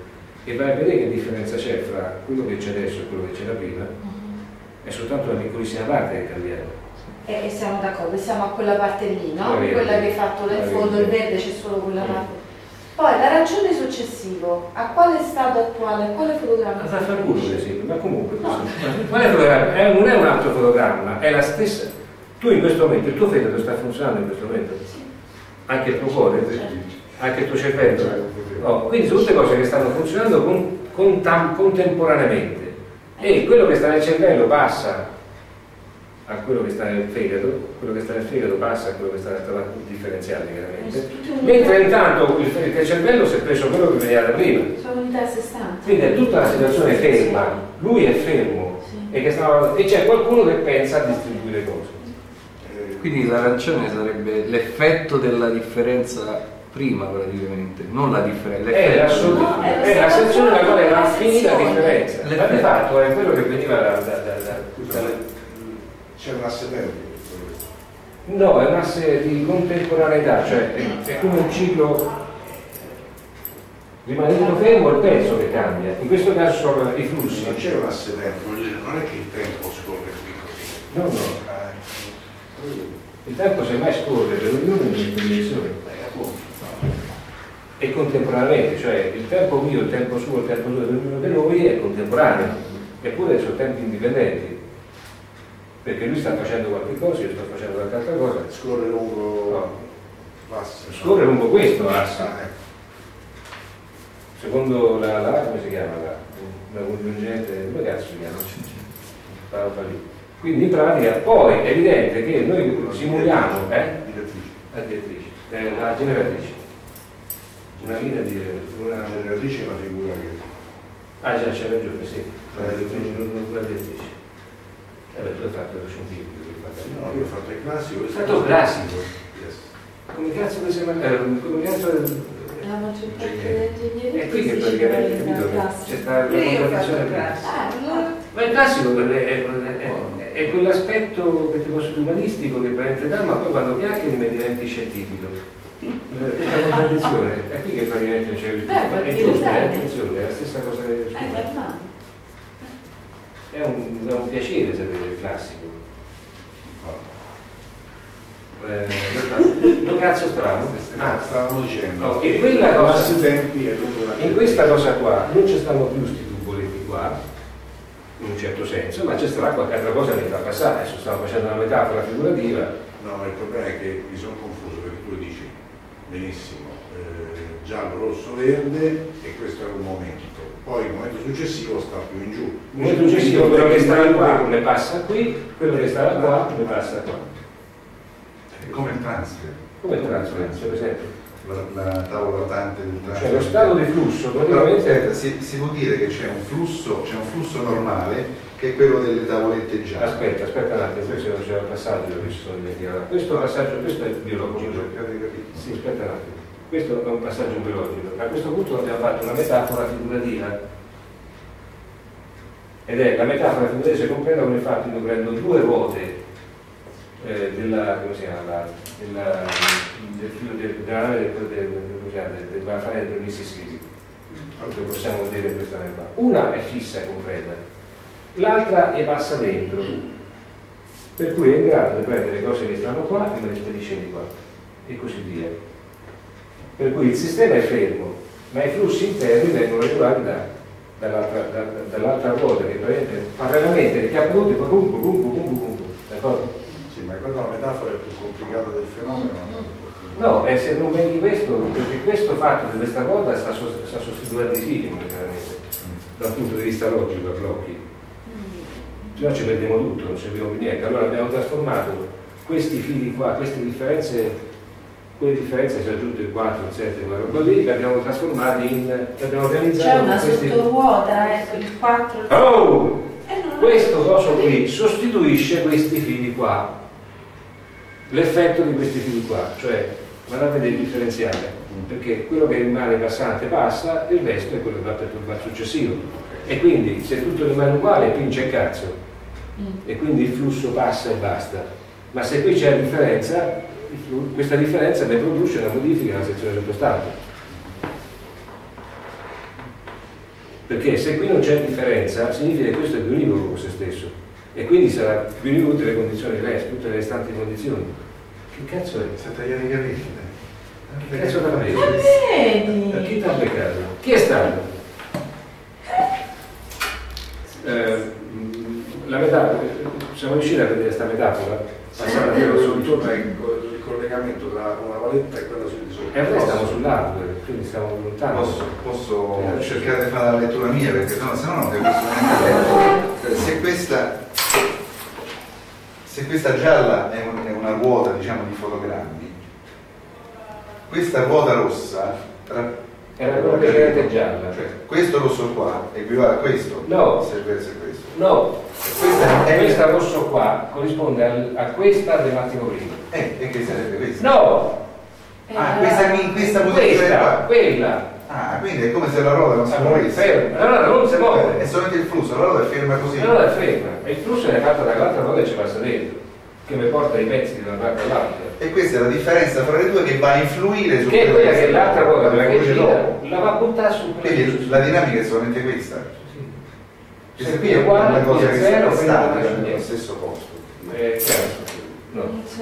e vai a vedere che differenza c'è fra quello che c'è adesso e quello che c'era prima, è soltanto una piccolissima parte che è cambiata. E siamo d'accordo, siamo a quella parte lì, no? La verde. Quella che hai fatto nel La fondo, verde. il verde c'è solo quella parte. Poi l'arancione successivo, a quale stato attuale, a quale fotogramma? Ma fa culo per esempio, ma comunque questo, qual è il fotogramma? È- non è un altro fotogramma, è la stessa. Tu in questo momento, il tuo fegato sta funzionando in questo momento? Anche il tuo cuore? Anche il tuo cervello? No, quindi sono tutte cose che stanno funzionando con, con, tam- contemporaneamente. E quello che sta nel cervello passa a quello che sta nel fegato, quello che sta nel fegato passa a quello che sta nel tabaco, differenziale chiaramente. Mentre intanto il, il cervello si è preso quello che veniva da prima. Sono unità a sé stanti. Quindi è tutta la situazione ferma, lui è fermo e, che stava, e c'è qualcuno che pensa a distribuire cose. Quindi l'arancione sarebbe l'effetto della differenza prima praticamente, non la differenza. È la, sol- No, è è la sezione nella quale va a la finire la sezione. differenza. Ma di L'effetto. fatto è quello che veniva da, da, da, da, da- C'è un asse tempo. no, è un asse di contemporaneità, cioè è, è come un ciclo. Rimane tutto fermo il pezzo che cambia. In questo caso sono i flussi. Non c'è un asse tempo, voglio dire, non è che il tempo scorre qui così. No, no. Eh, Il tempo semmai scorre per ognuno in questa dimensione. E contemporaneamente, cioè il tempo mio, il tempo suo, il tempo suo di ognuno di noi è contemporaneo, eppure sono tempi indipendenti, perché lui sta facendo qualche cosa, io sto facendo qualche altra cosa, Scorre lungo No. l'asse. scorre lungo questo asse, Ah, ecco. secondo la, la come si chiama la, la congiungente, come cazzo si chiama? Quella roba lì. Quindi in pratica poi è evidente che noi simuliamo eh? Direttrice. la direttrice, eh, la generatrice, una linea di una, La generatrice è una figura che... ah già c'è ragione, sì, La direttrice. la direttrice. Eh beh, tu hai fatto lo scientifico, No, io ho fatto il classico. hai fatto il classico. Yes. Come cazzo che sembra? Eh, come cazzo La maggior parte degli ingegneri è qui che fisici praticamente va in capito, classe. c'è stata la Io ho fatto contraddizione. il classico. Ah, allora- Ma il classico è, è, è, è quell'aspetto che ti posso dire umanistico che praticamente dà, ma poi quando chiacchieri mi diventi scientifico. Questa contraddizione è qui che praticamente c'è il Beh, è perché giusto, lo sai. è attenzione, è la stessa cosa che Eh, normale. è un, è un piacere sapere il classico. Eh, lo cazzo strano. Ah, stavamo dicendo. No, e quella cosa- L'asse tempi è lungo la In questa cosa qua non ci stanno più questi tuboletti qua, in un certo senso, ma c'è stata qualche altra cosa che mi fa passare. Adesso stavo facendo una metafora figurativa. No, ma il problema è che mi sono confuso perché tu dici benissimo eh, giallo, rosso, verde e questo è un momento. Poi il momento successivo sta più in giù. Il momento successivo quello che stava qua come passa qui, quello che stava qua come passa qua. È come il transfer, Come trasferenza, per esempio. la, la tavola rotante del transfer. Cioè lo stato di flusso Però, praticamente aspetta, si, si può dire che c'è un flusso, c'è un flusso normale che è quello delle tavolette gialle. aspetta, aspetta un attimo, questo c'era il passaggio che ci sono dimenticato. Questo passaggio, questo è biologico. Sì, aspetta un attimo. Questo è un passaggio biologico. A questo punto abbiamo fatto una metafora figurativa. Ed è la metafora figurativa si comprende come infatti io prendo due ruote eh, della, come si chiama, della, del filo del, della nave del, del, del, della fare del Mississippi. Che possiamo vedere questa nave qua. Una è fissa e concreta, l'altra e passa dentro. Per cui è in grado di prendere cose che stanno qua e me le spedisce di qua. E così via. Per cui il sistema è fermo, ma i flussi interni vengono regolati da, dall'altra, da, dall'altra ruota che praticamente parallelamente li chiappa tutti, pum pum pum pum pum pum, d'accordo? Sì, ma quella è una metafora più complicata del fenomeno. No, e se non vedi questo, perché questo fatto di questa ruota sta, sta sostituendo i fili, chiaramente, dal punto di vista logico, a blocchi. Se no ci perdiamo tutto, non ci abbiamo più niente. Allora abbiamo trasformato questi fili qua, queste differenze. Quelle differenze si è aggiunto il quattro, il sette, quella roba lì, li abbiamo trasformati in. li abbiamo organizzato. C'è una questi... sottoruota, ecco, il quattro. Oh! Eh, non Questo coso qui sostituisce questi fili qua, l'effetto di questi fili qua, cioè guardate a vedere il differenziale, perché quello che rimane passante passa, il resto è quello che va per il successivo. E quindi se tutto rimane uguale, pince il cazzo, e quindi il flusso passa e basta. Ma se qui c'è la differenza, questa differenza ne produce una modifica nella sezione sottostante. perché se qui non c'è differenza significa che questo è più univoco con se stesso e quindi sarà più univoco tutte le condizioni diverse, tutte le restanti condizioni. Che cazzo è? Si è tagliato i capelli. Che cazzo da capelli? Vedi? Chi ti ha beccato? Chi è stato? Eh, la metafora, siamo riusciti a vedere questa metafora? Passare a dire sul torno è il collegamento tra una paletta e quella sul di sopra. E noi stiamo sull'hardware, quindi stiamo lontano. Posso, posso cercare di fare la lettura mia perché sennò, sennò non capisco neanche. Se questa, se questa gialla è, un, è una ruota, diciamo, di fotogrammi, questa ruota rossa era quella precedente gialla. Cioè, questo rosso qua equivale a questo? No. Se questo è questo. No, Questa è questa rosso qua corrisponde al, a questa dell'attimo prima. Eh, e che sarebbe questa? No! Ah, questa qui in questa posizione Questa, qua. quella. Ah, quindi è come se la ruota non si Allora, muovesse. ferma. La ruota non si muove. È solamente il flusso, la ruota è ferma così. La ruota è ferma. E il flusso è fatto dall'altra ruota che ci passa dentro, che mi porta i pezzi da una parte all'altra. E questa è la differenza fra le due che va a influire su Che è quella che sta- l'altra ruota, quella che influisce gira, dopo. la va a buttare su Quindi la dinamica è solamente questa. Questa Se qui qui è è uguale, una cosa qui è che zero, sta quindi non statica c'è nello niente. stesso posto. Eh, chiaro. No.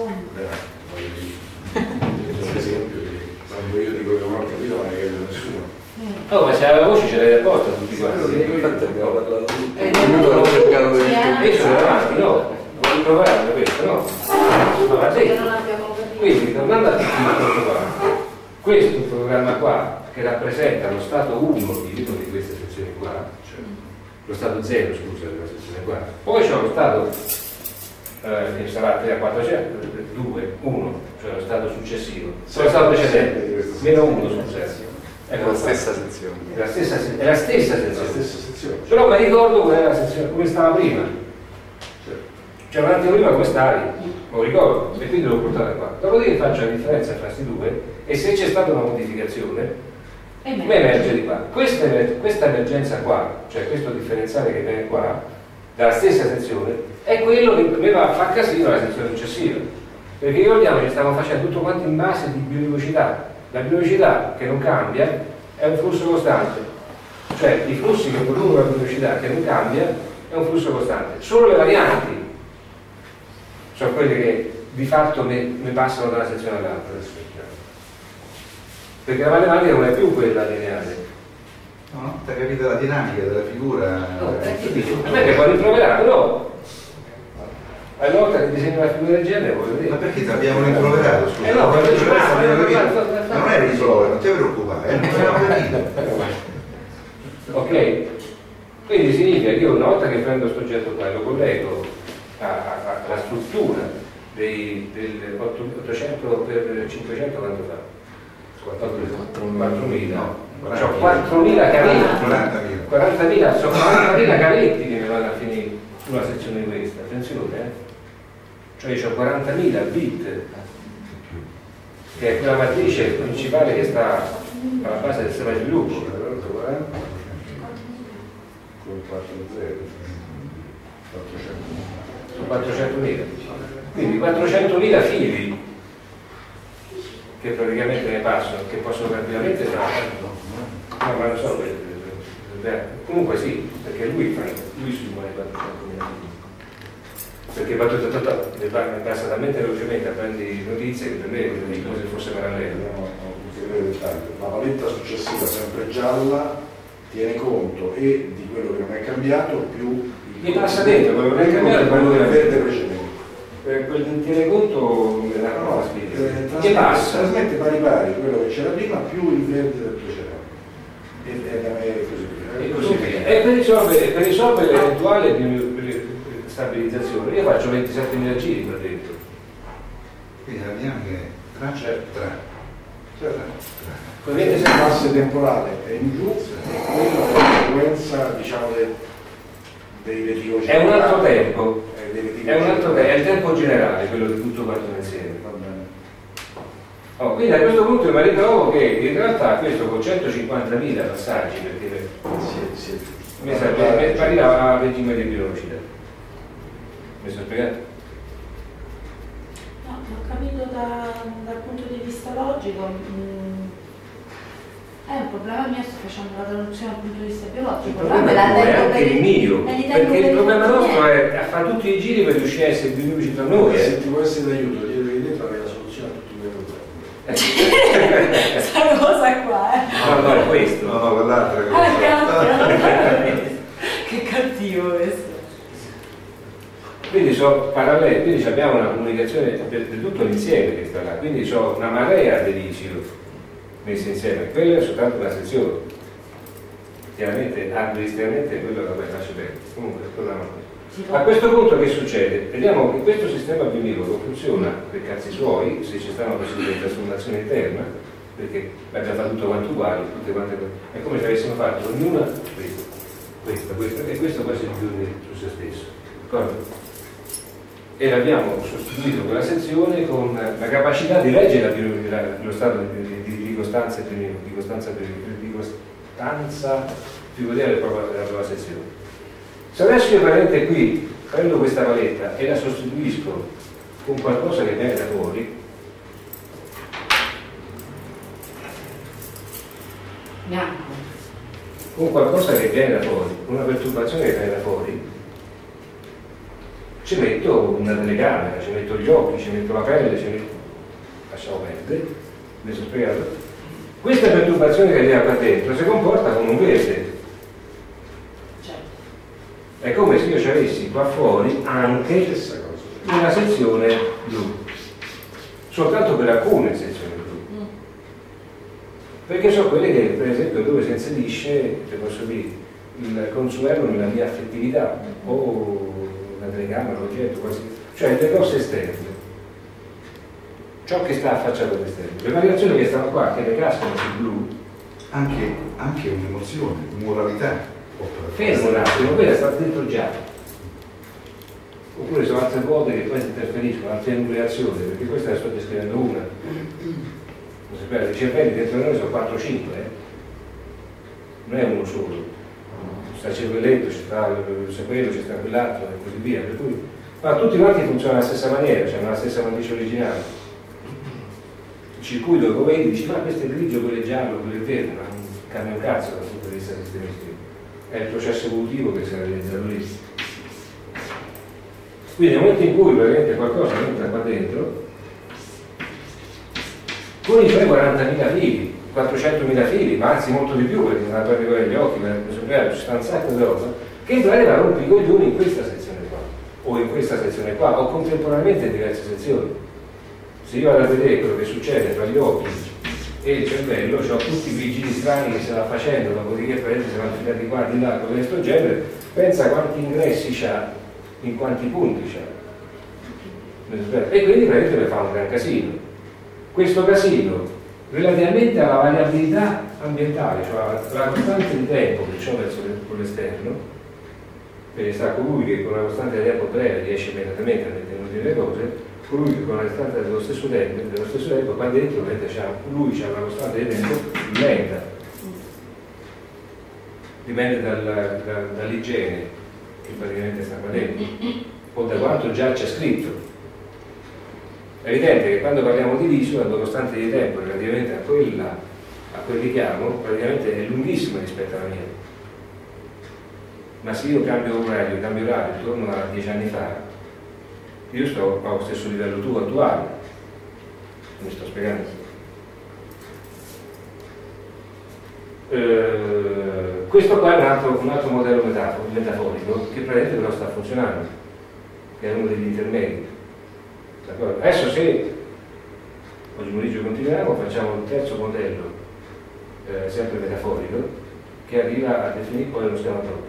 Per esempio, quando io dico che non ho capito non è che nessuno. No, ma se la voce ce l'hai apposta tutti quanti. Infatti abbiamo parlato tutti. Eh, Ognuno ha cercato di E io sono davanti, no? Voglio provare questo, no? Ma va Perché dentro. non abbiamo capito. Quindi, tornando al questo qua, questo è un programma qua che rappresenta lo stato uno di uno di queste sezioni qua, cioè lo stato zero, scusa, della sezione qua. Poi c'è lo stato eh, che sarà tre a quattrocento, due, uno, cioè lo stato successivo. Poi lo stato precedente, meno uno successo. È la stessa sezione. È la stessa, è la stessa La sezione. stessa sezione. Però mi ricordo qual era la sezione, come stava prima. Cioè un attimo prima come stavi, lo ricordo, e quindi l'ho portata qua. Dopodiché faccio la differenza tra questi due e se c'è stata una modificazione mi emerge di qua. Questa, questa emergenza qua, cioè questo differenziale che viene qua, dalla stessa sezione, è quello che mi va a far casino alla sezione successiva. Perché ricordiamoci, stiamo facendo tutto quanto in base di biologicità. La biologicità che non cambia è un flusso costante. Cioè i flussi che producono la biologicità che non cambia è un flusso costante. Solo le varianti sono quelle che di fatto mi, mi passano da una sezione all'altra. Perché la matematica non è più quella lineare. No, no, ti hai capito la dinamica della figura? No, eh, a me che può rimproverato, no? Ogni volta che disegno una figura del genere voglio dire. Ma perché ti abbiamo rimproverato? Scusa, Eh no, perché perché- questo ah, abbiamo ma- capito. ma- ma- ma- Ma non è rimprovero, non ti preoccupare, eh, non abbiamo capito. Ok? Quindi significa che io una volta che prendo questo oggetto qua e lo collego a- a- alla struttura dei, del ottocento per cinquecento quanto fa? quattromila. C'ho quattromila cavetti. quarantamila. quarantamila, sono quarantamila cavetti che mi vanno a finire una sezione di questa, attenzione, eh? Cioè io ho quarantamila bit, che è quella matrice principale che sta alla base del sistema di sviluppo. Con quattro zero. Sono quattrocentomila. Quindi quattrocentomila fili che praticamente ne passano, che possono tranquillamente fare. No, ma non so, eh, eh, comunque sì, perché lui fa, lui si muove quattrocentomila fili. Perché va tutto, tutto, ne pa- ne passa talmente velocemente, prendi notizie che per me è come se fosse parallelo. Abbiamo un dettaglio. La paletta successiva, sempre gialla, tiene conto e di quello che non è cambiato più il Mi passa dentro, quello che non è cambiato è quello del che verde precedente. Per quel tiene conto mi dà No, una eh, spesa. trasmette- Che passa? Trasmette pari pari quello che c'era prima più il verde del precedente. E, e, e così via. E così via. E per risolvere, per risolvere l'eventuale bi- stabilizzazione io faccio ventisettemila giri qua dentro. Quindi la dinamica è tra, Certo. tra, Cioè, Con il ventisette asse temporale è in giù e quella è la conseguenza, diciamo, del, dei reticoci. è un altro tempo, Eh, dei reticoci. è un altro tempo, è il tempo generale quello di tutto quanto insieme. Va bene. Oh, quindi a questo punto mi ritrovo che in realtà questo con centocinquantamila passaggi, perché Sì, sì. mi serve per arrivare a regime di velocità. Mi sono spiegato? No, ho capito da- dal punto di vista logico, mh, È un problema mio, sto facendo la traduzione dal punto di vista biologico. Il problema è anche il mio, perché il problema nostro è a fare tutti i giri per riuscire a essere più unici tra noi. Se Eh. ti può essere d'aiuto, dietro di dentro avere la soluzione a tutti i miei problemi. Questa cosa qua, eh. No, no, è questo. No, no, quell'altra Ah, cosa. cazzo. Che cattivo questo. Quindi sono paralleli, quindi abbiamo una comunicazione per, per tutto l'insieme che sta là, quindi ho una marea di vici messi insieme, quello è soltanto una sezione. Chiaramente administrativamente quello è la lascia bene. Comunque a questo punto che succede? Vediamo che questo sistema bionivoco funziona per cazzi suoi, se ci sta una possibilità di trasformazione interna, perché l'abbiamo fatto tutto quanto uguali, tutte quante cose. È come se avessimo fatto ognuna questa, questa, questa, e questo poi si richiude su se stesso. D'accordo? E l'abbiamo sostituito quella sezione con la capacità di leggere la, la, lo stato di, di, di costanza e di, di costanza, di costanza primordiale della propria sezione. Se adesso io veramente qui prendo questa paletta e la sostituisco con qualcosa che viene da fuori, Bianco. con qualcosa che viene da fuori, con una perturbazione che viene da fuori, ci metto una telecamera, ci metto gli occhi, ci metto la pelle, ci metto... lasciamo perdere, mi sono spiegato. Questa perturbazione che viene qua dentro si comporta come un verde. Certo. È come se io ci avessi qua fuori anche una sezione blu, soltanto per alcune sezioni blu. Mm. Perché sono quelle che, per esempio, dove si inserisce, se posso dire, il consuelo nella mia affettività, o la telecamera, l'oggetto, quasi, cioè le cose esterne, ciò che sta affacciato all'esterno. Le variazioni che stanno qua, che le cascano sul blu, Anche, anche un'emozione, moralità. fermo un attimo, quella sta dentro già. Oppure sono altre vuote che poi si interferiscono, altre nucleazioni, perché questa la sto descrivendo una. Non sapete, i cervelli dentro di noi sono quattro cinque, eh? Non è uno solo. Sta il cervelletto, c'è sta il quello, c'è sta quell'altro e così via. Per cui, ma tutti quanti funzionano alla stessa maniera, cioè nella stessa matrice originale. Il circuito che lo vedi dici, ma questo è grigio, quello è giallo, quello è verde, ma non cambia un cazzo dal punto di vista sistemistico. È il processo evolutivo che si è realizzato lì. Quindi nel momento in cui praticamente qualcosa entra qua dentro, con i suoi quarantamila fili, quattrocentomila fili, ma anzi molto di più, perché non la prende con gli occhi, ci sta un sacco di roba, che in pratica rompe i coglioni in questa sezione qua, o in questa sezione qua, o contemporaneamente in diverse sezioni. Se io vado a vedere quello che succede tra gli occhi e il cervello, ho tutti i vigili strani che se la facendo, dopodiché per esempio si vanno filati qua di là, cose di questo genere, pensa quanti ingressi c'ha, in quanti punti c'ha. E quindi praticamente ne fa un gran casino. Questo casino, relativamente alla variabilità ambientale, cioè la costante di tempo che ho verso l'esterno, perché sta colui che con una costante di tempo breve riesce immediatamente a mettere le cose, colui che con una costante dello stesso tempo, dello stesso tempo qua dentro lui ha una costante di tempo lenta, dipende dal, da, dall'igiene che praticamente sta qua dentro o da quanto già c'è scritto. È evidente che quando parliamo di viso la costante di tempo relativamente a quella a quel richiamo praticamente è lunghissima rispetto alla mia, ma se io cambio orario, cambio orario torno a dieci anni fa, io sto allo stesso livello tuo attuale, mi sto spiegando. Eh, questo qua è un altro, un altro modello metaforico che praticamente però sta funzionando, che è uno degli intermedi. Adesso se oggi pomeriggio continuiamo, facciamo il terzo modello, eh, sempre metaforico, che arriva a definire poi lo schema proprio.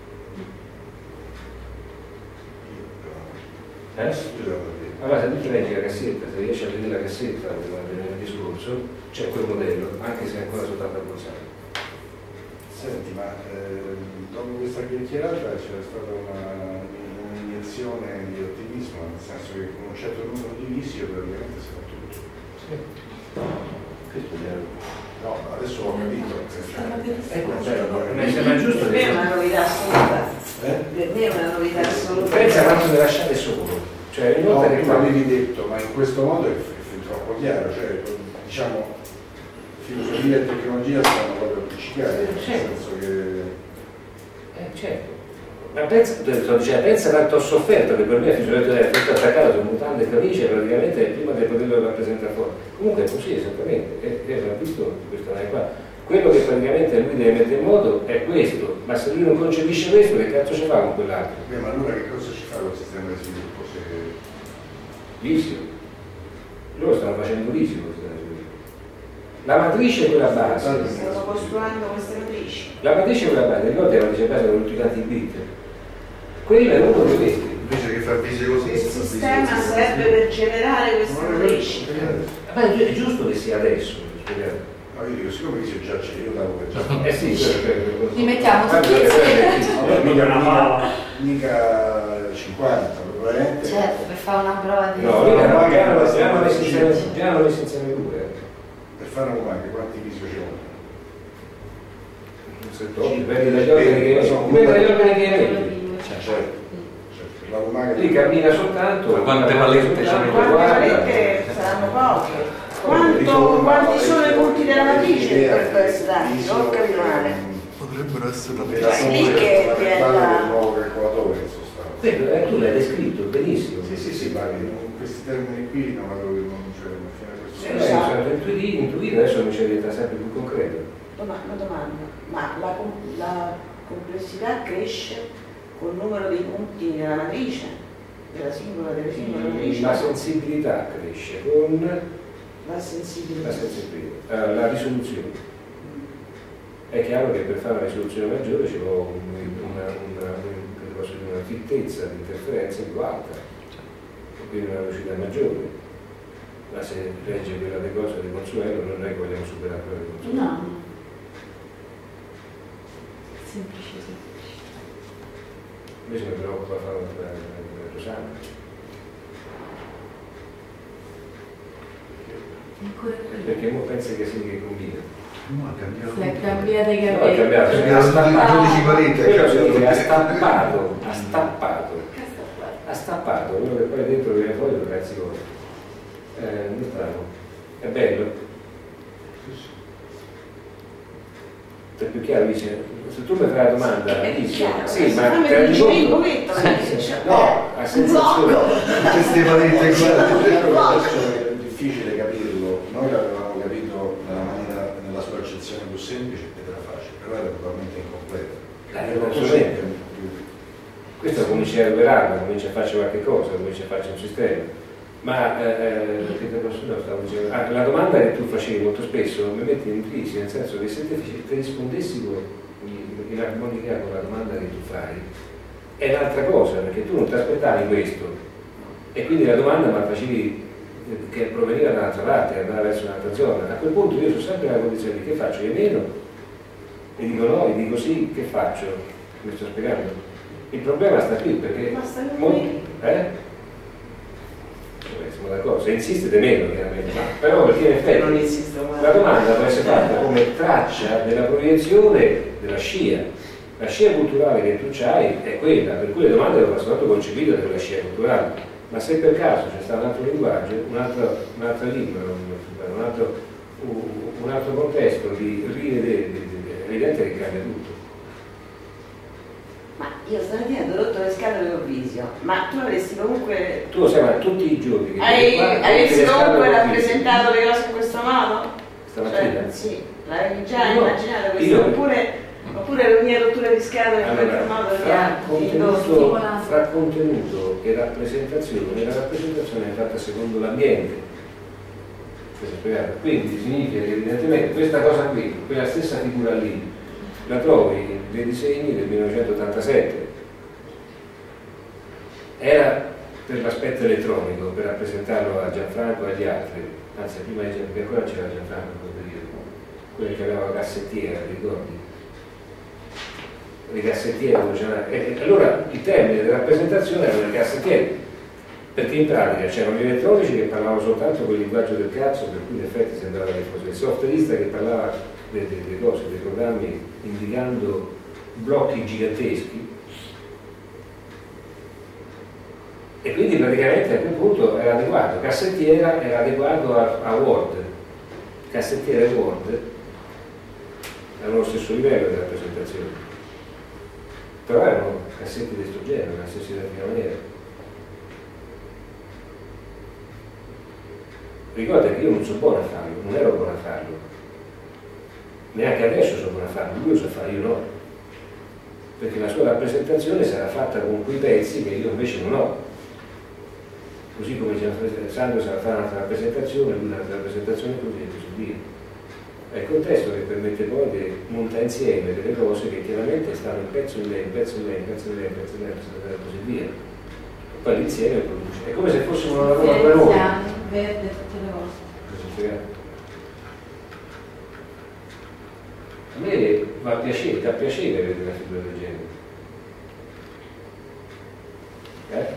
Eh? Allora se tu ti leggi la cassetta, se riesci a vedere la cassetta del discorso, c'è quel modello, anche se è ancora soltanto abbozzato. Senti, ma eh, dopo questa chiacchierata c'era stata una, un'iniezione di ottimismo, nel senso che con un certo numero di visi praticamente si fa tutto. Sì. Questo è vero. No, adesso ho capito. Ecco, cioè, mi sembra giusto Per me è una novità assoluta. Eh? Per me è una novità assoluta. Pensa quanto mi lasciate solo. Cioè, No, che tu l'avevi detto, ma in questo modo è, è troppo chiaro, cioè, diciamo, filosofia e tecnologia stanno proprio appiccicati, nel Certo. senso che... Eh, certo. Ma pensa, sto dicendo, pensa quanto ho sofferto, che per me è tutto attaccato su mutande e camicie praticamente prima di poterlo rappresentare fuori. Comunque è così esattamente, e l'ha visto questa qua. Quello che praticamente lui deve mettere in moto è questo, ma se lui non concepisce questo, che cazzo ci fa con quell'altro? Beh, ma allora che cosa ci fa col sistema di sviluppo? Se... Lisio. Loro stanno facendo lisio col sistema di sviluppo. La matrice è quella base. Stiamo costruendo queste matrici. La matrice è quella base, ricordi la matrice base con tutti i bit? Quella è uno di questi. Invece che far visi così, Il si fa visi sistema così. serve per generare queste matrici. Ma è giusto che sia adesso, spiegate. No, io dico, siccome io già c'è, io davo per già... Eh sì, quello Li mettiamo tutti quello- insieme. Vabbè, mica, Una mica, palla. mica cinquanta, probabilmente. Certo, per fare una prova di... No, lì erano già hanno già hanno messo insieme già hanno messo insieme due. Per fare una comanda, quanti visio ci vogliono? Dipende dagli organi che dipende dagli organi che hai. Certo, certo. La lumaca Lì cammina soltanto. Ma quante palette ci soltanto, mettono? guarda. Quante palette saranno poche. Quanto, quanti sono i punti della matrice per questi dati? Non ho capito male. Potrebbero essere Sì, lì che diventa- del nuovo calcolatore in sostanza. Quello, eh, tu l'hai descritto benissimo. Sì, sì, sì, ma in questi termini qui non avevo non c'è fino a questo Sì, punto. sì, sono intuitivo, intuito, adesso mi ci diventa sempre più concreto. Doma- Una domanda, ma la, com- la complessità cresce col numero dei punti nella matrice? Della singola, delle singole matrici? La sensibilità cresce con La la sensibilità. sensibilità, eh, la risoluzione. È chiaro che per fare una risoluzione maggiore ci vuole un- una, una, che posso dire, una fittezza di interferenza più alta, quindi una velocità maggiore. Ma se legge quella di cosa di Consuelo non è che vogliamo superare quella di Consuelo. No. Semplice, semplice. Invece mi preoccupa fare una Rosana. Ancora quello. Perché mo pensa che sì che combina. No, ha cambiato. Si è cambiato i No, ha capelli. cambiato. Il giudice quaranta Quello significa ha stappato, ha stappato, Che sta a fare? ha stappato, quello che poi dentro viene fuori lo cazzi cosa. Eh, non strano. È bello. È più chiaro, dice, se tu mi fai la domanda, È più dici, chiaro, sì, adesso ma fammi ti rendi dici il conto? momento, Sì, ragazzi, sì, cioè, no, a sensazione. Queste valette qua. Adesso è difficile capirlo, noi l'avevamo capito nella maniera, nella sua accezione più semplice ed era facile, però era totalmente incompleta. Eh, assolutamente. Questo comincia a operarlo, comincia a farci qualche cosa, comincia a farci un sistema. Ma eh, che te posso dire? Stavo dicendo, ah, la domanda che tu facevi molto spesso mi metti in crisi, nel senso che se te, te rispondessi con, in armonia con la domanda che tu fai, è un'altra cosa, perché tu non ti aspettavi questo. E quindi la domanda me la facevi che proveniva da un'altra parte, andava verso un'altra zona. A quel punto io sono sempre nella condizione di che faccio? Io meno? E dico no, e dico sì, che faccio? Mi sto spiegando. Il problema sta qui perché... Ma sta qui. molti- eh? Vabbè, siamo d'accordo, se insistete meno chiaramente, ma però perché in effetti Non insisto mai. la domanda può essere fatta come traccia della proiezione della scia. La scia culturale che tu hai è quella, per cui le domande devono essere stato concepite da quella scia culturale. Ma se per caso c'è stato un altro linguaggio, un'altra, un'altra lingua, un altro, un altro contesto di rivedere, è evidente che cambia tutto. Ma io stamattina ti ho rotto le scatole con Visio, ma tu avresti comunque... Tu lo sai, ma tutti i giorni che Hai, vieni qua, avresti tutte le scale comunque con rappresentato le cose in questo modo? Stamattina? Cioè, sì, l'avevi già No, immaginato questo, io- oppure, oppure le mie rotture di scatole in qualche Allora, modo ti fra ha contenuto, stimolato. fra contenuto e rappresentazione, la rappresentazione è fatta secondo l'ambiente. Questo è spiegato. Quindi significa che evidentemente questa cosa qui, quella stessa figura lì, la trovi nei disegni del millenovecentottantasette. Era per l'aspetto elettronico, per rappresentarlo a Gianfranco e agli altri, anzi prima di Gianfranco, ancora c'era Gianfranco in quel periodo, quelli che aveva la cassettiera, ti ricordi? Le cassettiere, e allora il termine di rappresentazione erano le cassettiere, perché in pratica c'erano gli elettronici che parlavano soltanto quel linguaggio del cazzo, per cui in effetti sembrava che fosse il softwareista che parlava delle, delle cose, dei programmi, indicando blocchi giganteschi, e quindi praticamente a quel punto era adeguato, cassettiera era adeguato a, a Word, cassettiere Word hanno lo stesso livello di rappresentazione, però erano cassetti di questo genere, nella stessa identica maniera. Ricorda che io non sono buono a farlo, non ero buono a farlo, neanche adesso sono buono a farlo, lui lo sa fare, io no, perché la sua rappresentazione sarà fatta con quei pezzi che io invece non ho, così come Sandro sarà fare un'altra rappresentazione, lui un'altra rappresentazione, così e così via. È il contesto che permette poi di montare insieme delle cose che chiaramente stanno in pezzo in lei, in pezzo in lei, in pezzo in lei, in pezzo in lei, e così via. E poi l'insieme produce. È come se fossimo una lavoro per noi. Verde, tutte le cose. A me va piacere, dà piacere vedere una figura del genere. Eh?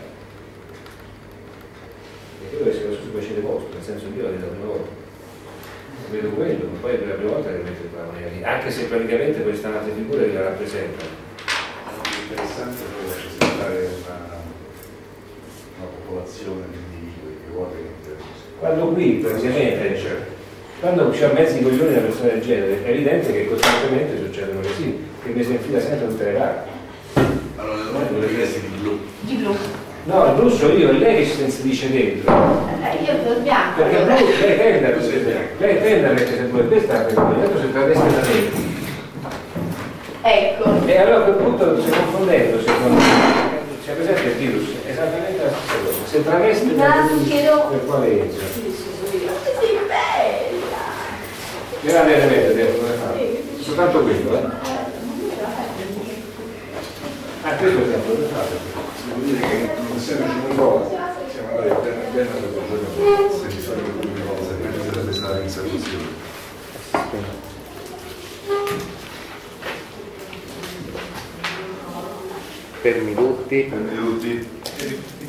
E credo che sia su piacere vostro, nel senso che io la vedo la prima volta. Vedo quello, ma poi è la prima volta che metto quella maniera lì, anche se praticamente poi stanno altre figure che la rappresentano. È interessante poi rappresentare una, una popolazione di individui che vuole che Quando qui praticamente, cioè, quando c'è mezzi di coglioni una persona del genere, è evidente che costantemente succedono così, che mi si infila sempre tutte le parti. Allora, le domande le vesti di blu. Di blu. No, il blu so io, è lei che si inserisce dentro. Eh, io do il bianco. Perché blu, lei tende a lei tende a mettere sempre questa, perché dentro si traveste da dentro. Ecco. E allora a quel punto si confondendo, secondo me, c'è presente il virus, esattamente la stessa cosa. Se traveste Maschero. per quale entra. Che bella! Mi va bene bene, devo come fare. Soltanto questo, eh? Ah, questo è tempo, lo fate. Devo dire che non essendoci una cosa, siamo andati bene bene per il giorno se ci sono alcune cose, meglio sarebbe stare in servizio. Per minuti. Per minuti.